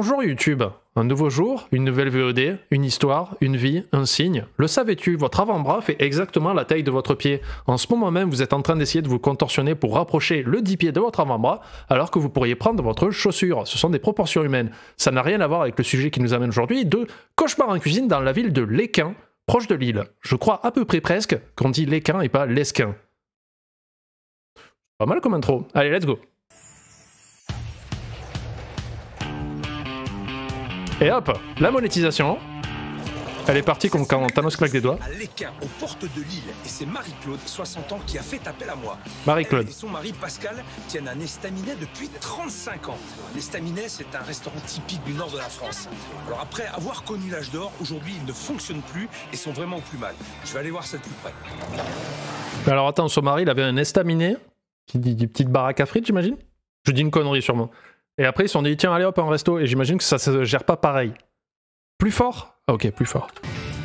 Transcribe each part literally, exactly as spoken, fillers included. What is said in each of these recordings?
Bonjour YouTube, un nouveau jour, une nouvelle V O D, une histoire, une vie, un signe. Le savais-tu, votre avant-bras fait exactement la taille de votre pied. En ce moment même, vous êtes en train d'essayer de vous contorsionner pour rapprocher le dit pied de votre avant-bras, alors que vous pourriez prendre votre chaussure. Ce sont des proportions humaines. Ça n'a rien à voir avec le sujet qui nous amène aujourd'hui de cauchemar en cuisine dans la ville de Lesquin, proche de Lille. Je crois à peu près presque qu'on dit Lesquin et pas Lesquin. Pas mal comme intro. Allez, let's go. Et hop, la monétisation, elle est partie comme quand Thanos claque des doigts. À Lesquin, aux portes de Lille, et c'est Marie-Claude, soixante ans, qui a fait appel à moi. Marie-Claude. Et son mari Pascal tiennent un estaminet depuis trente-cinq ans. L'estaminet, c'est un restaurant typique du nord de la France. Alors après avoir connu l'âge d'or, aujourd'hui, ils ne fonctionnent plus et sont vraiment au plus mal. Je vais aller voir ça de plus près. Alors attends, son mari, il avait un estaminet, qui dit une petite baraque à frites, j'imagine. Je dis une connerie sûrement. Et après, ils se sont dit, tiens, allez hop, un resto. Et j'imagine que ça se gère pas pareil. Plus fort? Ah, ok, plus fort.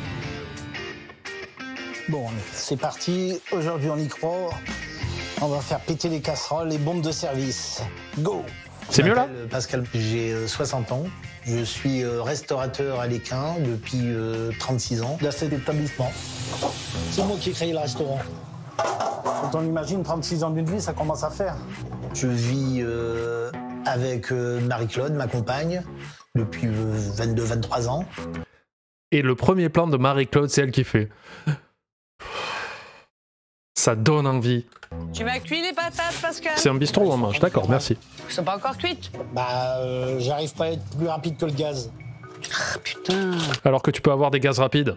Bon, c'est parti. Aujourd'hui, on y croit. On va faire péter les casseroles, les bombes de service. Go! C'est mieux là? Pascal, j'ai soixante ans. Je suis restaurateur à Lesquin depuis trente-six ans dans cet établissement. C'est moi qui ai créé le restaurant. Quand on imagine trente-six ans d'une vie, ça commence à faire. Je vis euh, avec euh, Marie-Claude, ma compagne, depuis euh, vingt-deux vingt-trois ans. Et le premier plan de Marie-Claude, c'est elle qui fait. Ça donne envie. Tu m'as cuit les patates, Pascal? C'est un bistrot où on mange, d'accord, merci. Elles sont pas encore cuites? Bah, euh, j'arrive pas à être plus rapide que le gaz. Ah, putain. Alors que tu peux avoir des gaz rapides.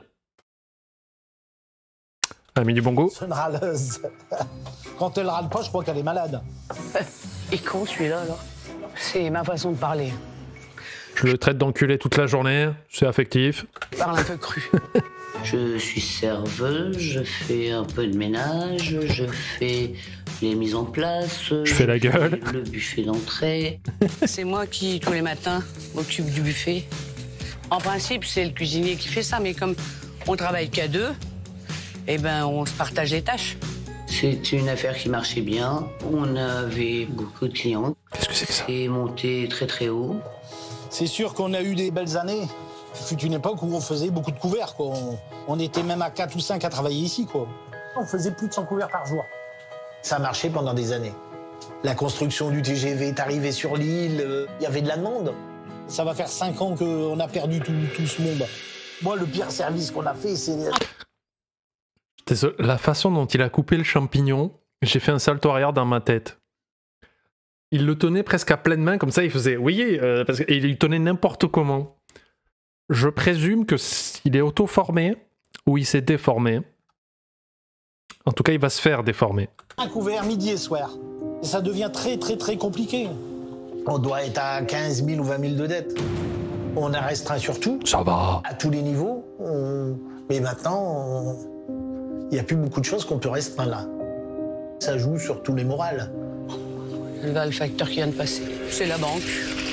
Elle a mis du bon goût. C'est une râleuse. Quand elle râle pas, je crois qu'elle est malade. Et con celui-là, alors. C'est ma façon de parler. Je le traite d'enculé toute la journée, c'est affectif. Je parle un peu cru. Je suis serveuse, je fais un peu de ménage, je fais les mises en place. Je fais la gueule. Le buffet d'entrée. C'est moi qui, tous les matins, m'occupe du buffet. En principe, c'est le cuisinier qui fait ça, mais comme on travaille qu'à deux, eh ben, on se partage les tâches. C'est une affaire qui marchait bien. On avait beaucoup de clients. Qu'est-ce que c'est que ça? Et monté très très haut. C'est sûr qu'on a eu des belles années. Il fut une époque où on faisait beaucoup de couverts, quoi. On, on était même à quatre ou cinq à travailler ici, quoi. On faisait plus de cent couverts par jour. Ça a marché pendant des années. La construction du T G V est arrivée sur l'île. Euh, il y avait de la demande. Ça va faire cinq ans qu'on a perdu tout, tout ce monde. Moi, le pire service qu'on a fait, c'est... Désolé, la façon dont il a coupé le champignon, j'ai fait un salto arrière dans ma tête. Il le tenait presque à pleine main, comme ça il faisait, oui, euh, parce qu'il il tenait n'importe comment. Je présume que s'il est auto-formé ou il s'est déformé. En tout cas, il va se faire déformer. Un couvert midi et soir. Et ça devient très très très compliqué. On doit être à quinze mille ou vingt mille de dettes. On a restreint sur tout. Ça va. À tous les niveaux. On... Mais maintenant, on... il n'y a plus beaucoup de choses qu'on peut restreindre là. Ça joue sur tous les morales. Là, le facteur qui vient de passer, c'est la banque.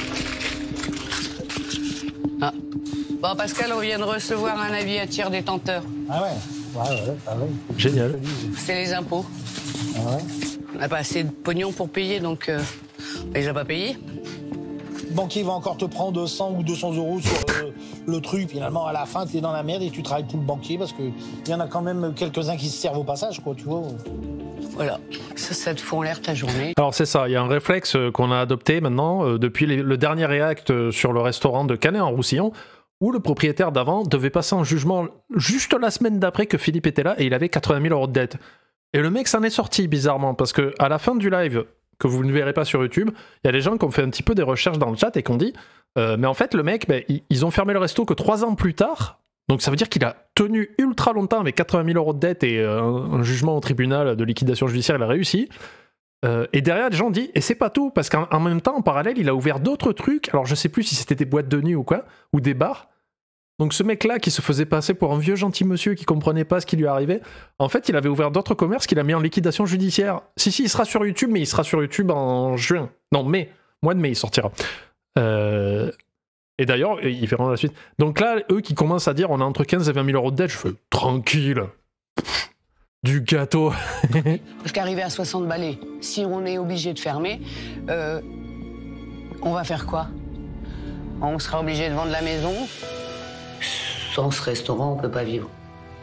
Ah. Bon, Pascal, on vient de recevoir un avis à tiers détenteur. Ah ouais, ouais, ouais, ah ouais. Génial. C'est les impôts. Ah ouais. On n'a pas assez de pognon pour payer, donc euh, on les a pas payés. Le banquier va encore te prendre cent ou deux cents euros sur euh, le truc. Finalement, à la fin, tu es dans la merde et tu travailles pour le banquier parce qu'il y en a quand même quelques-uns qui se servent au passage, quoi, tu vois. Voilà, ça, ça te fout en l'air ta journée. Alors c'est ça, il y a un réflexe qu'on a adopté maintenant euh, depuis les, le dernier réact sur le restaurant de Canet-en-Roussillon, où le propriétaire d'avant devait passer en jugement juste la semaine d'après que Philippe était là et il avait quatre-vingt mille euros de dette. Et le mec s'en est sorti bizarrement parce que à la fin du live, que vous ne verrez pas sur YouTube, il y a des gens qui ont fait un petit peu des recherches dans le chat et qui ont dit euh, mais en fait le mec, ben, ils ont fermé le resto que trois ans plus tard. Donc ça veut dire qu'il a tenu ultra longtemps avec quatre-vingt mille euros de dette et euh, un, un jugement au tribunal de liquidation judiciaire, il a réussi. Euh, et derrière, les gens ont dit, et c'est pas tout, parce qu'en en même temps, en parallèle, il a ouvert d'autres trucs. Alors je sais plus si c'était des boîtes de nuit ou quoi, ou des bars. Donc ce mec-là qui se faisait passer pour un vieux gentil monsieur qui comprenait pas ce qui lui arrivait, en fait, il avait ouvert d'autres commerces qu'il a mis en liquidation judiciaire. Si, si, il sera sur YouTube, mais il sera sur YouTube en juin. Non, mai. Mois de mai, il sortira. Euh... Et d'ailleurs, ils verront la suite. Donc là, eux qui commencent à dire on a entre quinze et vingt mille euros de dette, je fais tranquille. Pff, du gâteau. Parce qu'arriver à soixante balais, si on est obligé de fermer, euh, on va faire quoi? On sera obligé de vendre la maison. Sans ce restaurant, on peut pas vivre.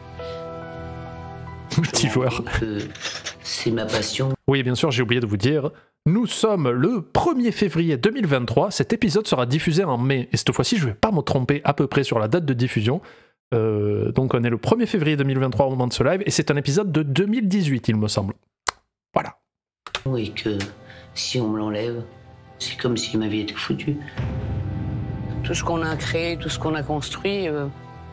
Petit joueur. C'est ma passion. Oui, bien sûr, j'ai oublié de vous dire. Nous sommes le premier février deux mille vingt-trois. Cet épisode sera diffusé en mai. Et cette fois-ci, je ne vais pas me tromper à peu près sur la date de diffusion. Euh, donc, on est le premier février deux mille vingt-trois au moment de ce live. Et c'est un épisode de deux mille dix-huit, il me semble. Voilà. Et que si on me l'enlève, c'est comme si ma vie était foutue. Tout ce qu'on a créé, tout ce qu'on a construit, euh,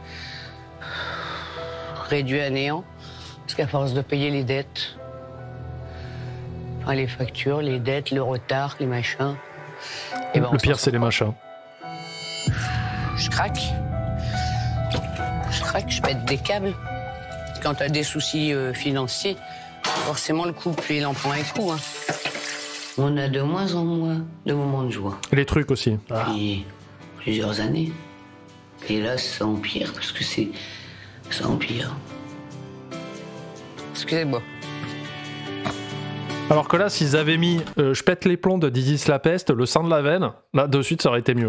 réduit à néant. Parce qu'à force de payer les dettes, enfin, les factures, les dettes, le retard, les machins. Et ben, le pire, c'est les machins. Je craque. Je craque, je pète des câbles. Quand t'as des soucis euh, financiers, forcément le couple, il en prend un coup. Hein. On a de moins en moins de moments de joie. Les trucs aussi. Ah. Et plusieurs années. Et là, ça empire, parce que c'est... ça empire. Excusez-moi. Alors que là, s'ils avaient mis euh, Je pète les plombs de Dizzy la peste, le sang de la veine, là, de suite, ça aurait été mieux.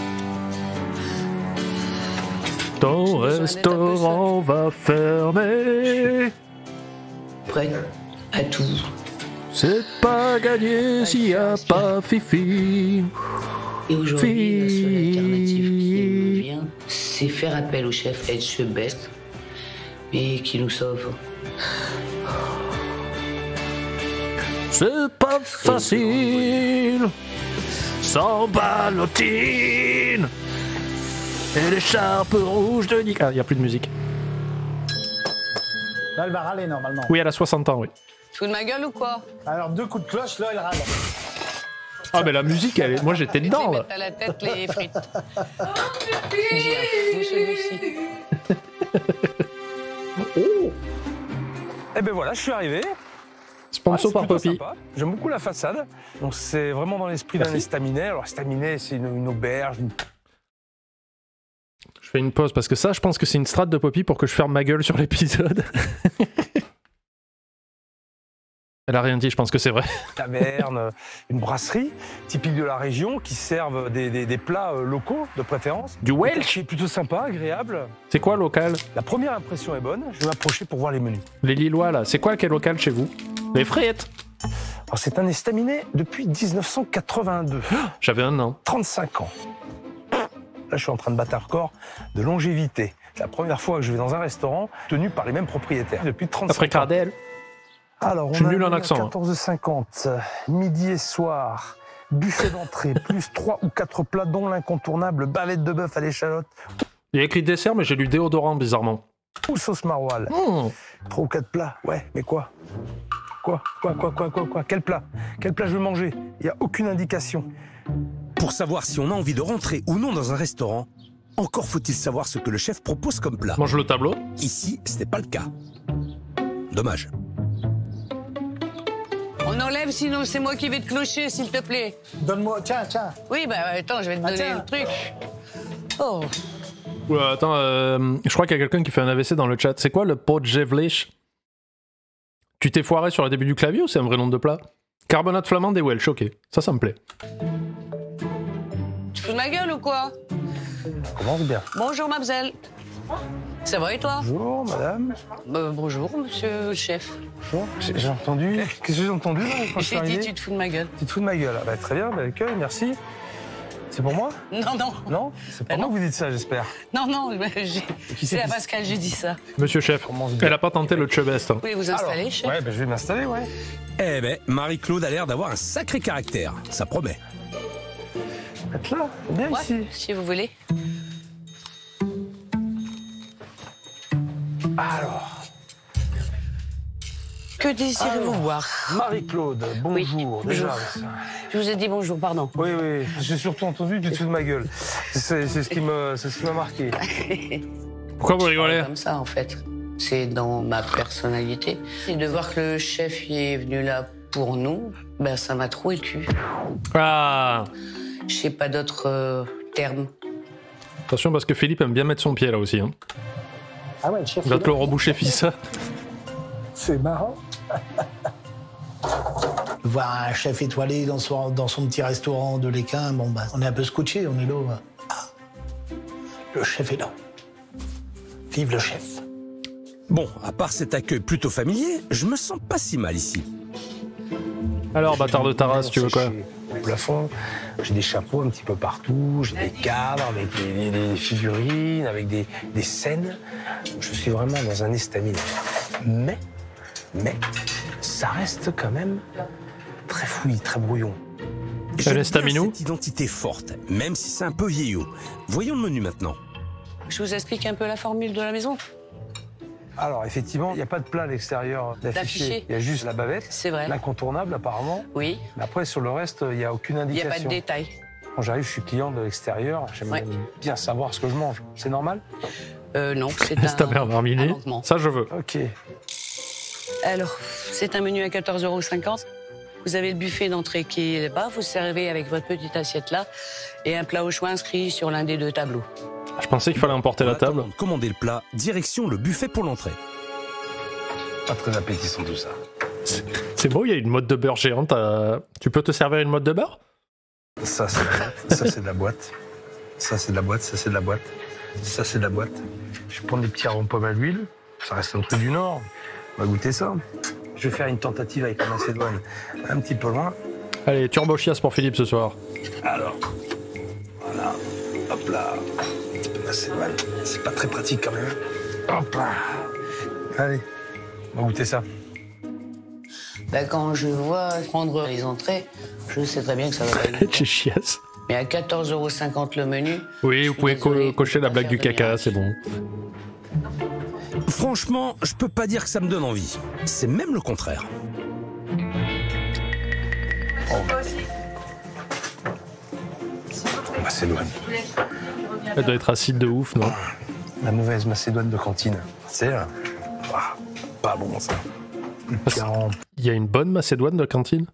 Ton restaurant va fermer. Prêt à tout. C'est pas gagné s'il n'y a pas Fifi. Et aujourd'hui, la seule alternative qui me vient, c'est faire appel au chef Ed Chebest, mais qui nous sauve. C'est pas facile sans ballotine et l'écharpe rouge de Nick. Ah, il n'y a plus de musique. Là, elle va râler normalement. Oui, elle a soixante ans, oui. Tu fous de ma gueule ou quoi? Alors, deux coups de cloche, là, elle râle. Ah, mais la musique, elle est... moi j'étais dedans là. À la tête les frites. Oh, j'ai un fou celui-ci. Oh. Eh ben voilà, je suis arrivé. Sponsor ah, par Poppy. J'aime beaucoup la façade. Donc c'est vraiment dans l'esprit d'un estaminet. Alors estaminet, c'est une, une auberge. Une... Je fais une pause parce que ça, je pense que c'est une strat de Poppy pour que je ferme ma gueule sur l'épisode. Elle a rien dit, je pense que c'est vrai. Taverne, une brasserie typique de la région qui servent des, des, des plats locaux de préférence. Du Welsh. C'est plutôt sympa, agréable. C'est quoi local? La première impression est bonne. Je vais m'approcher pour voir les menus. Les Lillois là, c'est quoi quel local chez vous? Les frites. Alors c'est un estaminet depuis dix-neuf cent quatre-vingt-deux. J'avais un an. trente-cinq ans. Là, je suis en train de battre un record de longévité. C'est la première fois que je vais dans un restaurant tenu par les mêmes propriétaires depuis trente-cinq ans. Après Cardel. Alors, je suis on nul a en accent. quatorze cinquante, midi et soir, buffet d'entrée, plus trois ou quatre plats, dont l'incontournable bavette de bœuf à l'échalote. Il y a écrit dessert, mais j'ai lu déodorant bizarrement. Ou sauce maroilles. Mmh. Trois ou quatre plats, ouais, mais quoi Quoi Quoi Quoi Quoi Quoi Quoi Quel plat Quel plat je veux manger? Il n'y a aucune indication. Pour savoir si on a envie de rentrer ou non dans un restaurant, encore faut-il savoir ce que le chef propose comme plat. Mange le tableau. Ici, ce n'est pas le cas. Dommage. On enlève, sinon c'est moi qui vais te clocher, s'il te plaît. Donne-moi, tiens, tiens. Oui, bah attends, je vais te donner ah, le truc. Oh. Ouais, attends, euh, je crois qu'il y a quelqu'un qui fait un A V C dans le chat. C'est quoi le podjevlich? Tu t'es foiré sur le début du clavier ou c'est un vrai nom de plat? Carbonate flamande et Welsh, ok. Ça, ça me plaît. Tu fous de ma gueule ou quoi? Ça commence bien. Bonjour, mademoiselle. Ça va et toi? Bonjour, madame. Euh, bonjour, monsieur le chef. Bonjour. J'ai entendu. Qu'est-ce que j'ai entendu là quand je suis J'ai dit, arrivé? tu te fous de ma gueule. Tu te fous de ma gueule. Ah bah, très bien, bel accueil, merci. C'est pour moi? Non, non. Non? C'est pas Bah moi non. que vous dites ça, j'espère. Non, non, c'est à Pascal, j'ai dit ça. Monsieur chef, elle a pas tenté le chebest. Hein. Vous voulez vous installer, Alors, chef? Ouais, bah, je vais m'installer, ouais. Eh ben, Marie-Claude a l'air d'avoir un sacré caractère. Ça promet. Être là, bien Ouais, ici. si vous voulez. Alors, Que désirez-vous voir? Marie-Claude, bonjour. Oui, Déjà, bonjour. Je vous ai dit bonjour, pardon. Oui, oui, j'ai surtout entendu du dessous de ma gueule. C'est c'est ce qui me, c'est ce qui m'a marqué. Pourquoi vous rigolez? Comme ça, en fait. C'est dans ma personnalité. Et de voir que le chef y est venu là pour nous, ben ça m'a troué le cul. Ah. Je sais pas d'autres euh, termes. Attention parce que Philippe aime bien mettre son pied là aussi. Hein. Ah ouais, le chef. Il va te le reboucher, fils. C'est marrant. Voir un chef étoilé dans son, dans son petit restaurant de l'Équin, bon bah, on est un peu scotché, on est là. Le chef est là. Vive le chef. Bon, à part cet accueil plutôt familier, je me sens pas si mal ici. Alors, bâtard de ta race, tu veux quoi? Au plafond, j'ai des chapeaux un petit peu partout, j'ai des cadres avec des, des- des figurines, avec des, des scènes. Je suis vraiment dans un estaminet. Mais, mais, ça reste quand même très fouillis, très brouillon. J'aime bien estaminou cette identité forte, même si c'est un peu vieillot. Voyons le menu maintenant. Je vous explique un peu la formule de la maison. Alors, effectivement, il n'y a pas de plat à l'extérieur d'affiché. D'affiché. Il y a juste la bavette, C'est vrai. l'incontournable apparemment. Oui, Mais après, sur le reste, il n'y a aucune il n'y a indication. pas de détails. Quand j'arrive, je suis client de l'extérieur, j'aimerais Ouais. bien savoir ce que je mange. C'est normal? Euh, non, c'est C'est ta mère un, un marminée. manquement. Ça, je veux. Ok. Alors, c'est un menu à quatorze euros cinquante. Vous avez le buffet d'entrée qui est là-bas. Vous servez avec votre petite assiette là et un plat au choix inscrit sur l'un des deux tableaux. Je pensais qu'il fallait emporter En la table. attendant de commander le plat, direction le buffet pour l'entrée. Pas très appétissant tout ça. C'est beau, il y a une mode de beurre géante. à- Tu peux te servir une mode de beurre? Ça, c'est de la boîte. Ça, c'est de la boîte. Ça, c'est de la boîte. Ça, c'est de la boîte. Ça, c'est de la boîte. Je vais prendre des petits ronds pommes à l'huile. Ça reste un truc du Nord. On va goûter ça. Je vais faire une tentative avec la Macédoine un petit peu loin. Allez, turbo chiasse pour Philippe ce soir. Alors, voilà. Hop là. Un petit peu de Macédoine. C'est pas très pratique quand même. Hop là. Allez, on va goûter ça. Ben, quand je vois prendre les entrées, je sais très bien que ça va pas être. Chez chiasse. Mais à quatorze euros cinquante le menu. Oui, je vous suis pouvez co- désolée, cocher je peux la pas blague du faire caca, venir. c'est bon. Franchement, je peux pas dire que ça me donne envie. C'est même le contraire. Macédoine. Elle doit être acide de ouf, non? La mauvaise Macédoine de cantine. C'est là. Ah, pas bon ça. Quarante. Il y a une bonne Macédoine de cantine?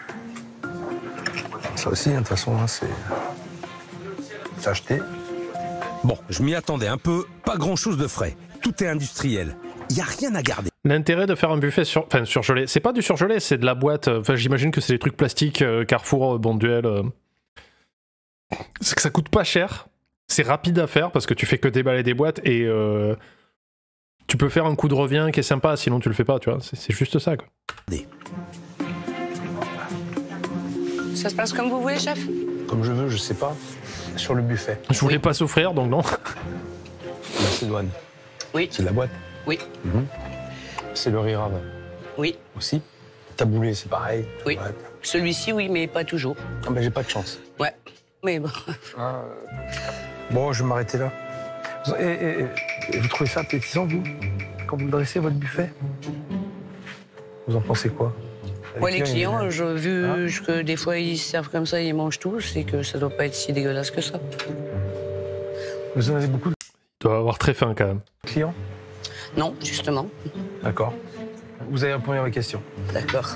Ça aussi, hein, de toute façon, hein, c'est. C'est acheté. Bon, je m'y attendais un peu, pas grand-chose de frais. Tout est industriel. Il y a rien à garder. L'intérêt de faire un buffet sur... enfin, surgelé, c'est pas du surgelé, c'est de la boîte. Enfin, j'imagine que c'est des trucs plastiques, euh, Carrefour, euh, Bonduel. euh. C'est que ça coûte pas cher. C'est rapide à faire parce que tu fais que déballer des boîtes et euh, tu peux faire un coup de revient qui est sympa, sinon tu le fais pas, tu vois. C'est c'est juste ça, quoi. Ça se passe comme vous voulez, chef? Comme je veux, je sais pas. Sur le buffet. Je voulais pas souffrir, donc non. Macédoine. Oui, C'est de la boîte. oui, C'est le riz rave oui. aussi. Taboulé, c'est pareil. Oui. Ouais. Celui-ci, oui, mais pas toujours. Ah, ben, j'ai pas de chance. Ouais. Mais bon. Ah, euh, Bon, je vais m'arrêter là. Et, et- et vous trouvez ça appétissant, vous, quand vous dressez votre buffet? Vous en pensez quoi? Moi, les clients, ils- je, vu Hein que des fois ils se servent comme ça, ils mangent tout, c'est que ça doit pas être si dégueulasse que ça. Vous en avez beaucoup de Tu dois avoir très faim, quand même. clients? Non, justement. D'accord. Vous avez répondu à ma question. D'accord.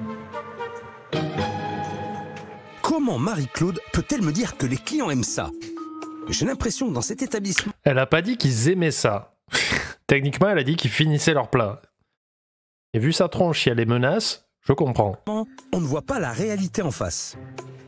Comment Marie-Claude peut-elle me dire que les clients aiment ça? J'ai l'impression que dans cet établissement, Elle a pas dit qu'ils aimaient ça. Techniquement, elle a dit qu'ils finissaient leur plat. Et vu sa tronche, il y a les menaces, je comprends. on ne voit pas la réalité en face.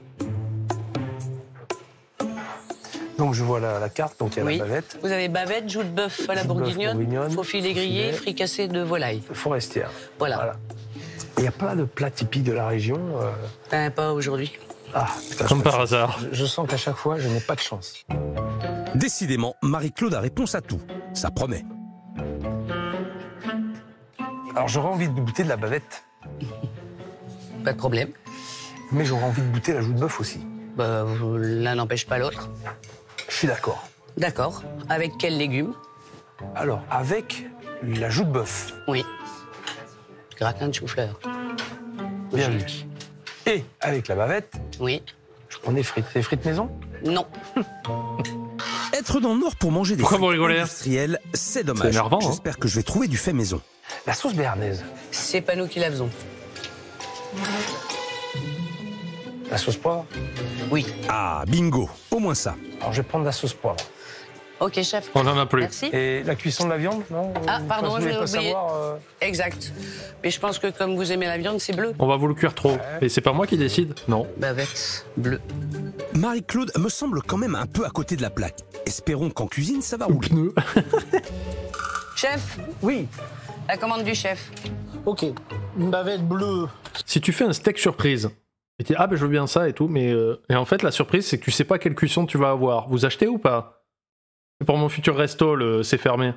Donc, je vois la, la carte, donc il y a Oui. la bavette Vous avez bavette, joue de bœuf à la Joue de bœuf bourguignonne, bourguignonne, faux filet grillé, filet. fricassé de volaille. forestière. Voilà. Voilà. Et il y a plein de plats typiques de la région. euh, Ben, pas aujourd'hui. Ah, putain, Comme je- par hasard. Je, je sens qu'à chaque fois, je n'ai pas de chance. Décidément, Marie-Claude a réponse à tout. Ça promet. Alors, j'aurais envie de goûter de la bavette, Pas de problème. mais j'aurais envie de goûter la joue de bœuf aussi. Ben, vous- l'un n'empêche pas l'autre. Je suis d'accord. D'accord. Avec quels légumes? Alors, avec la joue de bœuf, Oui. Gratin de chou-fleur. bien vu. Et avec la bavette, Oui. je prends des frites. Des frites maison? Non. Être dans le Nord pour manger des Pourquoi vous frites rigolez industrielles, c'est dommage. C'est énervant, hein. J'espère que je vais trouver du fait maison. La sauce béarnaise, C'est pas nous qui la faisons. la sauce poivre. Oui. Ah, bingo, au moins ça. Alors, je vais prendre la sauce poivre. Ok, chef. On en a plus. Merci. Et la cuisson de la viande, non? Ah, pardon, Vous je voulez l'ai pas oublié. savoir euh, Exact. Mais je pense que comme vous aimez la viande, c'est bleu. On va vous le cuire trop. Et c'est pas moi qui décide? Non. Bavette, bleu. Marie-Claude me semble quand même un peu à côté de la plaque. Espérons qu'en cuisine, ça va rouler. Chef, Oui, la commande du chef. ok. Une bavette bleue. Si tu fais un steak surprise, et tu dis, ah ben je veux bien ça et tout, mais euh, et en fait la surprise c'est que tu sais pas quelle cuisson tu vas avoir. Vous achetez ou pas? C'est pour mon futur resto, le c'est fermé.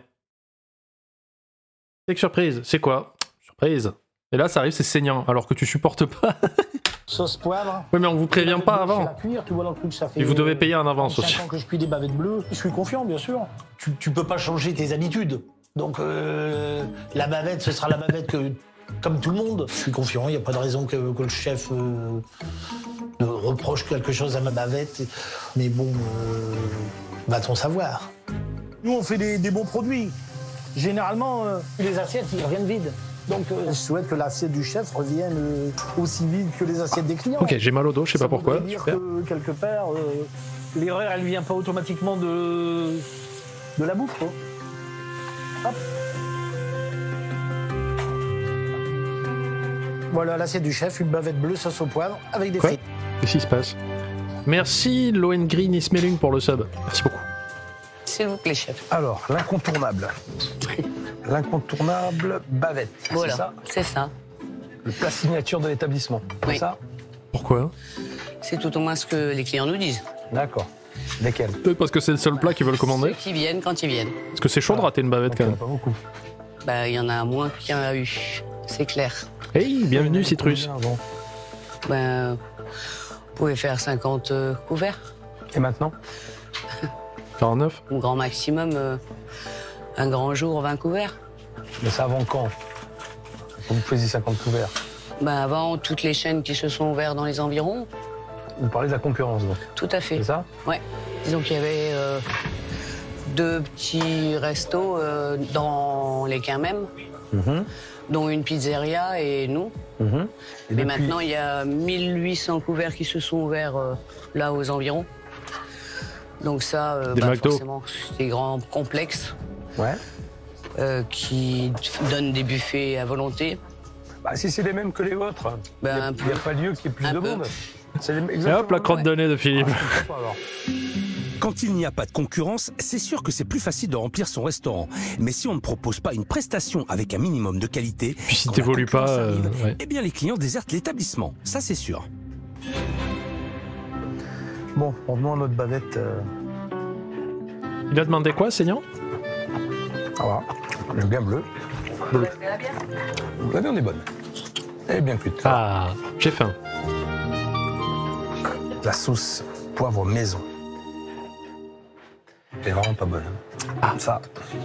Steak surprise, c'est quoi? Surprise. Et là ça arrive, c'est saignant, alors que tu supportes pas. Sauce poivre. Oui mais on vous prévient pas avant. La cuire, tu vois dans le truc, ça fait. Et vous devez payer en avance aussi. cinq ans que je cuis des bavettes bleues. Je suis confiant, bien sûr. Tu, tu peux pas changer tes habitudes. Donc euh, la bavette, ce sera la bavette que, comme tout le monde. Je suis confiant. Il n'y a pas de raison que, que le chef euh, ne reproche quelque chose à ma bavette. Mais bon, euh, va-t-on savoir. Nous, on fait des, des bons produits. Généralement, euh, les assiettes, ils reviennent vides. Donc, euh, je souhaite que l'assiette du chef revienne euh, aussi vide que les assiettes des clients. Ok, j'ai mal au dos, je sais Ça pas pourquoi. voudrait dire Super. que, quelque part, euh, l'erreur, elle vient pas automatiquement de, de la bouffe, quoi. Hop. Voilà l'assiette du chef, une bavette bleue sauce au poivre avec des Quoi? frites. Qu'est-ce qui se passe? Merci Lohengrin Ismelung pour le sub. Merci beaucoup. S'il vous plaît, chef. Alors, l'incontournable. L'incontournable bavette. Voilà, C'est ça? c'est ça. Le plat signature de l'établissement. Oui. C'est ça? Pourquoi? C'est tout au moins ce que les clients nous disent. D'accord. Lesquels? Peut-être parce que c'est le seul plat qu'ils veulent commander. Ceux qui viennent quand ils viennent. Parce que c'est chaud de rater une bavette quand même. Pas beaucoup. Bah, il y en a moins qu'il y en a eu. C'est clair. Hey, bienvenue Citrus. Bon. Ben, vous pouvez faire cinquante euh, couverts. Et maintenant? quarante-neuf. Au grand maximum, euh, un grand jour, vingt couverts. Mais ça avant quand? Quand vous faisiez cinquante couverts. Ben, avant, toutes les chaînes qui se sont ouvertes dans les environs. Vous parlez de la concurrence, donc. Tout à fait. C'est ça? Ouais. Disons qu'il y avait euh, deux petits restos euh, dans les quins même, Mhm. dont une pizzeria et nous. Mhm. Et Mais depuis- maintenant, il y a mille huit cents couverts qui se sont ouverts euh, là aux environs. Donc ça, euh, Des bah, McDo. forcément, c'est des grands complexes Ouais. euh, qui donnent des buffets à volonté. Bah, si c'est les mêmes que les vôtres, Ben, il n'y a, un il y a pas lieu qu'il y ait plus Un de peu. monde. C'est les- Et exactement hop, la le crotte même. de nez de Philippe. Ah, je comprends pas, alors. Quand il n'y a pas de concurrence, c'est sûr que c'est plus facile de remplir son restaurant. Mais si on ne propose pas une prestation avec un minimum de qualité, Puis si quand t'évolues la concurrence pas, euh, arrive, ouais. eh bien les clients désertent l'établissement. Ça, c'est sûr. Bon, revenons à notre bavette. euh, Il a demandé quoi, Seigneur? Ah, voilà. Elle est bien bleue. Bleu. La viande est bonne. Elle est bien cuite. Ah, j'ai faim. La sauce poivre maison. Elle est vraiment pas bonne. hein. Ah. Ça,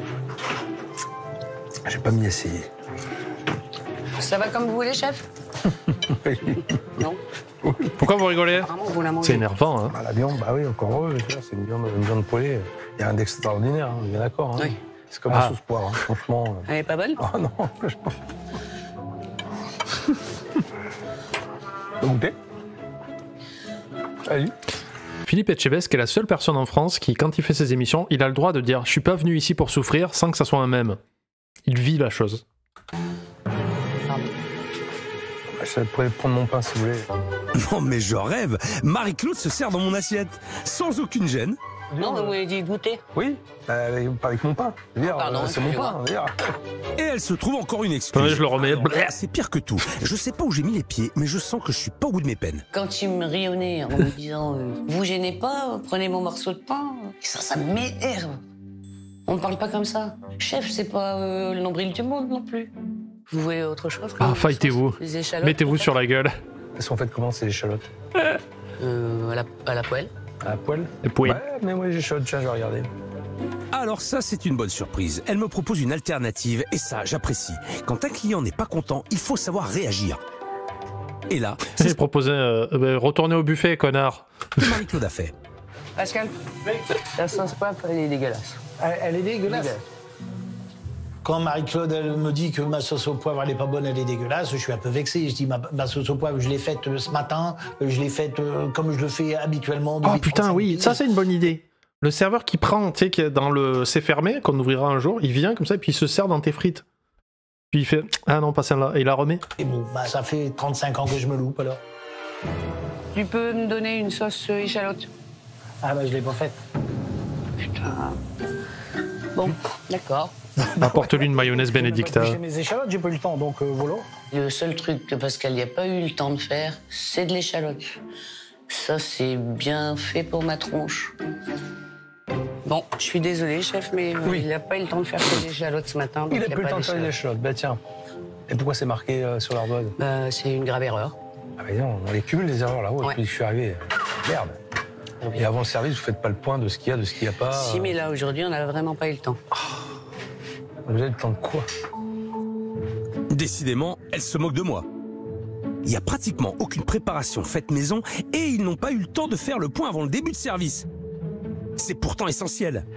j'ai pas m'y essayer. Ça va comme vous voulez, chef? Non? Pourquoi vous rigolez? Vraiment, vous la C'est mangez? énervant, hein. Bah, la viande, bah oui, encore heureux. je veux dire, C'est une viande, une viande poêlée. Il y a rien d'extraordinaire, hein, on est bien d'accord. hein. Oui. C'est comme Ah. la sauce poivre, hein, franchement. euh. Elle est pas bonne? Oh non, je peux goûter? Allez. Philippe Etchebest est la seule personne en France qui, quand il fait ses émissions, il a le droit de dire « Je suis pas venu ici pour souffrir » sans que ça soit un mème. Il vit la chose. Je pourrais prendre mon pain si vous voulez. Non mais je rêve. Marie-Claude se sert dans mon assiette, sans aucune gêne. Non, mais vous m'avez dit goûter. Oui, bah, avec- pas avec mon pain. Je veux dire, Pardon, euh, c'est mon excusez-moi. pain. je veux dire. Et elle se trouve encore une excuse. Ouais, je le remets. Alors là, c'est pire que tout. Je sais pas où j'ai mis les pieds, mais je sens que je suis pas au bout de mes peines. Quand il me rit au nez en me disant euh, vous gênez pas, prenez mon morceau de pain, ça, ça m'énerve. On ne parle pas comme ça. Chef, c'est pas euh, le nombril du monde non plus. Vous voulez autre chose? Ah, fightez-vous. Les échalotes, Mettez-vous sur la gueule. Elles sont faites comment, ces échalotes? euh, à, la, à la poêle. À la poêle? Et puis, Ouais, mais moi j'échalote, tiens, je vais regarder. Alors ça, c'est une bonne surprise. Elle me propose une alternative et ça, j'apprécie. Quand un client n'est pas content, il faut savoir réagir. Et là, c'est j'ai ce proposé euh, euh, retourner au buffet, connard. que Marie-Claude a fait. Pascal, la sauce poivre, elle est dégueulasse. Elle, elle est dégueulasse. Dégueulasse. Quand Marie-Claude elle me dit que ma sauce au poivre elle est pas bonne, elle est dégueulasse, je suis un peu vexé. Je dis ma, ma sauce au poivre, je l'ai faite euh, ce matin, euh, je l'ai faite euh, comme je le fais habituellement. Oh depuis putain, trente-cinq oui, minutes. ça c'est une bonne idée. Le serveur qui prend, tu sais, qui est dans le c'est fermé, qu'on ouvrira un jour, il vient comme ça et puis il se sert dans tes frites. Puis il fait ah non, pas celle-là, et il la remet. Et bon, bah, ça fait trente-cinq ans que je me loupe alors. tu peux me donner une sauce échalote? Ah bah je l'ai pas faite. Putain. Bon, d'accord. Apporte-lui une mayonnaise Benedicta. J'ai mes échalotes, j'ai pas eu le temps, donc euh, voilà. Le seul truc que Pascal n'y a pas eu le temps de faire, c'est de l'échalote. Ça, c'est bien fait pour ma tronche. Bon, je suis désolée, chef, mais euh, Oui. il n'a pas eu le temps de faire que l'échalote ce matin. Il donc a y plus le pas temps de faire des d'échalote. échalotes. Bah tiens. Et pourquoi c'est marqué euh, sur l'ardoise? Bah, c'est une grave erreur. Ah mais non, on les cumule les erreurs là-haut. Ouais. Depuis que je suis arrivé. Merde. Et avant le service, vous faites pas le point de ce qu'il y a, de ce qu'il n'y a pas. Si, mais là, aujourd'hui, on n'a vraiment pas eu le temps. Vous avez le temps de quoi? Décidément, elle se moque de moi. Il n'y a pratiquement aucune préparation faite maison et ils n'ont pas eu le temps de faire le point avant le début de service. C'est pourtant essentiel.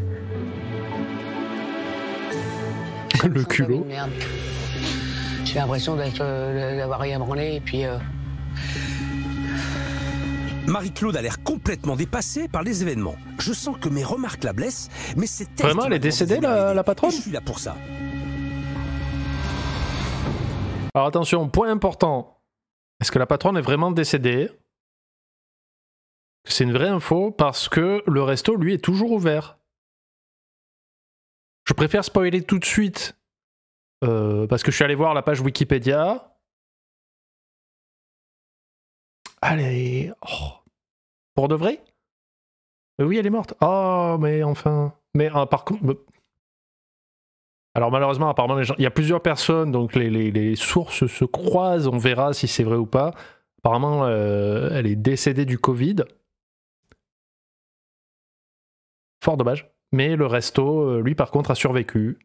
Le Je me sens comme culot. une merde. J'ai l'impression d'être, euh, d'avoir rien branlé et puis... Euh... Marie-Claude a l'air complètement dépassée par les événements. Je sens que mes remarques la blessent, mais c'est elle Vraiment, qui elle m'a est décédée, demandé de la- m'aider. la patronne Et je suis là pour ça. Alors attention, point important. Est-ce que la patronne est vraiment décédée? C'est une vraie info parce que le resto, lui, est toujours ouvert. Je préfère spoiler tout de suite euh, parce que je suis allé voir la page Wikipédia. Allez. Oh. Pour de vrai? Euh, Oui, elle est morte. Oh, mais enfin. Mais euh, par contre. euh, Alors malheureusement, apparemment, les gens- il y a plusieurs personnes, donc les, les- les sources se croisent, on verra si c'est vrai ou pas. Apparemment, euh, elle est décédée du Covid. Fort dommage. Mais le resto, euh, lui, par contre, a survécu.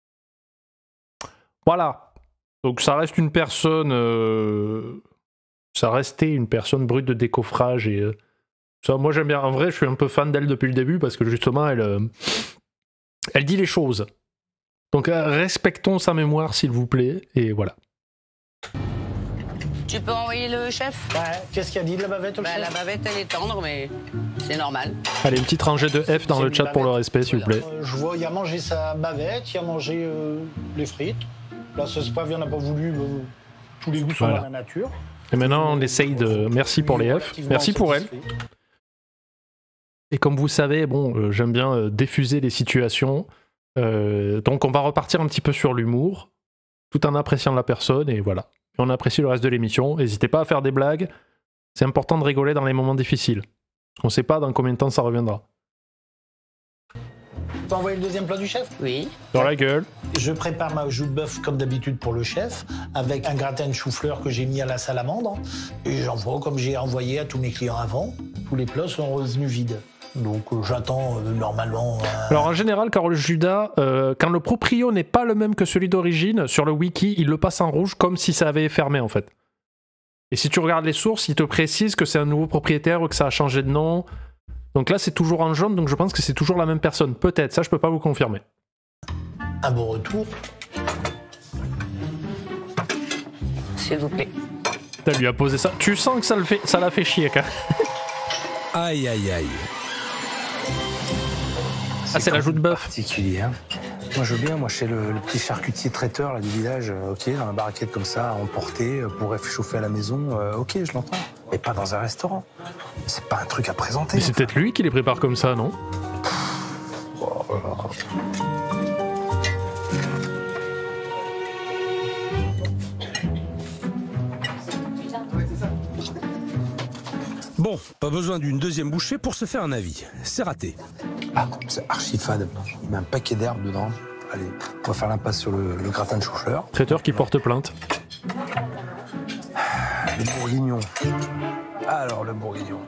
Voilà. Donc ça reste une personne... euh, Ça restait une personne brute de décoffrage. Et euh, ça, moi, j'aime bien. En vrai, je suis un peu fan d'elle depuis le début parce que justement, elle, euh, elle dit les choses. Donc euh, respectons sa mémoire, s'il vous plaît. Et voilà. Tu peux envoyer le chef? Bah, qu'est-ce qu'il a dit de la bavette au Bah, chef? la bavette, elle est tendre, mais c'est normal. Allez, une petite rangée de F dans C'est le une chat pour le bavette. respect, s'il vous plaît. Euh, je vois, il a mangé sa bavette, il a mangé euh, les frites. La sauce poivre, il n'en a pas voulu. euh, tous les goûts sont Voilà. dans la nature. Et maintenant, on essaye de... Merci pour les F. Merci pour elle. Et comme vous savez, bon, euh, j'aime bien euh, diffuser les situations. Euh, donc on va repartir un petit peu sur l'humour, tout en appréciant la personne, et voilà. Et on apprécie le reste de l'émission. N'hésitez pas à faire des blagues. C'est important de rigoler dans les moments difficiles. Parce qu'on ne sait pas dans combien de temps ça reviendra. Tu peux envoyer le deuxième plat du chef? Oui. Dans la gueule. Je prépare ma joue de bœuf comme d'habitude pour le chef, avec un gratin de chou-fleur que j'ai mis à la salamandre. Et j'envoie comme j'ai envoyé à tous mes clients avant. Tous les plats sont revenus vides. Donc euh, j'attends euh, normalement... un- Alors en général, Carole Judas, euh, quand le proprio n'est pas le même que celui d'origine, sur le wiki, il le passe en rouge comme si ça avait fermé en fait. Et si tu regardes les sources, il te précise que c'est un nouveau propriétaire ou que ça a changé de nom. Donc là, c'est toujours en jaune, donc je pense que c'est toujours la même personne. Peut-être, ça je peux pas vous confirmer. Un bon retour. S'il vous plaît. Ça lui a posé ça. Tu sens que ça le fait, ça l'a fait chier quand même. Aïe, aïe, aïe. Ah, c'est la joue de bœuf. Particulier, hein. Moi, je veux bien, moi, chez le, le petit charcutier traiteur là, du village, euh, ok, dans la barraquette comme ça, à emporter, euh, pour réchauffer à la maison, euh, ok, je l'entends. Mais pas dans un restaurant. C'est pas un truc à présenter. Mais c'est peut-être lui qui les prépare comme ça, non? Oh, là là. Bon, pas besoin d'une deuxième bouchée pour se faire un avis. C'est raté. Ah, c'est archi fade. Il met un paquet d'herbes dedans. Allez, on va faire l'impasse sur le, le gratin de chou-fleur. Traiteur qui porte plainte. Le bourguignon. Alors, le bourguignon.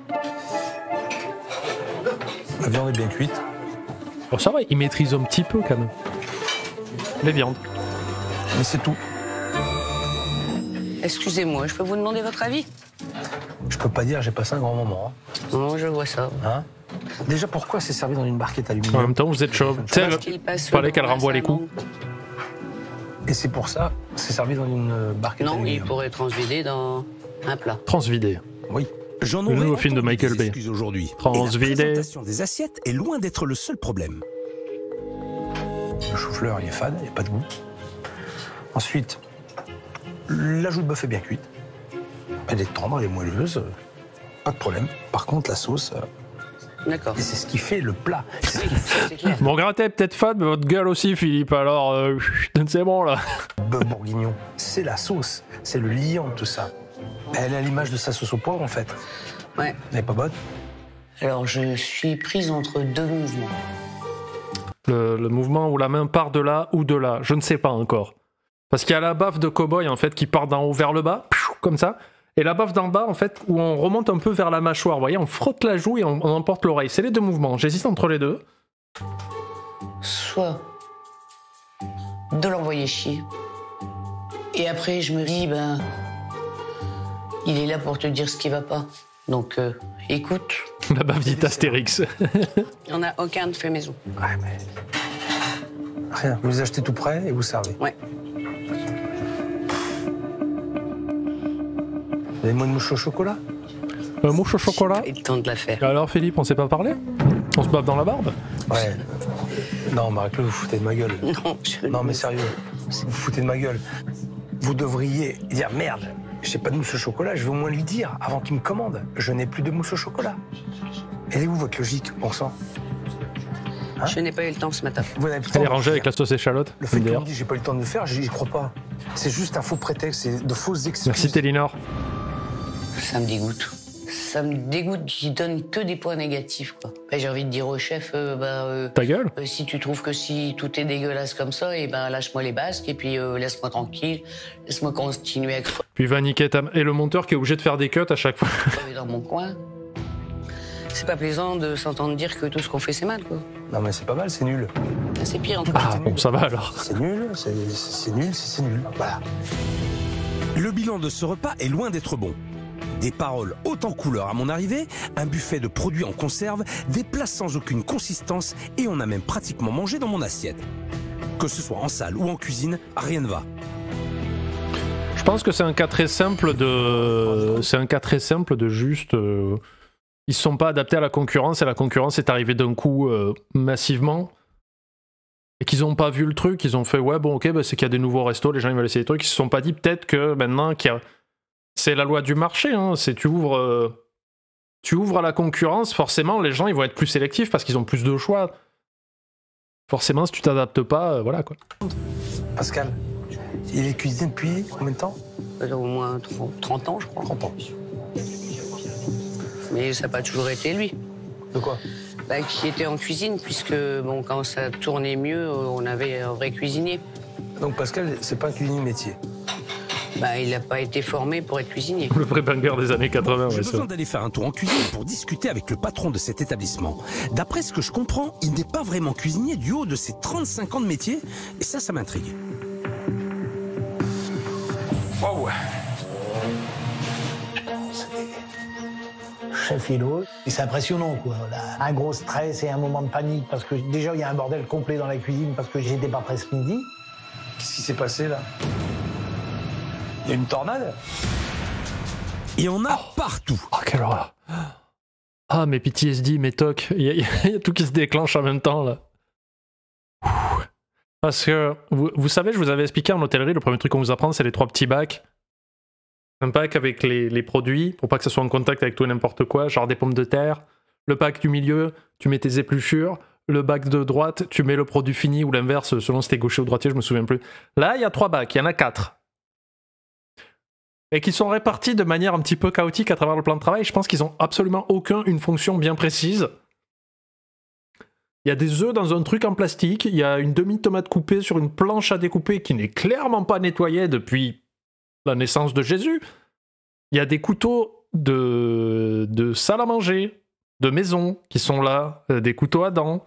La viande est bien cuite. Bon, ça va, il maîtrise un petit peu quand même. Les viandes. Mais c'est tout. Excusez-moi, je peux vous demander votre avis? Je peux pas dire, j'ai passé un grand moment. Non, je vois ça. Hein. Hein Déjà, pourquoi c'est servi dans une barquette En aluminium? même temps, vous êtes chauve. Tu sais, Parce le- qu'il passe fallait devant qu'elle la renvoie les coups. salamandre. Et c'est pour ça, c'est servi dans une euh, barquette Non, il aluminium. pourrait transvider dans un plat. Transvidé. Oui. J'en Le aurais nouveau film de entendu Michael des Bay. excuses aujourd'hui. Transvidé. Et la présentation des assiettes est loin d'être le seul problème. Le chou-fleur, il est fade, il n'y a pas de goût. Ensuite, la joue de bœuf est bien cuite. Elle est tendre, elle est moelleuse, pas de problème. Par contre, la sauce, euh, D'accord. et c'est ce qui fait le plat. C'est ce qui C'est clair. Mon gratin est peut-être fade, mais votre gueule aussi, Philippe. Alors, euh, c'est bon là. fait le bœuf bourguignon. C'est la sauce, c'est le liant, tout ça. Elle est à l'image de sa sauce au poivre, en fait. Ouais. Elle n'est pas bonne. Alors, je suis prise entre deux mouvements. Le, le mouvement où la main part de là ou de là, je ne sais pas encore. Parce qu'il y a la baffe de cow-boy en fait qui part d'en haut vers le bas, comme ça, et la baffe d'en bas en fait où on remonte un peu vers la mâchoire. Vous voyez, on frotte la joue et on, on emporte l'oreille. C'est les deux mouvements. J'hésite entre les deux. Soit de l'envoyer chier. Et après, je me dis, ben, il est là pour te dire ce qui va pas. Donc, euh, écoute. La baffe dit Astérix. Il n'y en a aucun de fait maison. Ouais, mais... Rien, vous les achetez tout prêt et vous servez. Ouais. Vous avez moins de mouche au chocolat? Un mouche au chocolat. J'ai pas eu le temps de la faire. Alors Philippe, on sait pas parler? On se baffe dans la barbe? Ouais. Non, Marie-Claude, vous vous foutez de ma gueule. Non, je Non, mais sérieux, vous vous foutez de ma gueule. Vous devriez dire merde, j'ai pas de mousse au chocolat, je vais au moins lui dire avant qu'il me commande. Je n'ai plus de mousse au chocolat. Elle est où votre logique, bon sang? Hein? Je n'ai pas eu le temps ce matin. Vous n'avez plus le Elle est temps de rangée le avec la faire. sauce échalote. Le fait que d'ailleurs. vous me dites j'ai pas eu le temps de le faire, j'y crois pas. C'est juste un faux prétexte, c'est de fausses excuses. Merci Télinor. Ça me dégoûte. Ça me dégoûte qu'il donne que des points négatifs, quoi. Ben, j'ai envie de dire au chef, euh, bah, euh, Ta gueule. euh, si tu trouves que si tout est dégueulasse comme ça, et ben lâche-moi les basques et puis euh, laisse-moi tranquille, laisse-moi continuer à crever Puis va niquer ta... Et le monteur qui est obligé de faire des cuts à chaque fois. dans mon coin. C'est pas plaisant de s'entendre dire que tout ce qu'on fait c'est mal, quoi. Non mais c'est pas mal, c'est nul. Ben, c'est pire encore. Ah bon, ça va alors. C'est nul, c'est c'est nul, c'est c'est nul. Voilà. Le bilan de ce repas est loin d'être bon. Des paroles hautes en couleur à mon arrivée, un buffet de produits en conserve, des plats sans aucune consistance et on a même pratiquement mangé dans mon assiette. Que ce soit en salle ou en cuisine, rien ne va. Je pense que c'est un cas très simple de... C'est un cas très simple de juste... euh, Ils se sont pas adaptés à la concurrence et la concurrence est arrivée d'un coup euh, massivement. Et qu'ils ont pas vu le truc, ils ont fait ouais bon ok bah, c'est qu'il y a des nouveaux restos, les gens ils veulent essayer des trucs, ils se sont pas dit peut-être que maintenant qu'il y a... C'est la loi du marché, hein. C'est tu ouvres, euh, tu ouvres à la concurrence, forcément les gens ils vont être plus sélectifs parce qu'ils ont plus de choix. Forcément si tu t'adaptes pas, euh, voilà quoi. Pascal, il est cuisiné depuis combien de temps? Euh, Au moins trente ans, je crois. trente ans. Mais ça n'a pas toujours été lui. De quoi? Bah, qui était en cuisine, puisque bon, quand ça tournait mieux, on avait un vrai cuisinier. Donc Pascal, c'est pas un cuisinier de métier. Bah, il n'a pas été formé pour être cuisinier. Le vrai banger des années quatre-vingts, J'ai ouais, besoin ça. d'aller faire un tour en cuisine pour discuter avec le patron de cet établissement. D'après ce que je comprends, il n'est pas vraiment cuisinier du haut de ses trente-cinq ans de métier, et ça, ça m'intrigue. Waouh! Chef Hilo, et c'est impressionnant quoi. Là, un gros stress et un moment de panique parce que déjà il y a un bordel complet dans la cuisine parce que j'étais pas prêt ce midi. Qu'est-ce qui s'est passé là? Il y a une tornade? Il y en a partout. Oh quelle horreur. Ah mes P T S D, mes tocs, il y, a- il y a tout qui se déclenche en même temps là. Ouh. Parce que vous, vous savez, je vous avais expliqué en hôtellerie, le premier truc qu'on vous apprend c'est les trois petits bacs. Un pack avec les, les produits, pour pas que ça soit en contact avec tout et n'importe quoi, genre des pommes de terre. Le pack du milieu, tu mets tes épluchures. Le bac de droite, tu mets le produit fini ou l'inverse, selon si t'es gaucher ou droitier, je me souviens plus. Là, il y a trois bacs, il y en a quatre. Et qui sont répartis de manière un petit peu chaotique à travers le plan de travail. Je pense qu'ils ont absolument aucun une fonction bien précise. Il y a des œufs dans un truc en plastique, il y a une demi-tomate coupée sur une planche à découper qui n'est clairement pas nettoyée depuis la naissance de Jésus. Il y a des couteaux de, de salle à manger, de maison, qui sont là, euh, des couteaux à dents.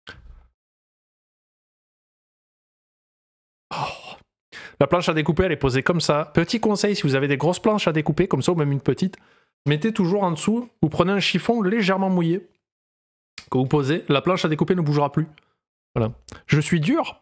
Oh. La planche à découper, elle est posée comme ça. Petit conseil, si vous avez des grosses planches à découper, comme ça, ou même une petite, mettez toujours en dessous, vous prenez un chiffon légèrement mouillé, que vous posez, la planche à découper ne bougera plus. Voilà. Je suis dur.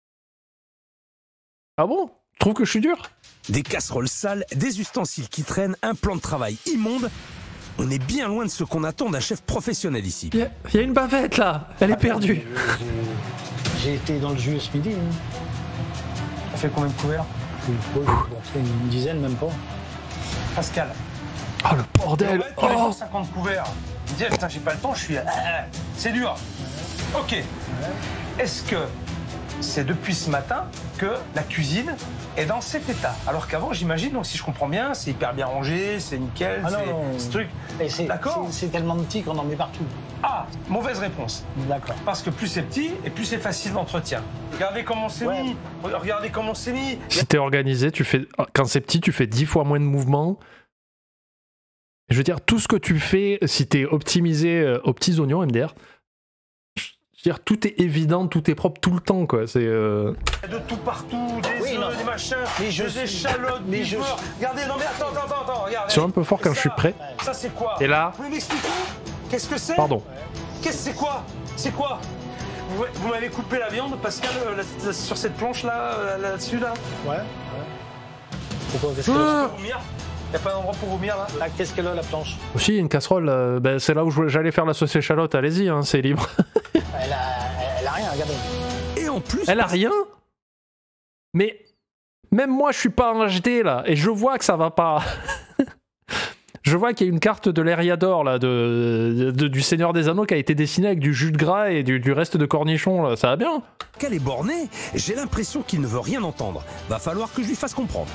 Ah bon? Tu trouves que je suis dur? Des casseroles sales, des ustensiles qui traînent, un plan de travail immonde. On est bien loin de ce qu'on attend d'un chef professionnel ici. Il y, a- il y a une bavette là, elle est perdue. J'ai été dans le jus ce midi. Hein. Ça fait combien de couverts? Une, une dizaine même pas. Pascal. Oh le bordel. Ouais, tous les Oh. jours, cinquante couverts. Je me dis, ah, putain, j'ai pas le temps, je suis. Ah, ah, c'est dur. Ok. Est-ce que c'est depuis ce matin que la cuisine est dans cet état? Alors qu'avant, j'imagine, donc si je comprends bien, c'est hyper bien rangé, c'est nickel, Ah non, c'est non. ce truc. Et c'est- D'accord. c'est- C'est tellement petit qu'on en met partout. Ah, mauvaise réponse. D'accord. Parce que plus c'est petit et plus c'est facile d'entretien. Regardez comment c'est Ouais. mis. Regardez comment c'est mis. Si t'es organisé, tu fais quand c'est petit, tu fais dix fois moins de mouvements. Je veux dire, tout ce que tu fais, si t'es optimisé euh, aux petits oignons, M D R, je veux dire, tout est évident, tout est propre tout le temps, quoi. C'est. Euh... De tout partout, des Oui, œufs, non. des machins, Mais je des suis- échalotes, mais des je beurres. Regardez, non mais attends, attends, attends, attends, regarde. C'est un peu fort quand Et je suis ça, prêt. Ça c'est quoi? Et là, Vous pouvez m'expliquer? Qu'est-ce que c'est? pardon. Qu'est-ce que c'est quoi? C'est quoi? Vous, vous m'avez coupé la viande, Pascal, euh, là, là, sur cette planche-là, euh, là-dessus, là? Ouais. ouais. Pourquoi? Qu'est-ce qu'elle Ah. a, Vomir? Y a pas d'endroit pour vomir, là? Ah, qu'est-ce qu'elle a, la planche? Aussi, une casserole, euh, ben, c'est là où je- j'allais faire la sauce échalote, allez-y, hein, c'est libre. Elle a, elle a rien, regardez. Et en plus, Elle a rien. Mais même moi, je suis pas en H D là, et je vois que ça va pas. Je vois qu'il y a une carte de l'Eriador là, de, de- du Seigneur des Anneaux qui a été dessinée avec du jus de gras et du, du reste de cornichons là. Ça va bien. qu'elle est bornée, j'ai l'impression qu'il ne veut rien entendre. Va falloir que je lui fasse comprendre.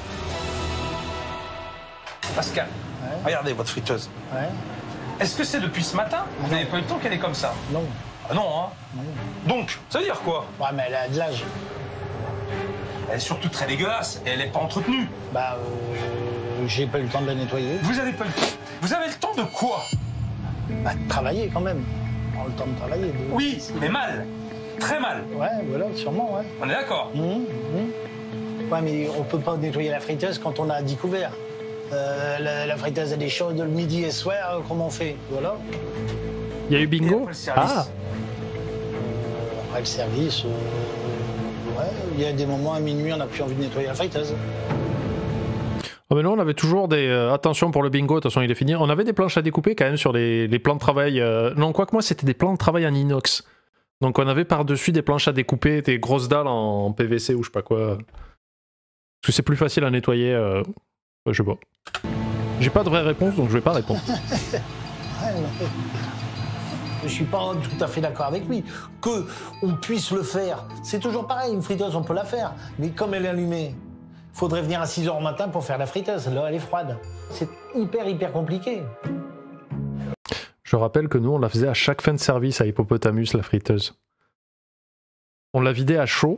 Pascal, Ouais. regardez votre friteuse. Ouais. Est-ce que c'est depuis ce matin? Vous n'avez pas eu le temps qu'elle est comme ça? Non. Ah non, hein? Donc, ça veut dire quoi? Ouais, mais elle a de l'âge. Elle est surtout très dégueulasse et elle n'est pas entretenue. Bah, euh, j'ai pas eu le temps de la nettoyer. Vous avez pas le temps. Vous avez le temps de quoi? Bah, de travailler quand même. On a le temps de travailler. de- Oui, mais mal. Très mal. Ouais, voilà, sûrement, ouais. On est d'accord? Mmh, mmh. Ouais, mais on peut pas nettoyer la friteuse quand on a dix couverts. Euh, la, la friteuse, elle est chaude le midi et le soir, euh, comment on fait? Voilà. Il y a eu Et bingo. après le service. Ah, Après le service, euh, ouais, il y a des moments à minuit, on n'a plus envie de nettoyer la friteuse. oh, mais non, on avait toujours des. euh, attention pour le bingo, de toute façon il est fini. On avait des planches à découper quand même sur les, les plans de travail. euh, Non, quoi que moi, c'était des plans de travail en inox. Donc on avait par-dessus des planches à découper, des grosses dalles en P V C ou je sais pas quoi. Parce que c'est plus facile à nettoyer. Euh... ouais, je sais pas. J'ai pas de vraie réponse, donc je vais pas répondre. Ouais, ouais. Je suis pas tout à fait d'accord avec lui. Que on puisse le faire, c'est toujours pareil. Une friteuse, on peut la faire. Mais comme elle est allumée, il faudrait venir à six heures au matin pour faire la friteuse. Là, elle est froide. C'est hyper, hyper compliqué. Je rappelle que nous, on la faisait à chaque fin de service à Hippopotamus, la friteuse. On la vidait à chaud.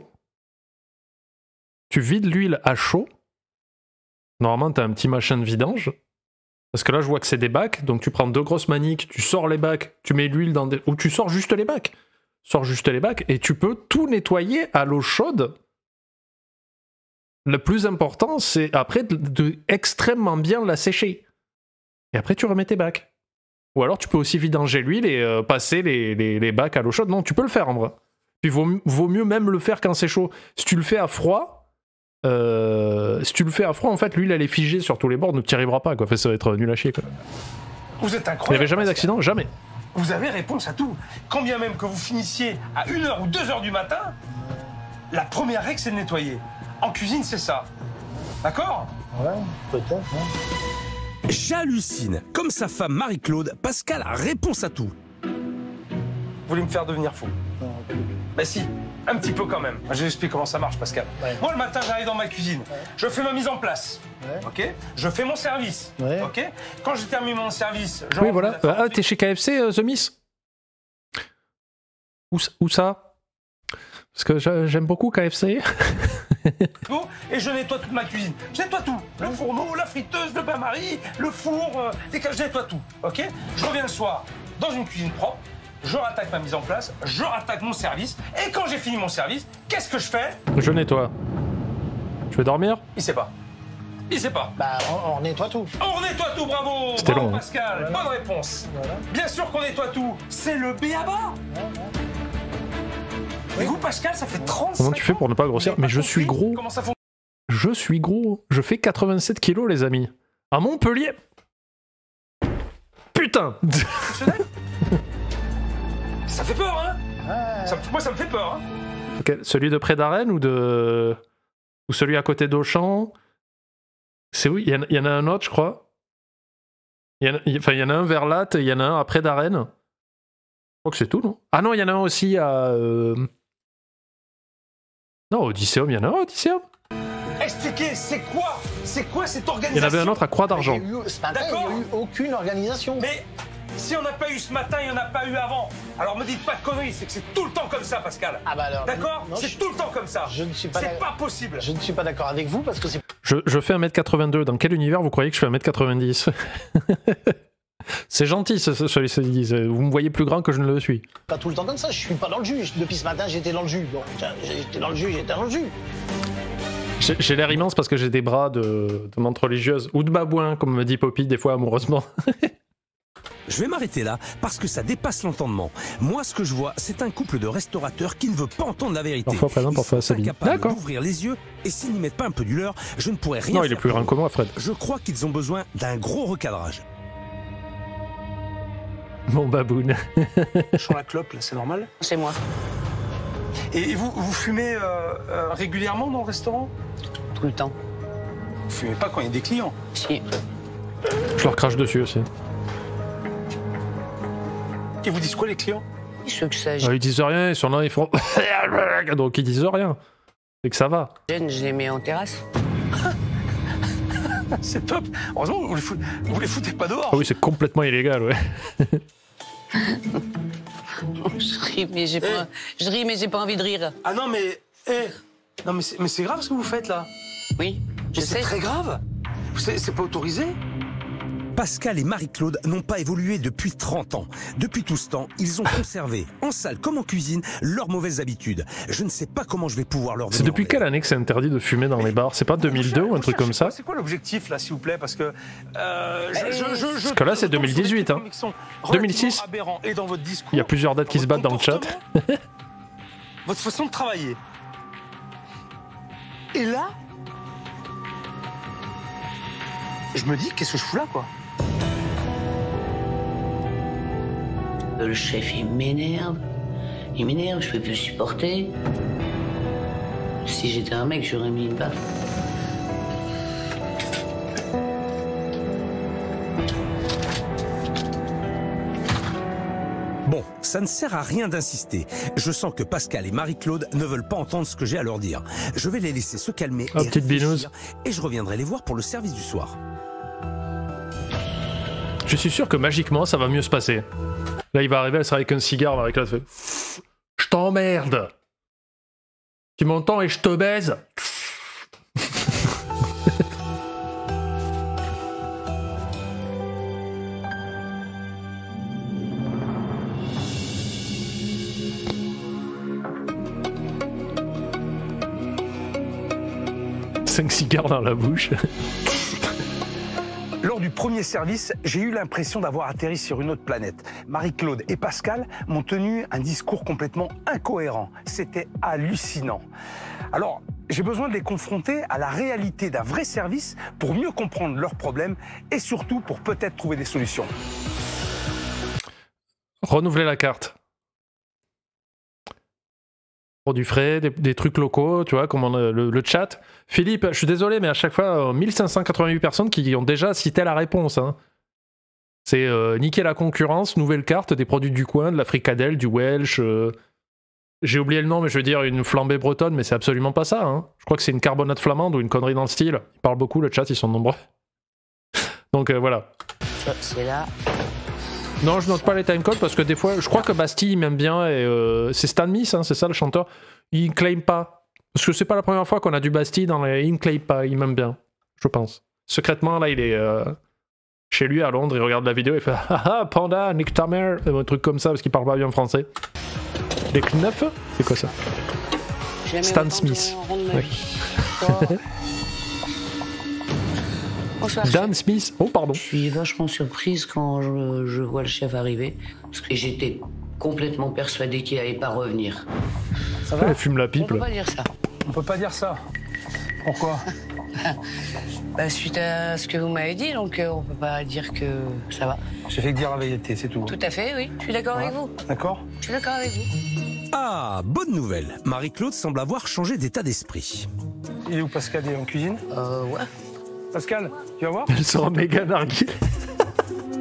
Tu vides l'huile à chaud. Normalement, t'as un petit machin de vidange. Parce que là, je vois que c'est des bacs. Donc, tu prends deux grosses maniques, tu sors les bacs, tu mets l'huile dans des... Ou tu sors juste les bacs. Sors juste les bacs et tu peux tout nettoyer à l'eau chaude. Le plus important, c'est après de, de extrêmement bien la sécher. Et après, tu remets tes bacs. Ou alors, tu peux aussi vidanger l'huile et euh, passer les, les, les bacs à l'eau chaude. Non, tu peux le faire en vrai. Puis, vaut, vaut mieux même le faire quand c'est chaud. Si tu le fais à froid, euh, si tu le fais à froid, en fait, l'huile, elle est figée sur tous les bords, donc tu n'y arriveras pas. Quoi. Fait, ça va être nul à chier. Quoi. Vous êtes Il n'y incroyable. avait jamais Pascal. d'accident, jamais. Vous avez réponse à tout. Quand bien même que vous finissiez à une heure ou deux heures du matin, la première règle, c'est de nettoyer. En cuisine, c'est ça. D'accord? Ouais, peut-être. Hein. J'hallucine. Comme sa femme Marie-Claude, Pascal a réponse à tout. Vous voulez me faire devenir fou? Non, plus. Ben si, un petit peu quand même. Je vous explique comment ça marche, Pascal. Ouais. Moi, le matin, j'arrive dans ma cuisine. Je fais ma mise en place. Ouais. Ok? Je fais mon service. Ouais. Ok? Quand j'ai terminé mon service, je Oui, rentre voilà. dans la Ah, t'es chez K F C, euh, The Miss où, où ça? Parce que j'a- j'aime beaucoup K F C. frigo et je nettoie toute ma cuisine. Je nettoie tout. Le fourneau, la friteuse, le bain-marie, le four, euh, les ca- je nettoie tout. Ok? Je reviens le soir dans une cuisine propre. Je rattaque ma mise en place, je rattaque mon service, et quand j'ai fini mon service, qu'est-ce que je fais? Je nettoie. Je vais dormir? Il sait pas. Il sait pas. Bah, on, on nettoie tout. On nettoie tout, bravo! C'était Bravo long, hein. Pascal, bonne réponse. Voilà. Bien sûr qu'on nettoie tout, c'est le B à bas. Et vous, Pascal, ça fait trente-cinq Comment tu fais pour ne pas grossir? ans, vous Mais avez je pas suis compris gros. Comment ça fonctionne? Je suis gros. Je fais quatre-vingt-sept kilos, les amis. À Montpellier. Putain. Ça fait peur, hein? Ouais. Ça- Moi, ça me fait peur, hein? Ok, celui de près d'Arène ou de... Ou celui à côté d'Auchan? C'est où? Il y, en- il y en a un autre, je crois. Il y, en a, il, enfin, il y en a un vers Latte, il y en a un après Darren. Je crois que c'est tout, non? Ah non, il y en a un aussi à... Euh... Non, Odysseum, il y en a un, Odysseum. Expliquez, c'est quoi? C'est quoi cette organisation? Il y en avait un autre à Croix d'Argent. Ce matin, il n'y a eu aucune organisation. Mais si on n'a pas eu ce matin, il n'y en a pas eu avant. Alors me dites pas de conneries, c'est que c'est tout le temps comme ça, Pascal. Ah bah alors... D'accord? C'est je... tout le temps comme ça. Je ne suis pas... C'est pas possible. Je ne suis pas d'accord avec vous parce que c'est... Je, je fais un mètre quatre-vingt-deux. Dans quel univers vous croyez que je fais un mètre quatre-vingt-dix? C'est gentil, ce, ce, ce, ce, vous me voyez plus grand que je ne le suis. Pas tout le temps comme ça, je suis pas dans le jus. Depuis ce matin, j'étais dans le jus. Bon, j'étais dans le jus, j'étais dans le jus. J'ai l'air immense parce que j'ai des bras de, de menthe religieuse ou de babouin, comme me dit Poppy des fois amoureusement. Je vais m'arrêter là parce que ça dépasse l'entendement. Moi, ce que je vois, c'est un couple de restaurateurs qui ne veut pas entendre la vérité. Parfois présent, parfois Sabine. D'accord. D'ouvrir les yeux et s'ils n'y mettent pas un peu du leur, je ne pourrais rien Non, faire. il est plus grand que moi, Fred. Je crois qu'ils ont besoin d'un gros recadrage. Mon baboune. Je sens la clope, là, c'est normal? C'est moi. Et vous, vous fumez euh, euh, régulièrement dans le restaurant? Tout le temps. Vous fumez pas quand il y a des clients? Si. Je leur crache dessus aussi. Et vous dites quoi, les clients? Ceux que ça Ah, ils disent rien, ils sont là, ils font... Donc ils disent rien. C'est que ça va. gêne, je les mets en terrasse. C'est top. Heureusement, vous les, fout... vous les foutez pas dehors. Ah oui, c'est complètement illégal, ouais. Je ris, mais j'ai pas... Je ris, mais j'ai pas envie de rire. Ah non, mais... Eh, non, mais c'est mais c'est grave ce que vous faites, là. Oui, je C'est sais. très grave. C'est c'est pas autorisé. Pascal et Marie-Claude n'ont pas évolué depuis trente ans. Depuis tout ce temps, ils ont conservé, en salle comme en cuisine, leurs mauvaises habitudes. Je ne sais pas comment je vais pouvoir leur C'est depuis quelle année que c'est interdit de fumer dans les bars? C'est pas deux mille deux ou un truc comme ça? C'est quoi l'objectif, là, s'il vous plaît? Parce que... Euh, je, je, je, je, Parce que là, c'est deux mille dix-huit, hein. deux mille six. Et dans votre discours, il y a plusieurs dates qui se battent dans le chat. Votre façon de travailler. Et là, je me dis, qu'est-ce que je fous là, quoi? Le chef, il m'énerve. Il m'énerve, je peux plus le supporter. Si j'étais un mec, j'aurais mis une baffe. Bon, ça ne sert à rien d'insister. Je sens que Pascal et Marie-Claude ne veulent pas entendre ce que j'ai à leur dire. Je vais les laisser se calmer Oh, et petite réfléchir, binouse. et je reviendrai les voir pour le service du soir. Je suis sûr que magiquement, ça va mieux se passer. Là, il va arriver, elle sera avec un cigare, avec là, fait... Je t'emmerde. Tu m'entends et je te baise. Cinq cigares dans la bouche. Lors du premier service, j'ai eu l'impression d'avoir atterri sur une autre planète. Marie-Claude et Pascal m'ont tenu un discours complètement incohérent. C'était hallucinant. Alors, j'ai besoin de les confronter à la réalité d'un vrai service pour mieux comprendre leurs problèmes et surtout pour peut-être trouver des solutions. Renouveler la carte. Pour du frais, des, des trucs locaux, tu vois, comme on a le, le chat. Philippe, je suis désolé, mais à chaque fois, mille cinq cent quatre-vingt-huit personnes qui ont déjà cité la réponse. Hein. C'est euh, niquer la concurrence, nouvelle carte, des produits du coin, de la fricadelle, du Welsh. Euh... J'ai oublié le nom, mais je veux dire une flambée bretonne, mais c'est absolument pas ça. Hein. Je crois que c'est une carbonate flamande ou une connerie dans le style. Ils parlent beaucoup, le chat, ils sont nombreux. Donc euh, voilà. C'est là. Non, je note pas les timecodes parce que des fois, je crois que Bastille il m'aime bien et euh, c'est Stan Smith, hein, c'est ça le chanteur. Il claim pas. Parce que c'est pas la première fois qu'on a du Bastille dans les. Il ne claim pas, il m'aime bien, je pense. Secrètement, là, il est euh, chez lui à Londres, il regarde la vidéo et il fait ah ah, Panda, nique ta mère, un truc comme ça parce qu'il parle pas bien français. Les Knuff, c'est quoi ça? Stan Smith. Ouais. Bonsoir, Dan chef. Smith. Oh, pardon. Je suis vachement surprise quand je, je vois le chef arriver, parce que j'étais complètement persuadée qu'il allait pas revenir. Ça va? Elle fume la On pipe. peut Là. pas dire ça. On peut pas dire ça. Pourquoi? Bah, suite à ce que vous m'avez dit, donc euh, on peut pas dire que ça va. J'ai fait que dire la vérité, c'est tout. Tout à fait, oui. Je suis d'accord avec vous. D'accord? Je suis d'accord avec vous. Ah, bonne nouvelle. Marie-Claude semble avoir changé d'état d'esprit. Il est où Pascal? Il est en cuisine? Euh, ouais. Pascal, tu vas voir? Elles sont en méga narguile.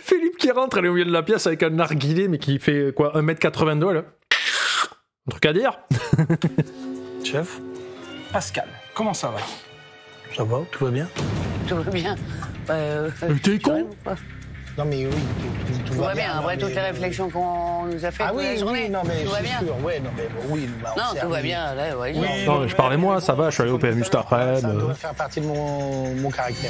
Philippe qui rentre, elle est au milieu de la pièce avec un narguilé, mais qui fait quoi, un mètre quatre-vingt-deux, là. Un truc à dire. Chef, Pascal, comment ça va? Ça va, tout va bien? Tout va bien. Euh, Mais t'es con? Non mais oui, tout, tout Tout va va bien, non, après mais- toutes les réflexions qu'on nous a faites Ah toute oui, la journée. oui, non mais tout va c'est bien. sûr, ouais, non mais oui. bah, on Non, s'est tout va remis. bien, là, ouais. Oui, Non, mais je parlais moi, ça va, je suis allé au P M U cet après. Ça euh. doit faire partie de mon, mon caractère.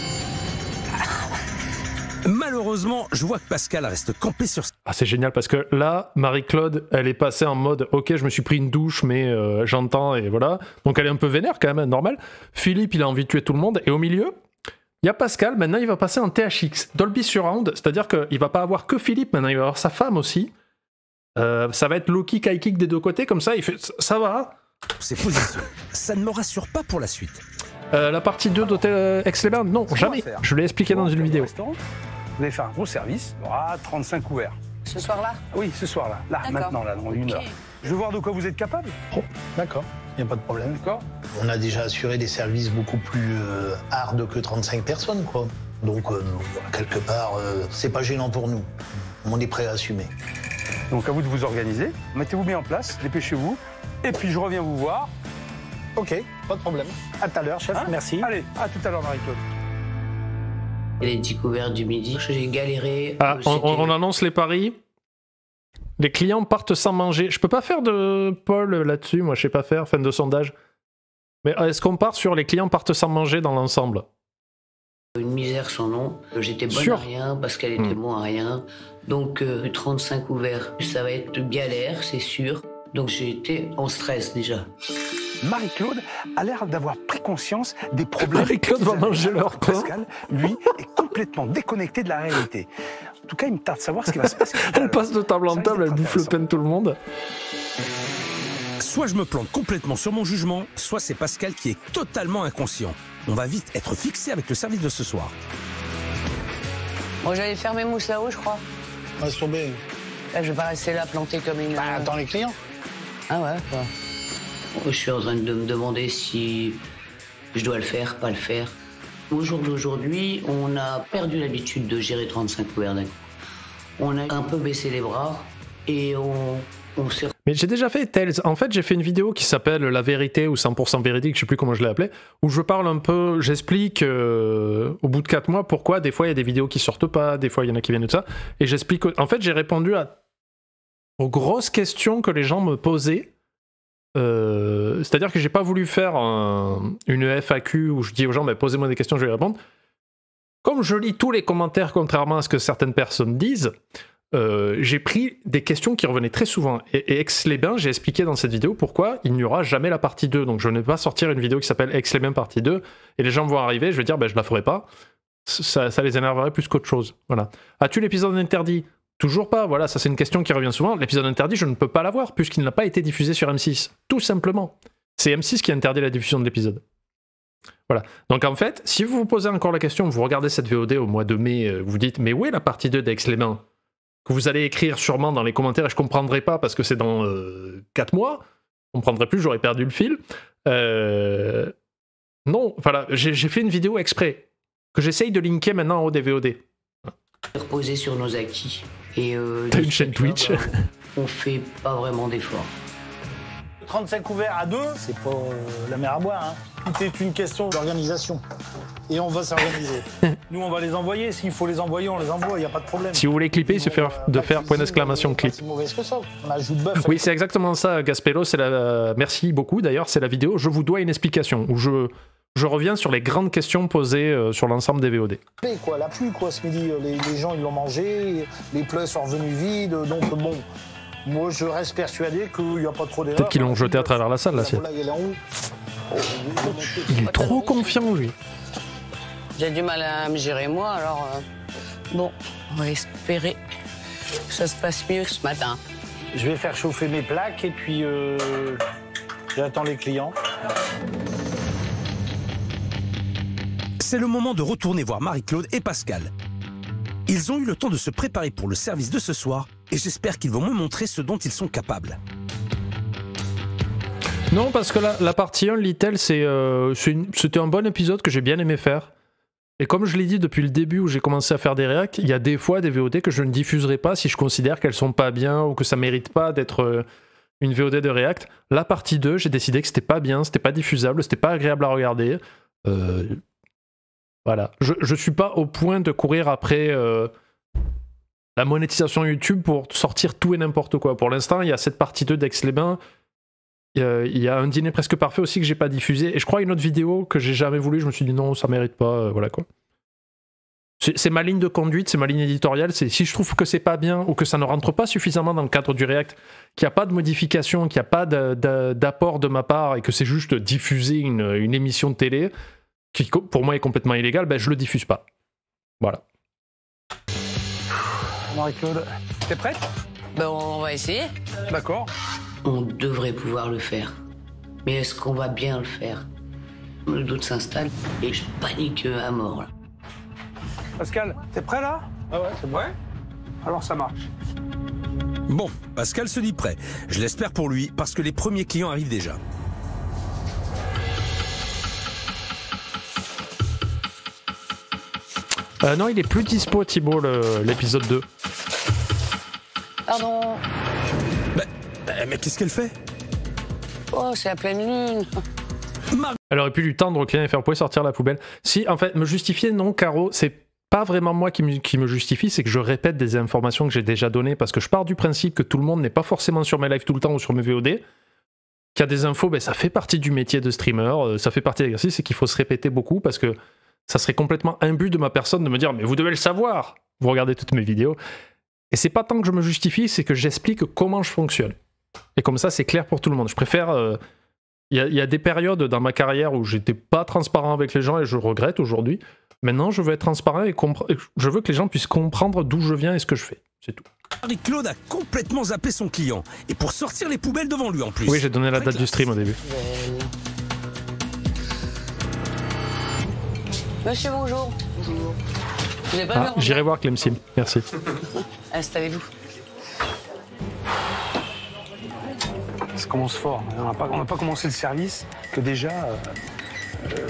Malheureusement, je vois que Pascal reste campé sur... Ah, c'est génial parce que là, Marie-Claude, elle est passée en mode ok, je me suis pris une douche, mais euh, j'entends et voilà. Donc elle est un peu vénère quand même, normal. Philippe, il a envie de tuer tout le monde. Et au milieu, il y a Pascal, maintenant il va passer en T H X, Dolby Surround, c'est-à-dire qu'il va pas avoir que Philippe, maintenant il va avoir sa femme aussi. Euh, ça va être low-kick, high-kick des deux côtés, comme ça, il fait ça va. ses positions. Ça ne me rassure pas pour la suite. Euh, la partie deux d'Hôtel Aix-les-Bains, non, qu'on jamais. va faire. Je l'ai expliqué dans une vidéo. Au restaurant, vous allez faire un gros service, il y aura trente-cinq couverts. Ce soir-là? Oui, ce soir-là, là, D'accord. maintenant, là, dans une Ok. heure. Je veux voir de quoi vous êtes capable. D'accord, il n'y a pas de problème. D'accord? On a déjà assuré des services beaucoup plus euh, hard que trente-cinq personnes, quoi. Donc, euh, quelque part, euh, c'est pas gênant pour nous. On est prêt à assumer. Donc à vous de vous organiser, mettez-vous bien en place, dépêchez-vous, et puis je reviens vous voir. Ok, pas de problème. À tout à l'heure, chef, Hein merci. Allez, à tout à l'heure, Marie-Claude. Et les dix couverts du midi, j'ai galéré. Ah, euh, on, c'était- on annonce les paris. Les clients partent sans manger. Je peux pas faire de Paul là-dessus, moi je sais pas faire, fin de sondage. Mais est-ce qu'on part sur les clients partent sans manger dans l'ensemble? Une misère sans nom. J'étais bonne Sûr. à rien parce qu'elle était Hmm. bon à rien. Donc euh, trente-cinq ouverts, ça va être galère, c'est sûr. Donc j'ai été en stress déjà. Marie-Claude a l'air d'avoir pris conscience des problèmes. Marie-Claude qu'ils va avaient. manger leur pain. Pascal, lui, est complètement déconnecté de la réalité. En tout cas, il me tarde de savoir ce qui va se passer. tout à Elle l'heure. passe de table en Ça table, risque elle d'être bouffe le pain de tout le monde. Soit je me plante complètement sur mon jugement, soit c'est Pascal qui est totalement inconscient. On va vite être fixé avec le service de ce soir. Bon, j'allais faire mes mousses là-haut, je crois. Laisse tomber. Là, je vais pas rester là planté comme une. Bah, attends les clients. Ah ouais, quoi. Je suis en train de me demander si je dois le faire, pas le faire. Au jour d'aujourd'hui, on a perdu l'habitude de gérer trente-cinq couverts d'un coup. On a un peu baissé les bras et on, on s'est... Mais j'ai déjà fait Tales. En fait, j'ai fait une vidéo qui s'appelle La vérité ou cent pour cent véridique, je sais plus comment je l'ai appelée, où je parle un peu, j'explique euh, au bout de quatre mois pourquoi des fois il y a des vidéos qui sortent pas, des fois il y en a qui viennent de ça. Et j'explique. En fait, j'ai répondu à, aux grosses questions que les gens me posaient. Euh, c'est-à-dire que j'ai pas voulu faire un- une F A Q où je dis aux gens bah, posez-moi des questions, je vais répondre. Comme je lis tous les commentaires, contrairement à ce que certaines personnes disent, euh, j'ai pris des questions qui revenaient très souvent. Et, et Aix-les-Bains, j'ai expliqué dans cette vidéo pourquoi il n'y aura jamais la partie deux. Donc je ne vais pas sortir une vidéo qui s'appelle Aix-les-Bains partie deux, et les gens vont arriver, je vais dire bah, je la ferai pas. Ça, ça les énerverait plus qu'autre chose. Voilà. As-tu l'épisode interdit ? Toujours pas, voilà, ça c'est une question qui revient souvent. L'épisode interdit, je ne peux pas l'avoir puisqu'il n'a pas été diffusé sur M six. Tout simplement. C'est M six qui a interdit la diffusion de l'épisode. Voilà. Donc en fait, si vous vous posez encore la question, vous regardez cette V O D au mois de mai, euh, vous dites, mais où est la partie deux d'Aix-les-Bains ? Que vous allez écrire sûrement dans les commentaires et je comprendrai pas parce que c'est dans euh, quatre mois. Je comprendrai plus, j'aurais perdu le fil. Euh... Non, voilà, j'ai j'ai fait une vidéo exprès que j'essaye de linker maintenant en haut des V O D. reposé sur nos acquis. Et euh, T'as de une ce chaîne fait-là, Twitch. bah, on fait pas vraiment d'efforts. trente-cinq couverts à deux, c'est pas euh, la mer à boire. Hein. Tout est une question d'organisation. Et on va s'organiser. Nous, on va les envoyer. S'il faut les envoyer, on les envoie. Il n'y a pas de problème. Si vous voulez clipper, il suffit Bon, de euh, faire pas point de d'exclamation soucis, clip. pas si mauvaise que ça. On ajoute bœuf. Oui, c'est exactement ça, Gaspello. C'est la... Merci beaucoup. D'ailleurs, c'est la vidéo. Je vous dois une explication où je, je reviens sur les grandes questions posées euh, sur l'ensemble des V O D. Quoi, la pluie, quoi, ce midi. Les, les gens, ils l'ont mangé. Les plats sont revenus vides. Donc, bon, moi, je reste persuadé qu'il n'y a pas trop d'erreurs. Peut-être qu'ils l'ont jeté à travers la salle, l'assiette. La volaille, elle est en haut. Oh, Il est trop confiant, lui. J'ai du mal à me gérer moi, alors euh, bon, on va espérer que ça se passe mieux ce matin. Je vais faire chauffer mes plaques et puis euh, j'attends les clients. C'est le moment de retourner voir Marie-Claude et Pascal. Ils ont eu le temps de se préparer pour le service de ce soir et j'espère qu'ils vont me montrer ce dont ils sont capables. Non, parce que la, la partie un, Little, c'est, euh, c'est une- c'était un bon épisode que j'ai bien aimé faire. Et comme je l'ai dit depuis le début où j'ai commencé à faire des réacts, il y a des fois des V O D que je ne diffuserai pas si je considère qu'elles sont pas bien ou que ça mérite pas d'être euh, une V O D de réact. La partie deux, j'ai décidé que c'était pas bien, c'était pas diffusable, c'était pas agréable à regarder. Euh, voilà. Je, je suis pas au point de courir après euh, la monétisation YouTube pour sortir tout et n'importe quoi. Pour l'instant, il y a cette partie deux d'Aix-les-Bains. Euh, il y a un dîner presque parfait aussi que j'ai pas diffusé. Et je crois une autre vidéo que j'ai jamais voulu, je me suis dit non, ça mérite pas. Euh, voilà quoi. C'est ma ligne de conduite, c'est ma ligne éditoriale. C'est si je trouve que c'est pas bien ou que ça ne rentre pas suffisamment dans le cadre du React, qu'il n'y a pas de modification, qu'il n'y a pas d'apport de ma part et que c'est juste diffuser une, une émission de télé qui pour moi est complètement illégale, ben je le diffuse pas. Voilà. Marie-Claude, t'es prête? Ben, on va essayer. D'accord. On devrait pouvoir le faire. Mais est-ce qu'on va bien le faire? Le doute s'installe et je panique à mort. Là. Pascal, t'es prêt là? Ah ouais, c'est bon. Ouais. Alors ça marche. Bon, Pascal se dit prêt. Je l'espère pour lui, parce que les premiers clients arrivent déjà. Euh, non, il est plus dispo, Thibaut, l'épisode deux. Pardon. Bah, bah, mais qu'est-ce qu'elle fait? Oh, c'est la pleine lune. Mar Elle aurait pu lui tendre au client et faire, vous pouvez sortir la poubelle. Si, en fait, me justifier, non, Caro, c'est pas vraiment moi qui me, qui me justifie, c'est que je répète des informations que j'ai déjà données, parce que je pars du principe que tout le monde n'est pas forcément sur mes lives tout le temps ou sur mes V O D. Qu'il y a des infos, ben, ça fait partie du métier de streamer, ça fait partie de l'exercice, et qu'il faut se répéter beaucoup, parce que ça serait complètement imbu de ma personne de me dire « mais vous devez le savoir !» Vous regardez toutes mes vidéos. Et c'est pas tant que je me justifie, c'est que j'explique comment je fonctionne. Et comme ça, c'est clair pour tout le monde. Je préfère... Euh, Il y, y a des périodes dans ma carrière où j'étais pas transparent avec les gens et je regrette aujourd'hui. Maintenant, je veux être transparent et je veux que les gens puissent comprendre d'où je viens et ce que je fais. C'est tout. Marie-Claude a complètement zappé son client. Et pour sortir les poubelles devant lui en plus. Oui, j'ai donné la date du stream au début. Monsieur, bonjour. Bonjour. Vous n'avez pas Ah, j'irai voir Clemsim. Merci. Installez-vous. Ça commence fort. On n'a pas, on n'a pas commencé le service que déjà... Euh, euh...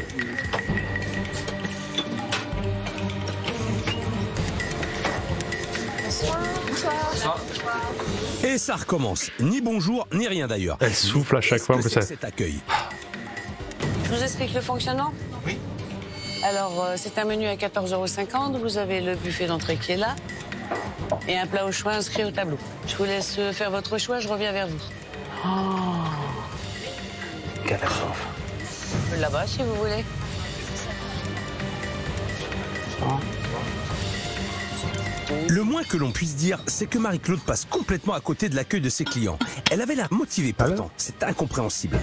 Bonsoir. Et ça recommence. Ni bonjour, ni rien d'ailleurs. Elle souffle à chaque fois. C'est cet accueil. Je vous explique le fonctionnement? Oui. Alors, euh, c'est un menu à quatorze euros cinquante. Vous avez le buffet d'entrée qui est là. Et un plat au choix inscrit au tableau. Je vous laisse faire votre choix, je reviens vers vous. Oh. Catastrophe. Là-bas, si vous voulez. Oh. Le moins que l'on puisse dire, c'est que Marie-Claude passe complètement à côté de l'accueil de ses clients. Elle avait l'air motivée pourtant. C'est incompréhensible.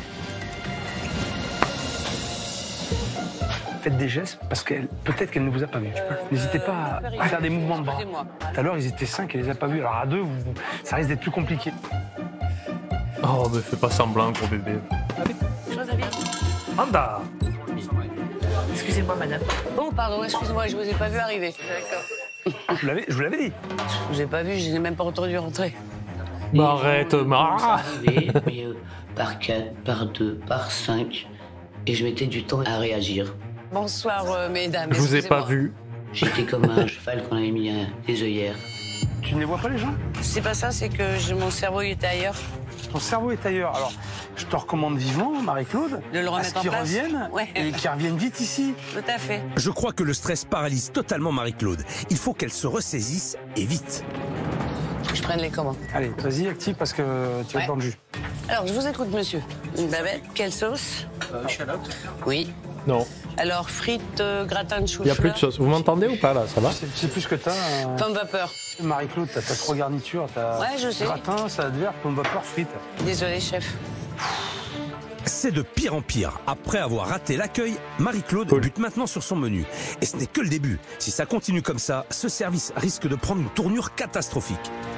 Faites des gestes parce que peut-être qu'elle ne vous a pas vu. Euh, N'hésitez pas à faire des mouvements de bras. Tout à l'heure, ils étaient cinq, elle les a pas vus. Alors à deux, vous, ça risque d'être plus compliqué. Oh, mais fais pas semblant, gros bébé. Anda. Excusez-moi, madame. Oh, pardon, excusez-moi, je vous ai pas vu arriver. D'accord. Je vous l'avais dit. Je vous ai pas vu, je n'ai même pas entendu rentrer. Bah arrête, Mara. Mais euh, par quatre, par deux, par cinq. Et je mettais du temps à réagir. Bonsoir, euh, mesdames. Je vous ai pas vu. J'étais comme un cheval qu'on avait mis euh, des œillères. Tu ne les vois pas, les gens? C'est pas ça, c'est que je, mon cerveau il était ailleurs. Ton cerveau est ailleurs. Alors, je te recommande vivement, Marie-Claude, de le remettre en place. Qu'ils reviennent ouais. et qu'ils reviennent vite ici. Tout à fait. Je crois que le stress paralyse totalement Marie-Claude. Il faut qu'elle se ressaisisse et vite. Faut que je prenne les commandes. Allez, vas-y, active parce que tu vas ouais. dans le jus. Alors, je vous écoute, monsieur. Une bavette, quelle sauce? euh, Échalote. Oui. Non. Alors, frites, euh, gratin de chou-fleur. Il n'y a plus de sauce. Vous m'entendez ou pas là? Ça va? C'est plus que t'as. Euh... Pomme vapeur. Marie-Claude, t'as trois garnitures. As ouais, je sais. Gratin, salade verte, pomme vapeur, frites. Désolé, chef. C'est de pire en pire. Après avoir raté l'accueil, Marie-Claude cool. bute maintenant sur son menu. Et ce n'est que le début. Si ça continue comme ça, ce service risque de prendre une tournure catastrophique.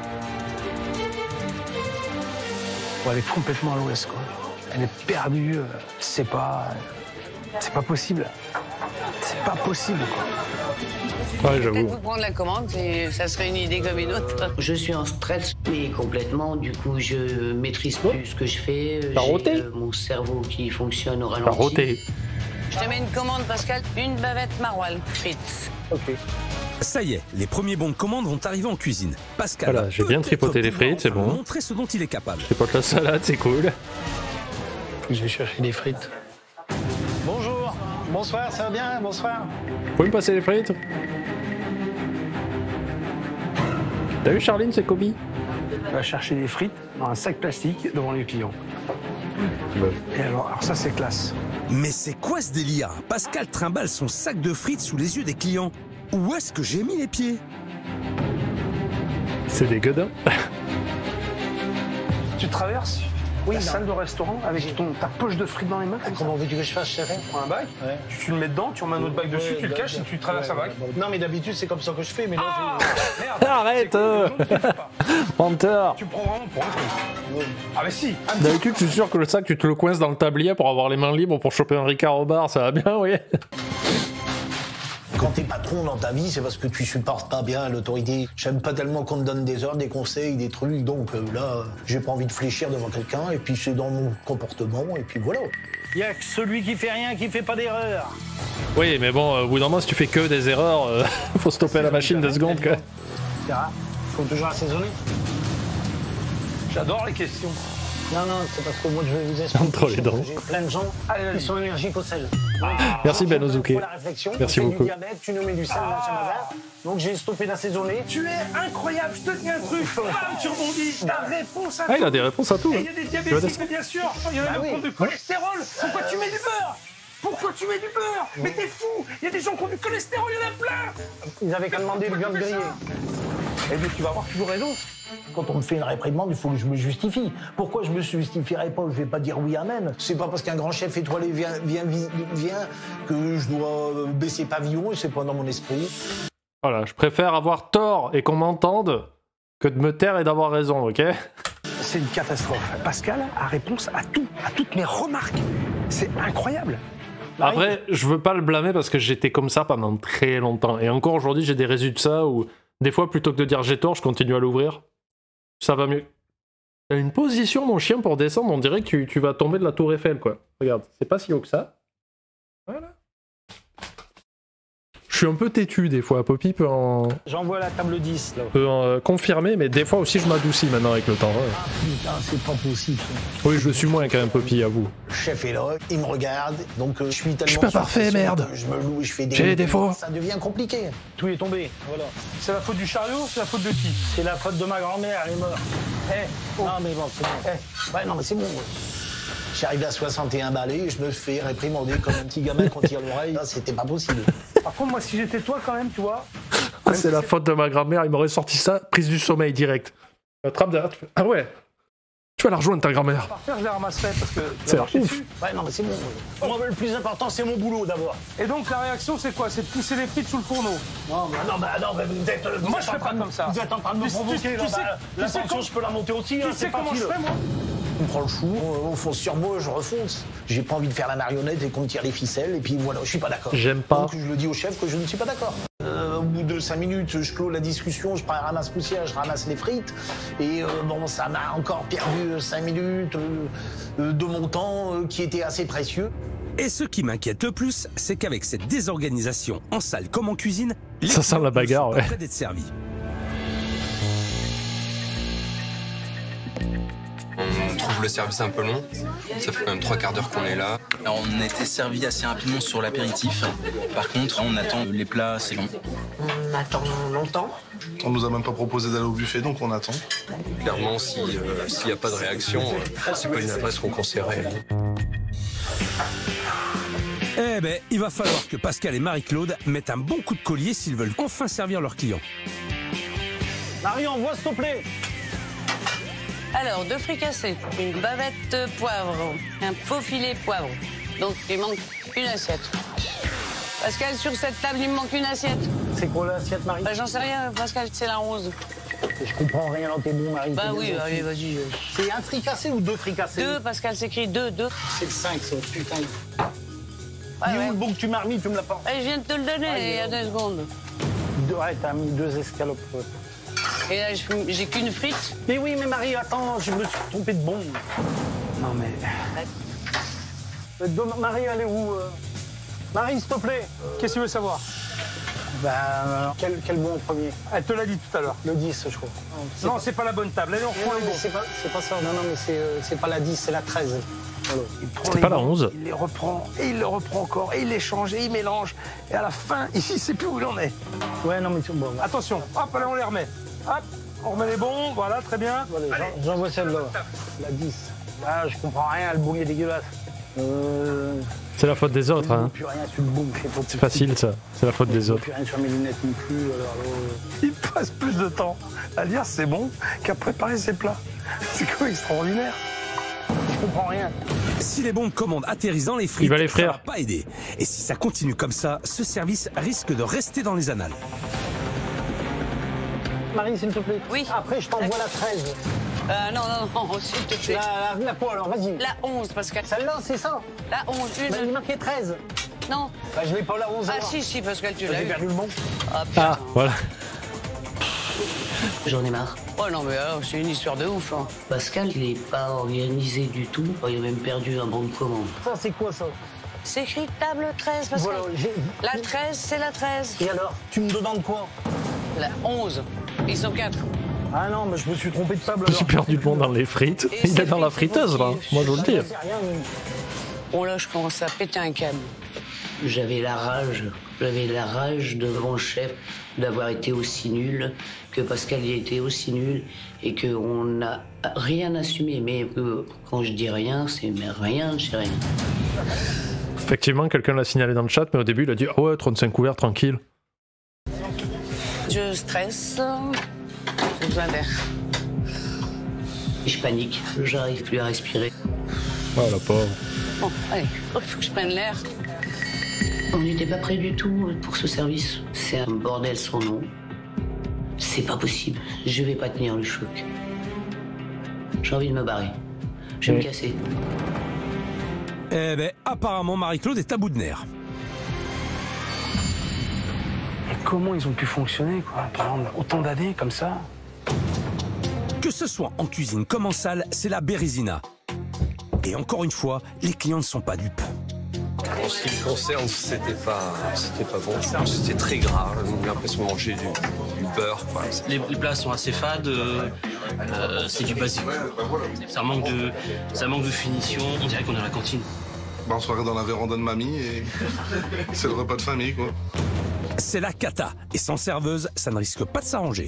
Bon, elle est complètement à l'ouest, quoi. Elle est perdue, euh, c'est pas... C'est pas possible. C'est pas possible, quoi. Ouais, j'avoue. Peut-être vous prendre la commande, et ça serait une idée comme une autre. Je suis en stress, mais complètement. Du coup, je maîtrise plus ce que je fais. T'as roté ? euh, Mon cerveau qui fonctionne au ralenti. T'as roté. Je te mets une commande, Pascal. Une bavette maroilles frites. Ok. Ça y est, les premiers bons de commande vont arriver en cuisine. Pascal Voilà, va j'ai bien peut-être tripoté les pouvoir frites, c'est enfin bon. montrer ce dont il est capable. Je tripote la salade, c'est cool. Je vais chercher des frites. Bonjour. Bonsoir, ça va bien? Bonsoir. Vous pouvez me passer les frites? T'as vu Charline, c'est Kobe? On va chercher des frites dans un sac plastique devant les clients. Et alors, alors ça, c'est classe. Mais c'est quoi ce délire? Pascal trimballe son sac de frites sous les yeux des clients. Où est-ce que j'ai mis les pieds? C'est des gueudins. Tu traverses Oui, la non. salle de restaurant avec ton, ta poche de frites dans les mains. comme ça. Comment veux-tu que je fasse, chef? Tu prends un bac, Ouais. tu, tu le mets dedans, tu remets un autre bac dessus, Ouais, tu le bah, caches et tu traverses un bac. Non, mais d'habitude, c'est comme ça que je fais, mais là, Ah j'ai- Merde. Arrête, C'est cool, euh. les gens, tu le fais pas. Menteur. Tu prends vraiment pour un truc. Ah mais si. un petit- D'habitude, je suis sûr que le sac, tu te le coinces dans le tablier pour avoir les mains libres pour choper un Ricard au bar, ça va bien, oui. Quand t'es patron dans ta vie, c'est parce que tu supportes pas bien l'autorité. J'aime pas tellement qu'on te donne des ordres, des conseils, des trucs, donc euh, là, j'ai pas envie de fléchir devant quelqu'un, et puis c'est dans mon comportement, et puis voilà. Il y a que celui qui fait rien qui fait pas d'erreur. Oui, mais bon, euh, au bout d'un moment, si tu fais que des erreurs, euh, faut stopper la machine deux secondes, quoi. C'est rare. Faut toujours assaisonner. J'adore les questions. Non, non, c'est parce que moi, je vais vous expliquer. Entre les dents. J'ai plein de gens Allez, vas-y. qui sont allergiques au sel. Merci, Ben Pour Ozuki. la réflexion, Merci tu fais beaucoup. du diabète, tu nous mets du sel dans le chamavert. Donc j'ai stoppé d'assaisonner. Tu es incroyable, je te dis un truc. Bam, tu rebondis. Ta réponse à Ah, il a tout. des réponses à tout. Et hein. il y a des Tu vas diabétiques, des- mais bien sûr. Il y en a Bah qui oui. ont du cholestérol. Pourquoi tu mets du beurre? Pourquoi tu mets du beurre? Mais t'es fou. Il y a des gens qui ont du cholestérol, il y en a plein. Ils avaient qu'à demander le viande grillée. Et bien, tu vas avoir toujours raison. Quand on me fait une réprimande, il faut que je me justifie. Pourquoi je me justifierais pas? Je vais pas dire oui, amen. C'est pas parce qu'un grand chef étoilé vient, vient, vient que je dois baisser pavillon, et c'est pas dans mon esprit. Voilà, je préfère avoir tort et qu'on m'entende que de me taire et d'avoir raison, ok? C'est une catastrophe. Pascal a réponse à tout, à toutes mes remarques. C'est incroyable. Après, je veux pas le blâmer parce que j'étais comme ça pendant très longtemps. Et encore aujourd'hui, j'ai des résultats où, des fois, plutôt que de dire j'ai tort, je continue à l'ouvrir. Ça va mieux. T'as une position, mon chien, pour descendre, on dirait que tu, tu vas tomber de la tour Eiffel, quoi. Regarde, c'est pas si haut que ça. Voilà. Je suis un peu têtu, des fois. Poppy peut en, J'envoie la table dix, là. peut en euh, confirmer, mais des fois aussi, je m'adoucis maintenant avec le temps. ouais. Ah putain, c'est pas possible. ça. Oui, je le suis moins quand même, Poppy, à vous. Le chef est là, il me regarde, donc euh, je suis tellement... suis pas sous parfait, pression merde. que Je me loue, je fais des... J'ai des défauts. Ça devient compliqué. Tout est tombé, voilà. C'est la faute du chariot, c'est la faute de qui? C'est la faute de ma grand-mère, elle est morte. Eh, oh. Non, mais bon, c'est bon. Eh. Ouais, non, mais c'est bon. J'arrive à soixante et un balais, je me fais réprimander comme un petit gamin qu'on tire l'oreille. Là, c'était pas possible. Par contre, moi, si j'étais toi, quand même, tu vois. Ah, c'est la faute de ma grand-mère, il m'aurait sorti ça, prise du sommeil direct. Attrape derrière, tu fais, ah ouais, tu vas la rejoindre ta grand-mère. Par terre, je les ramasserais parce que tu C'est vas marcher ouf. dessus. Ouais, non, mais c'est bon. Moi, le plus important, c'est mon boulot d'abord. Et donc, la réaction, c'est quoi? C'est de pousser les frites sous le fourneau. Non, mais non, bah, non, mais vous êtes. Vous Moi, êtes je en fais train pas de- comme ça. Vous êtes en train de me Tu- tu- provoquer, tu là. sais- bah, tu la sais tension, quand- je peux la monter aussi, hein, Tu sais c'est comment parti, je là. fais, moi? On prend le chou, on, on fonce sur moi, je refonce. J'ai pas envie de faire la marionnette et qu'on me tire les ficelles, et puis voilà, je suis pas d'accord. J'aime pas. Donc je le dis au chef que je ne suis pas d'accord. Euh, au bout de cinq minutes, je clôt la discussion, je prends un ramasse-poussière, je ramasse les frites, et euh, bon, ça m'a encore perdu cinq minutes euh, euh, de mon temps euh, qui était assez précieux. Et ce qui m'inquiète le plus, c'est qu'avec cette désorganisation en salle comme en cuisine, les Ça sent la clients ne bagarre, sont pas ouais. prêts d'être servis. On trouve le service un peu long. Ça fait quand même trois quarts d'heure qu'on est là. Alors, on était servi assez rapidement sur l'apéritif. Par contre, on attend les plats, c'est long. On attend longtemps. On nous a même pas proposé d'aller au buffet, donc on attend. Clairement, si, euh, s'il n'y a pas de réaction, euh, c'est pas une adresse qu'on conseillerait. Eh ben, il va falloir que Pascal et Marie-Claude mettent un bon coup de collier s'ils veulent enfin servir leurs clients. Marie, envoie s'il te plaît. Alors, deux fricassés, une bavette poivre, un faux filet poivre. Donc, il manque une assiette. Pascal, sur cette table, il me manque une assiette. C'est quoi l'assiette, Marie? Bah, j'en sais rien, Pascal, c'est la rose. Je comprends rien dans tes bons, Marie. Bah t'es oui, bien allez, gentil. vas-y. euh. C'est un fricassé ou deux fricassés? Deux, Pascal, c'est écrit deux, deux. C'est le cinq, ça, putain. Ouais, Dis où ouais. le bon que tu m'as remis, tu me l'as pas. Eh, je viens de te le donner Ah, il y a deux secondes. Deux- Ouais, t'as mis deux escalopes. ouais. Et là, je- j'ai qu'une frite. Mais oui, mais Marie, attends, je me suis trompé de bon. Non, mais... Euh, Marie, elle est où euh Marie, s'il te plaît. Qu'est-ce que tu veux savoir? Ben, euh, quel, quel bon en premier? Elle te l'a dit tout à l'heure. Le dix, je crois. Non, c'est pas la bonne table. Allez, on reprend les bons. C'est pas, pas ça. Non, non, mais c'est euh, pas la dix, c'est la treize. Voilà. C'était pas la onze. Il les reprend, et il le reprend encore, et il les change, et il mélange. Et à la fin, il sait plus où il en est. Ouais, non, mais tu... bon, bah. Attention, hop, allez, on les remet. Hop, on remet les bons, voilà, très bien. Voilà, j'envoie celle-là. La dix. Là, je comprends rien, le boum est dégueulasse. Euh... C'est la faute des autres, hein. Plus rien sur le boum. C'est facile, ça. C'est la faute des autres. Plus rien sur mes lunettes non plus. Alors, alors... Il passe plus de temps à dire c'est bon qu'à préparer ses plats. C'est quoi extraordinaire? Je comprends rien. Si les bons de commande atterrissent dans les frites, il va les ça frire. va pas aider. Et si ça continue comme ça, ce service risque de rester dans les annales. Marie, s'il te plaît. Oui. Après, je t'envoie la treize. Euh, non, non, non, s'il te plaît. La, la, la quoi, alors, vas-y. La onze, parce que... Celle-là, c'est ça. La onze, une... Bah, il est marqué treize. Non. Bah, je l'ai pas la onze. Ah, alors. si, si, parce que tu l'as J'ai eu. perdu le bon. Ah, Ah, voilà. J'en ai marre. Oh non, mais alors, c'est une histoire de ouf, hein. Pascal, il n'est pas organisé du tout. Il a même perdu un bon de commande. Ça, c'est quoi, ça? C'est écrit table treize, parce Voilà, que... j'ai- La treize, c'est la treize. Et alors, tu me demandes quoi? La onze. Ils sont quatre. Ah non, mais je me suis trompé de table. J'ai perdu le monde dans les frites. Et Il est c'est dans la frites, friteuse, là. c'est Moi, je vous le dis. C'est rien, mais... Oh là, je commence à péter un câble. J'avais la rage, j'avais la rage de mon chef d'avoir été aussi nul, que Pascal y a été aussi nul, et qu'on n'a rien assumé. Mais euh, quand je dis rien, c'est mais rien, c'est rien. Effectivement, quelqu'un l'a signalé dans le chat, mais au début, il a dit « Ah ouais, trente-cinq couverts, tranquille. Je stresse. J'ai besoin d'air. Je panique, j'arrive plus à respirer. » Oh, la pauvre. Bon, allez, il faut que je prenne l'air. On n'était pas prêt du tout pour ce service. C'est un bordel sans nom. C'est pas possible, je vais pas tenir le choc. J'ai envie de me barrer. Je vais Oui. me casser. Eh ben, apparemment, Marie-Claude est à bout de nerfs. Et comment ils ont pu fonctionner, quoi, pendant autant d'années comme ça? Que ce soit en cuisine comme en salle, c'est la bérésina. Et encore une fois, les clients ne sont pas dupes. En ce qui me concerne, c'était pas, c'était pas bon. C'était très gras. J'ai l'impression de manger du, du beurre. Quoi. Les, les plats sont assez fades. Euh, euh, c'est du basique. Ça manque de, ça manque de finition. On dirait qu'on est à la cantine. Bah, on se soirée dans la véranda de mamie et c'est le repas de famille, quoi. C'est la cata. Et sans serveuse, ça ne risque pas de s'arranger.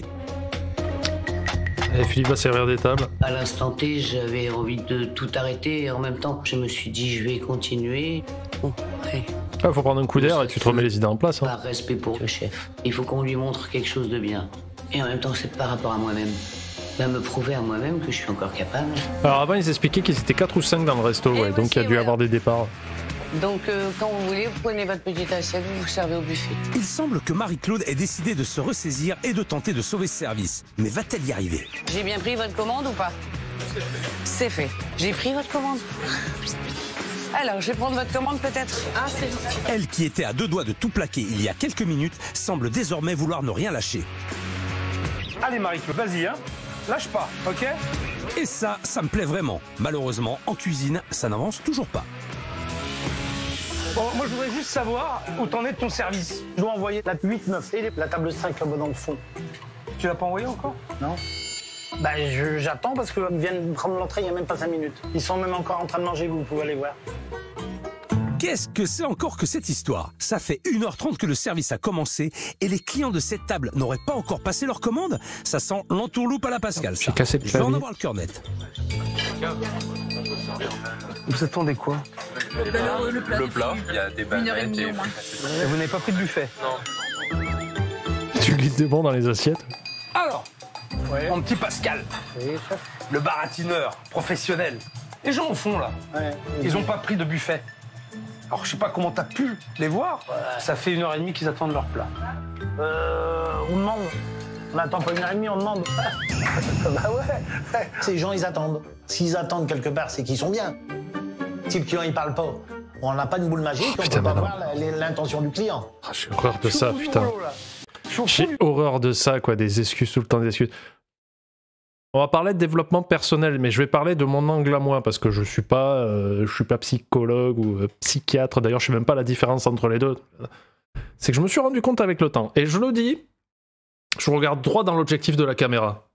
Et Philippe va servir des tables. À l'instant T, j'avais envie de tout arrêter et en même temps, je me suis dit, je vais continuer. Bon, allez. Il faut prendre un coup d'air et tu te remets les idées en place. Hein. Par respect pour le chef. Il faut qu'on lui montre quelque chose de bien. Et en même temps, c'est par rapport à moi-même. Là, me prouver à moi-même que je suis encore capable. Alors avant, ils expliquaient qu'ils étaient quatre ou cinq dans le resto, ouais, donc il y a dû voilà. avoir des départs. Donc, euh, quand vous voulez, vous prenez votre petite assiette, vous vous servez au buffet. Il semble que Marie-Claude ait décidé de se ressaisir et de tenter de sauver ce service. Mais va-t-elle y arriver? J'ai bien pris votre commande ou pas? C'est fait. J'ai pris votre commande. Alors, je vais prendre votre commande peut-être. Ah, c'est gentil. Elle, qui était à deux doigts de tout plaquer il y a quelques minutes, semble désormais vouloir ne rien lâcher. Allez, Marie-Claude, vas-y, hein. Lâche pas, ok? Et ça, ça me plaît vraiment. Malheureusement, en cuisine, ça n'avance toujours pas. Bon, moi, je voudrais juste savoir où t'en es de ton service. Je dois envoyer la huit neuf et la table cinq là-bas dans le fond. Tu l'as pas envoyé encore? Non. Bah, je- j'attends parce qu'ils viennent prendre l'entrée il n'y a même pas cinq minutes. Ils sont même encore en train de manger, vous pouvez aller voir. Qu'est-ce que c'est encore que cette histoire? Ça fait une heure trente que le service a commencé et les clients de cette table n'auraient pas encore passé leur commande? Ça sent l'entourloupe à la Pascal, ça. J'ai cassé le Je vais en clavier. avoir le cœur net. Vous attendez quoi? Le, le plat, le plat. Il y a des bananes et... Et vous n'avez pas pris de buffet? Tu glisses des bons dans les assiettes. Alors, mon petit Pascal, Oui, chef. le baratineur professionnel. Les gens au fond, là, Ouais. ils ont pas pris de buffet. Alors, je sais pas comment t'as pu les voir. Ça fait une heure et demie qu'ils attendent leur plat. Euh, on demande. On n'attend pas une heure et demie, on demande. Bah ouais. Ces gens, ils attendent. S'ils attendent quelque part, c'est qu'ils sont bien. Si le client, il parle pas, on n'a pas de boule magique, on putain, peut pas maintenant. voir la- l'intention du client. Ah, j'ai horreur de ça, Chou, putain. boulot, là. Chou, J'ai chou. horreur de ça, quoi, des excuses, tout le temps des excuses. On va parler de développement personnel, mais je vais parler de mon angle à moi, parce que je suis pas, euh, je suis pas psychologue ou euh, psychiatre. D'ailleurs, je sais même pas la différence entre les deux. C'est que je me suis rendu compte avec le temps. Et je le dis, je regarde droit dans l'objectif de la caméra.